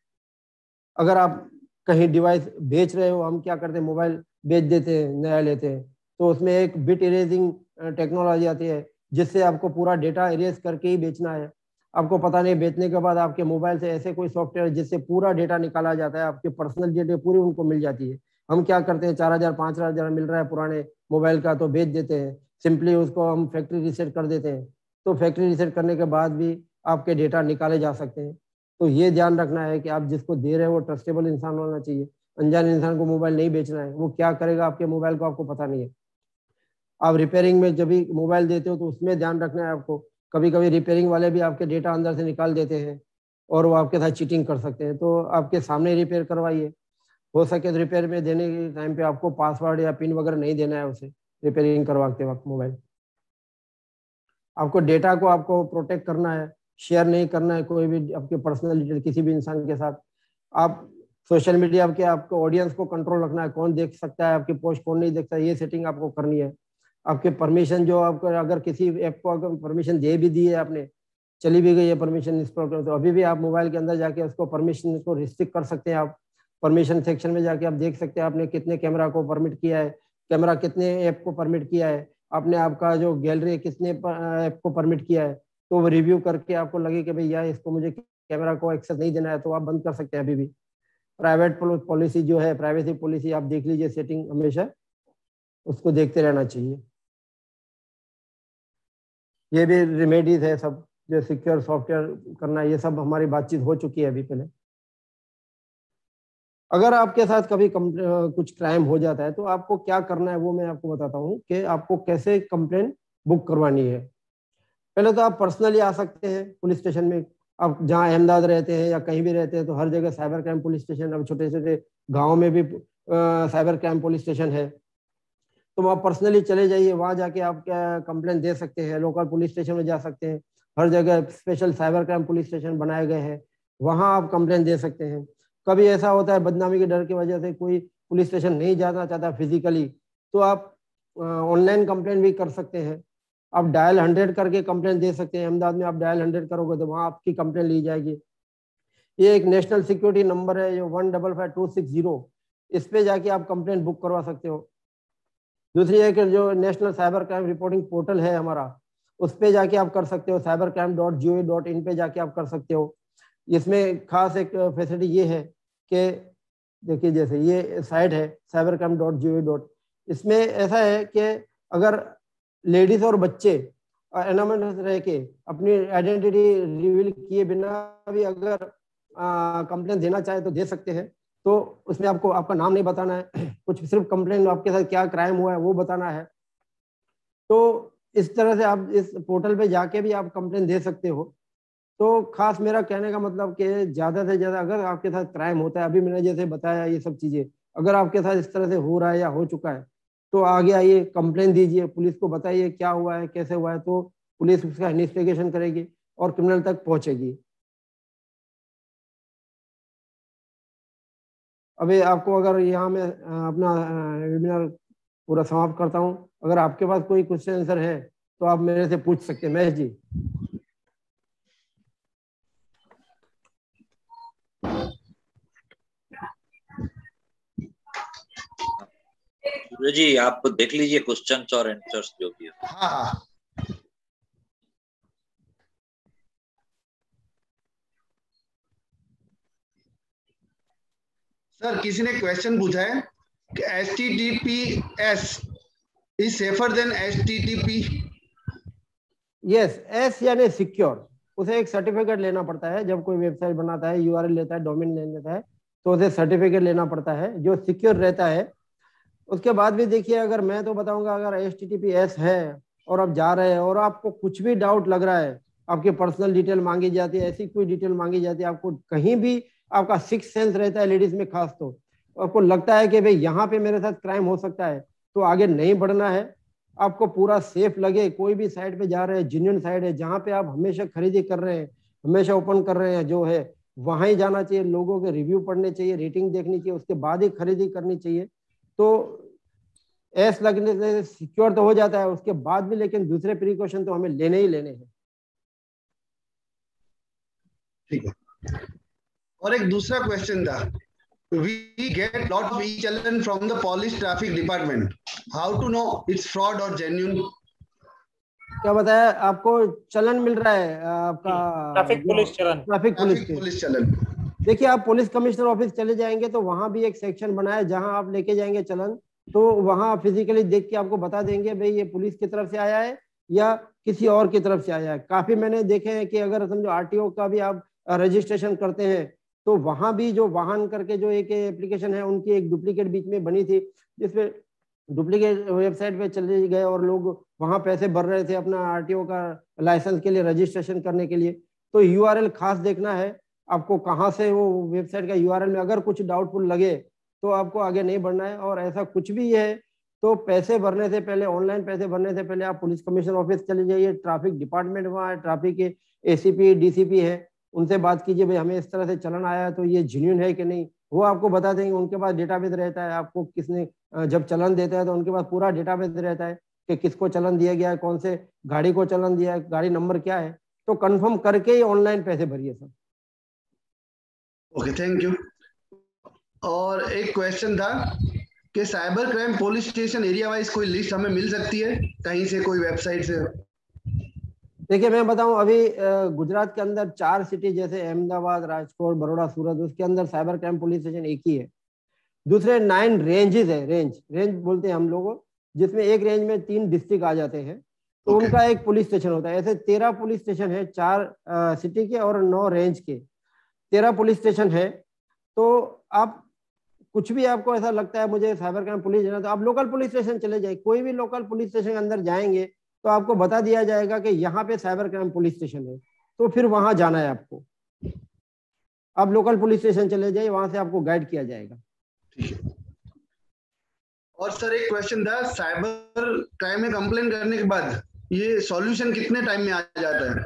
अगर आप कहीं डिवाइस बेच रहे हो, हम क्या करते हैं मोबाइल बेच देते हैं, नया लेते हैं, तो उसमें एक बिट इरेजिंग टेक्नोलॉजी आती है जिससे आपको पूरा डेटा इरेज करके ही बेचना है। आपको पता नहीं, बेचने के बाद आपके मोबाइल से ऐसे कोई सॉफ्टवेयर जिससे पूरा डेटा निकाला जाता है, आपके पर्सनल डेटा पूरी उनको मिल जाती है। हम क्या करते हैं, चार हजार पाँच हजार मिल रहा है पुराने मोबाइल का तो बेच देते हैं, सिंपली उसको हम फैक्ट्री रीसेट कर देते हैं। तो फैक्ट्री रीसेट करने के बाद भी आपके डेटा निकाले जा सकते हैं। तो ये ध्यान रखना है कि आप जिसको दे रहे हो वो ट्रस्टेबल इंसान होना चाहिए। अनजान इंसान को मोबाइल नहीं बेचना है, वो क्या करेगा आपके मोबाइल को आपको पता नहीं है। आप रिपेयरिंग में जब भी मोबाइल देते हो तो उसमें ध्यान रखना है आपको। कभी कभी रिपेयरिंग वाले भी आपके डेटा अंदर से निकाल देते हैं और वो आपके साथ चीटिंग कर सकते हैं। तो आपके सामने रिपेयर करवाइए। हो सके तो रिपेयर में देने के टाइम पे आपको पासवर्ड या पिन वगैरह नहीं देना है उसे, रिपेयरिंग करवाते वक्त मोबाइल। आपको डेटा को आपको प्रोटेक्ट करना है, शेयर नहीं करना है कोई भी आपके पर्सनल डिटेल किसी भी इंसान के साथ। आप सोशल मीडिया के आपको ऑडियंस को कंट्रोल रखना है, कौन देख सकता है आपकी पोस्ट, कौन नहीं देखता है, ये सेटिंग आपको करनी है। आपके परमिशन जो आपको, अगर किसी ऐप को अगर परमिशन दे भी दी है आपने, चली भी गई है परमिशन इस पर, तो अभी भी आप मोबाइल के अंदर जाके उसको परमिशन को रिस्ट्रिक्ट कर सकते हैं। आप परमिशन सेक्शन में जाके आप देख सकते हैं आपने कितने कैमरा को परमिट किया है, कैमरा कितने ऐप को परमिट किया है, आपने आपका जो गैलरी कितने ऐप को परमिट किया है। तो वो रिव्यू करके आपको लगे कि भाई यार इसको मुझे कैमरा को एक्सेस नहीं देना है तो आप बंद कर सकते हैं अभी भी। प्राइवेट पॉलिसी जो है, प्राइवेसी पॉलिसी आप देख लीजिए, सेटिंग हमेशा उसको देखते रहना चाहिए। ये भी रेमेडीज है सब, जो सिक्योर सॉफ्टवेयर करना, ये सब हमारी बातचीत हो चुकी है अभी पहले। अगर आपके साथ कभी कुछ क्राइम हो जाता है तो आपको क्या करना है वो मैं आपको बताता हूँ कि आपको कैसे कंप्लेन बुक करवानी है। पहले तो आप पर्सनली आ सकते हैं पुलिस स्टेशन में। आप जहाँ अहमदाबाद रहते हैं या कहीं भी रहते हैं तो हर जगह साइबर क्राइम पुलिस स्टेशन, अब छोटे छोटे गाँव में भी साइबर क्राइम पुलिस स्टेशन है, तो वहाँ पर्सनली चले जाइए, वहाँ जाके आप क्या कंप्लेन दे सकते हैं। लोकल पुलिस स्टेशन में जा सकते हैं, हर जगह special cyber crime police station बनाए गए हैं, वहाँ आप कंप्लेन दे सकते हैं। कभी ऐसा होता है बदनामी के डर की वजह से कोई पुलिस स्टेशन नहीं जाना चाहता फिजिकली, तो आप ऑनलाइन कंप्लेन भी कर सकते हैं। आप डायल हंड्रेड करके कंप्लेन दे सकते हैं। अहमदाबाद में आप डायल हंड्रेड करोगे तो वहाँ आपकी कंप्लेन ली जाएगी। ये एक नेशनल सिक्योरिटी नंबर है जो one double five two six zero, इस पे जाके आप कंप्लेन बुक करवा सकते हो। दूसरी एक जो national cyber crime reporting portal है हमारा, उस पे जाके आप कर सकते हो, cyber crime dot G O V dot in पे जाके आप कर सकते हो। इसमें खास एक फैसिलिटी ये है कि देखिए जैसे ये साइट है cyber crime dot G O V dot, इसमें ऐसा है कि अगर लेडीज और बच्चे एनोनिमस रह के अपनी आइडेंटिटी रिवील किए बिना भी अगर कंप्लेन देना चाहे तो दे सकते हैं। तो उसमें आपको आपका नाम नहीं बताना है, कुछ सिर्फ कंप्लेन आपके साथ क्या क्राइम हुआ है वो बताना है। तो इस तरह से आप इस पोर्टल पे जाके भी आप कंप्लेन दे सकते हो। तो खास मेरा कहने का मतलब कि ज़्यादा से ज़्यादा अगर आपके साथ क्राइम होता है, अभी मैंने जैसे बताया ये सब चीज़ें, अगर आपके साथ इस तरह से हो रहा है या हो चुका है तो आगे आइए, कंप्लेन दीजिए, पुलिस को बताइए क्या हुआ है कैसे हुआ है, तो पुलिस उसका इन्वेस्टिगेशन करेगी और क्रिमिनल तक पहुंचेगी। अभी आपको अगर यहाँ मैं अपना वेबिनार पूरा समाप्त करता हूँ, अगर आपके पास कोई क्वेश्चन आंसर है तो आप मेरे से पूछ सकते हैं। महेश जी। सूर्य जी आप देख लीजिए क्वेश्चंस और आंसर्स जो भी है। हाँ सर, किसी ने क्वेश्चन पूछा है कि H T T P S is safer than H T T P. Yes, S यानी सिक्योर, उसे एक सर्टिफिकेट लेना पड़ता है। जब कोई वेबसाइट बनाता है, यूआरएल लेता है, डोमेन नेम लेता है, तो उसे सर्टिफिकेट लेना पड़ता है जो सिक्योर रहता है। उसके बाद भी देखिए, अगर मैं तो बताऊंगा, अगर H T T P S है और आप जा रहे हैं और आपको कुछ भी डाउट लग रहा है, आपकी पर्सनल डिटेल मांगी जाती है, ऐसी कोई डिटेल मांगी जाती है, आपको कहीं भी आपका सिक्स सेंस रहता है, लेडीज में खास, तो आपको लगता है कि भाई यहाँ पे मेरे साथ क्राइम हो सकता है, तो आगे नहीं बढ़ना है। आपको पूरा सेफ लगे, कोई भी साइट पे जा रहे हैं, जेन्युइन साइट है जहाँ पे आप हमेशा खरीदी कर रहे हैं, हमेशा ओपन कर रहे हैं, जो है वहां ही जाना चाहिए। लोगों के रिव्यू पढ़ने चाहिए, रेटिंग देखनी चाहिए, उसके बाद ही खरीदी करनी चाहिए। तो एस लगने से सिक्योर तो हो जाता है उसके बाद भी, लेकिन दूसरे प्रिकॉशन तो हमें लेने ही लेने हैं। ठीक है। और एक दूसरा क्वेश्चन था, we get lot of e-challan from the police traffic department, how to know it's fraud or genuine? क्या बताया आपको? चलन मिल रहा है आपका, traffic police challan, traffic police police challan. देखिए, आप पुलिस कमिश्नर ऑफिस चले जाएंगे तो वहां भी एक सेक्शन बना है जहां आप लेके जाएंगे चलन, तो वहां फिजिकली देख के आपको बता देंगे भाई ये पुलिस की तरफ से आया है या किसी और की तरफ से आया है। काफी मैंने देखे हैं कि अगर समझो आरटीओ का भी आप रजिस्ट्रेशन करते हैं तो वहां भी जो वाहन करके जो एक एप्लीकेशन है, उनकी एक डुप्लीकेट बीच में बनी थी, जिसपे डुप्लीकेट वेबसाइट पे चले गए और लोग वहां पैसे भर रहे थे अपना आरटीओ का लाइसेंस के लिए, रजिस्ट्रेशन करने के लिए। तो यूआरएल खास देखना है आपको, कहाँ से वो वेबसाइट का यूआरएल में अगर कुछ डाउटफुल लगे तो आपको आगे नहीं बढ़ना है। और ऐसा कुछ भी है तो पैसे भरने से पहले, ऑनलाइन पैसे भरने से पहले आप पुलिस कमिश्नर ऑफिस चले जाइए, ट्रैफिक डिपार्टमेंट वहाँ है, ट्रैफिक के एसीपी डीसीपी है, उनसे बात कीजिए भाई हमें इस तरह से चलन आया है तो ये जेन्युइन है कि नहीं, वो आपको बता देंगे। उनके पास डेटाबेस रहता है, आपको किसने जब चलन देता है तो उनके पास पूरा डेटाबेस रहता है कि किसको चलन दिया गया है, कौन से गाड़ी को चलन दिया है, गाड़ी नंबर क्या है, तो कंफर्म करके ही ऑनलाइन पैसे भरिए सर। Okay, thank you. और एक क्वेश्चन था कि cyber crime police station area wise कोई लिस्ट हमें मिल सकती है कहीं से, कोई वेबसाइट से? देखिए मैं बताऊं, अभी गुजरात के अंदर चार सिटी जैसे अहमदाबाद, राजकोट, बड़ौदा, सूरत, उसके अंदर साइबर क्राइम पुलिस स्टेशन एक ही है। दूसरे नाइन रेंजेस है, रेंज रेंज बोलते हैं हम लोग, जिसमें एक रेंज में तीन डिस्ट्रिक्ट आ जाते हैं, तो okay. उनका एक पुलिस स्टेशन होता है। ऐसे तेरह पुलिस स्टेशन है, चार आ, सिटी के और नौ रेंज के, तेरह पुलिस स्टेशन है। तो आप कुछ भी आपको ऐसा लगता है मुझे साइबर क्राइम पुलिस जाना, तो आप लोकल पुलिस स्टेशन चले जाए, कोई भी लोकल पुलिस स्टेशन के अंदर जाएंगे तो आपको बता दिया जाएगा कि यहाँ पे साइबर क्राइम पुलिस स्टेशन है, तो फिर वहां जाना है आपको। आप लोकल पुलिस स्टेशन चले जाइए, वहां से आपको गाइड किया जाएगा। ठीक है। और सर एक क्वेश्चन था, साइबर क्राइम में कंप्लेन करने के बाद ये सॉल्यूशन कितने टाइम में आ जाता है?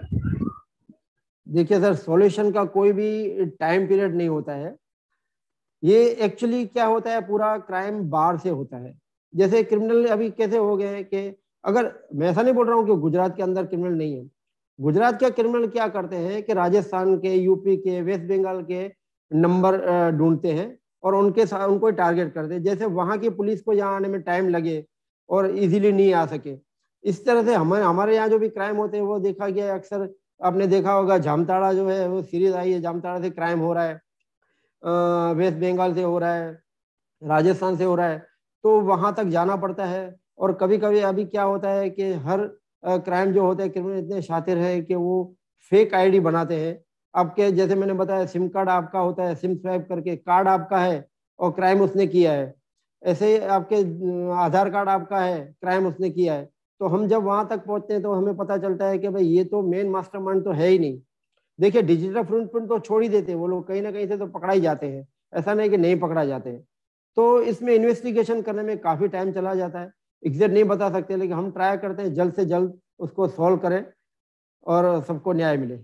देखिए सर, सॉल्यूशन का कोई भी टाइम पीरियड नहीं होता है। ये एक्चुअली क्या होता है, पूरा क्राइम बाहर से होता है। जैसे क्रिमिनल अभी कैसे हो गए कि, अगर मैं ऐसा नहीं बोल रहा हूँ कि गुजरात के अंदर क्रिमिनल नहीं है, गुजरात के क्रिमिनल क्या करते हैं कि राजस्थान के, यूपी के, वेस्ट बंगाल के नंबर ढूंढते हैं और उनके साथ उनको टारगेट करते हैं, जैसे वहां की पुलिस को यहाँ आने में टाइम लगे और इजीली नहीं आ सके। इस तरह से हमारे हमारे यहाँ जो भी क्राइम होते हैं वो देखा गया है। अक्सर आपने देखा होगा जामताड़ा जो है वो सीरीज आई है, जामताड़ा से क्राइम हो रहा है, वेस्ट बंगाल से हो रहा है, राजस्थान से हो रहा है, तो वहां तक जाना पड़ता है। और कभी कभी अभी क्या होता है कि हर क्राइम जो होते हैं, क्रिमिनल इतने शातिर है कि वो फेक आईडी बनाते हैं आपके। जैसे मैंने बताया, सिम कार्ड आपका होता है, सिम स्वैप करके कार्ड आपका है और क्राइम उसने किया है। ऐसे ही आपके आधार कार्ड आपका है, क्राइम उसने किया है। तो हम जब वहां तक पहुंचते हैं तो हमें पता चलता है कि भाई ये तो मेन मास्टरमाइंड तो है ही नहीं। देखिए डिजिटल फिंगरप्रिंट तो छोड़ ही देते हैं वो लोग, कहीं ना कहीं से तो पकड़ा ही जाते हैं, ऐसा नहीं कि नहीं पकड़ा जाते हैं। तो इसमें इन्वेस्टिगेशन करने में काफी टाइम चला जाता है, एग्जैक्ट नहीं बता सकते, लेकिन हम ट्राई करते हैं जल्द से जल्द उसको सॉल्व करें और सबको न्याय मिले।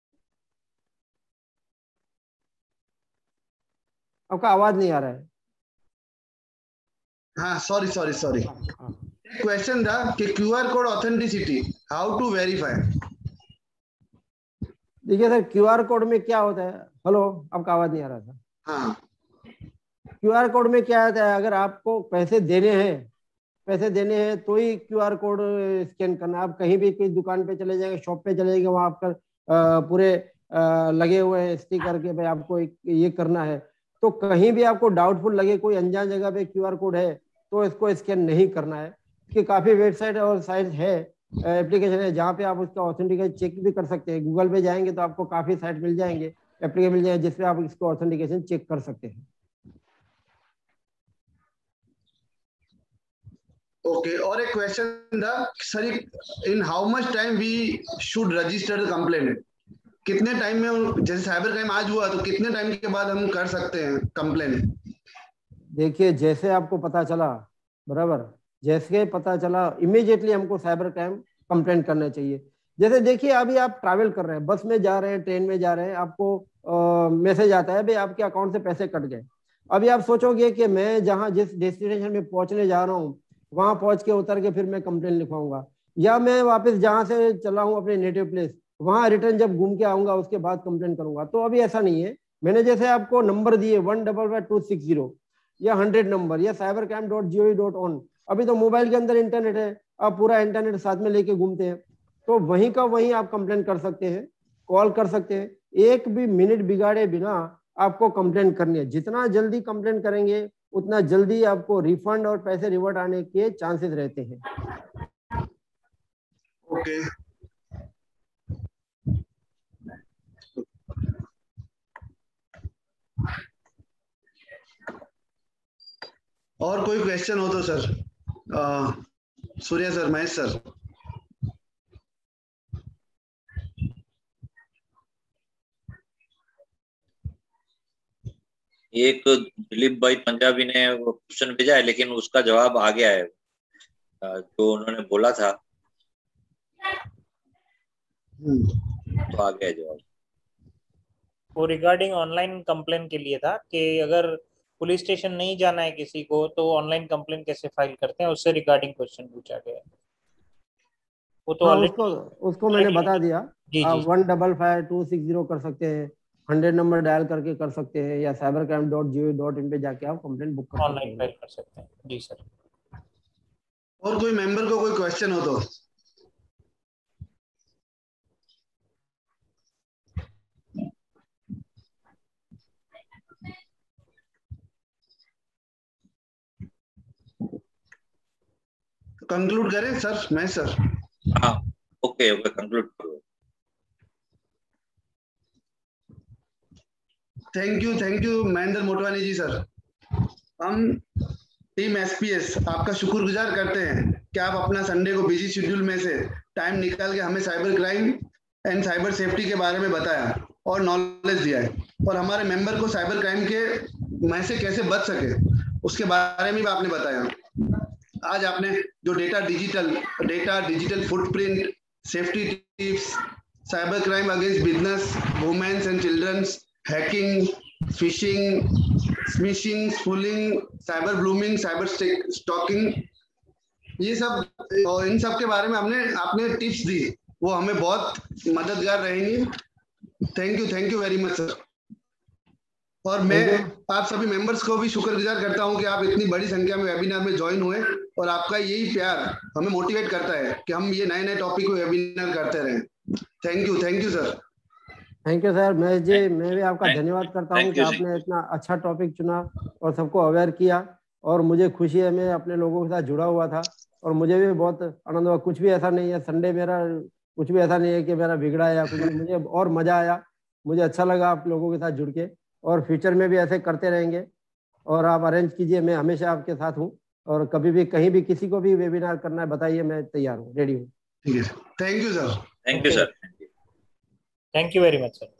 आपका आवाज नहीं आ रहा है। हाँ सॉरी सॉरी सॉरी क्वेश्चन था कि QR code authenticity how to verify. देखिए सर, क्यूआर कोड में क्या होता है, हेलो आपका आवाज नहीं आ रहा था। हाँ, क्यूआर कोड में क्या होता है, अगर आपको पैसे देने हैं पैसे देने हैं तो ही क्यूआर कोड स्कैन करना। आप कहीं भी कोई दुकान पे चले जाएंगे, शॉप पे चले जाएंगे, वहां आपका पूरे आ, लगे हुए हैं स्टिकर के भाई आपको ये करना है। तो कहीं भी आपको डाउटफुल लगे, कोई अनजान जगह पे क्यूआर कोड है, तो इसको स्कैन नहीं करना है। इसकी काफी वेबसाइट और साइट है, एप्लीकेशन है, जहाँ पे आप उसका ऑथेंटिकेशन चेक भी कर सकते हैं। गूगल पे जाएंगे तो आपको काफी साइट मिल जाएंगे, एप्लीकेशन मिल जाएंगे, जिसपे आप इसको ऑथेंटिकेशन चेक कर सकते हैं। ओके okay, और एक क्वेश्चन था sir, in how much time we should register the complaint. कितने टाइम में, जैसे साइबर क्राइम आज हुआ तो कितने टाइम के बाद हम कर सकते हैं कंप्लेंट? देखिए जैसे आपको पता चला, बराबर, जैसे पता चला इमीडिएटली हमको साइबर क्राइम कंप्लेंट करना चाहिए। जैसे देखिए अभी आप ट्रैवल कर रहे हैं, बस में जा रहे हैं, ट्रेन में जा रहे हैं, आपको मैसेज आता है भाई आपके अकाउंट से पैसे कट गए। अभी आप सोचोगे कि मैं जहाँ जिस डेस्टिनेशन में पहुंचने जा रहा हूँ वहां पहुंच के उतर के फिर मैं कंप्लेंट लिखवाऊंगा, या मैं वापस जहां से चला हूँ अपने नेटिव प्लेस वहां रिटर्न जब घूम के आऊंगा उसके बाद कंप्लेंट करूंगा। तो अभी ऐसा नहीं है। मैंने जैसे आपको नंबर दिए one double five two six zero या हंड्रेड नंबर या cyber crime dot G O V dot on, अभी तो मोबाइल के अंदर इंटरनेट है, आप पूरा इंटरनेट साथ में लेके घूमते हैं, तो वहीं का वहीं आप कंप्लेंट कर सकते हैं, कॉल कर सकते हैं। एक भी मिनट बिगाड़े बिना आपको कंप्लेंट करनी है। जितना जल्दी कंप्लेंट करेंगे उतना जल्दी आपको रिफंड और पैसे रिवर्ट आने के चांसेस रहते हैं। Okay okay. और कोई क्वेश्चन हो तो सर, आ, सूर्या सर, महेश सर। एक दिलीप भाई पंजाबी ने वो क्वेश्चन भेजा है, लेकिन उसका जवाब आ गया है जो उन्होंने बोला था, तो आ गया जवाब। वो रिगार्डिंग ऑनलाइन कंप्लेन के लिए था कि अगर पुलिस स्टेशन नहीं जाना है किसी को तो ऑनलाइन कंप्लेन कैसे फाइल करते हैं, उससे रिगार्डिंग क्वेश्चन पूछा गया है। वो तो हाँ, उसको उसको मैंने बता दिया। आप one double five two six zero कर सकते हैं, हंड्रेड नंबर डायल करके कर सकते हैं, या cyber crime dot G O V dot in पे जाके आप कंप्लेंट बुक कर सकते हैं, ऑनलाइन फाइल कर सकते हैं। जी सर। और कोई मेंबर को कोई क्वेश्चन हो तो कंक्लूड करें सर? मैं सर हाँ ओके ओके कंक्लूड करो। Thank you thank you Mahendra Motwani ji sir. हम टीम एसपीएस आपका शुक्रगुजार करते हैं कि आप अपना संडे को बिजी शेड्यूल में से टाइम निकाल के हमें cyber crime and cyber safety के बारे में बताया और नॉलेज दिया है, और हमारे मेंबर को साइबर क्राइम के में से कैसे बच सके उसके बारे में भी आपने बताया। आज आपने जो data digital data digital footprint, safety tips, cyber crime against business, womens and childrens, hacking, phishing, smishing, spooling, cyber blooming, cyber stalking, ये सब और इन सब के बारे में हमने आपने टिप्स दी, वो हमें बहुत मददगार रहेंगी। Thank you thank you very much sir. और मैं आप सभी मेंबर्स को भी शुक्रगुजार करता हूं कि आप इतनी बड़ी संख्या में वेबिनार में ज्वाइन हुए, और आपका यही प्यार हमें मोटिवेट करता है कि हम ये नए नए टॉपिक को वेबिनार करते रहें। Thank you thank you sir. Thank you sir. Mahesh ji, मैं भी आपका धन्यवाद करता हूं कि आपने इतना अच्छा टॉपिक चुना और सबको अवेयर किया, और मुझे खुशी है, मैं अपने लोगों के साथ जुड़ा हुआ था और मुझे भी बहुत आनंद हुआ। कुछ भी ऐसा नहीं है, संडे मेरा कुछ भी ऐसा नहीं है कि मेरा बिगड़ा या कुछ, मुझे और मजा आया, मुझे अच्छा लगा आप लोगों के साथ जुड़ के, और फ्यूचर में भी ऐसे करते रहेंगे। और आप अरेंज कीजिए, मैं हमेशा आपके साथ हूँ, और कभी भी कहीं भी किसी को भी वेबिनार करना है बताइए, मैं तैयार हूँ, रेडी हूँ। ठीक है, thank you sir. Thank you sir. Thank you very much sir.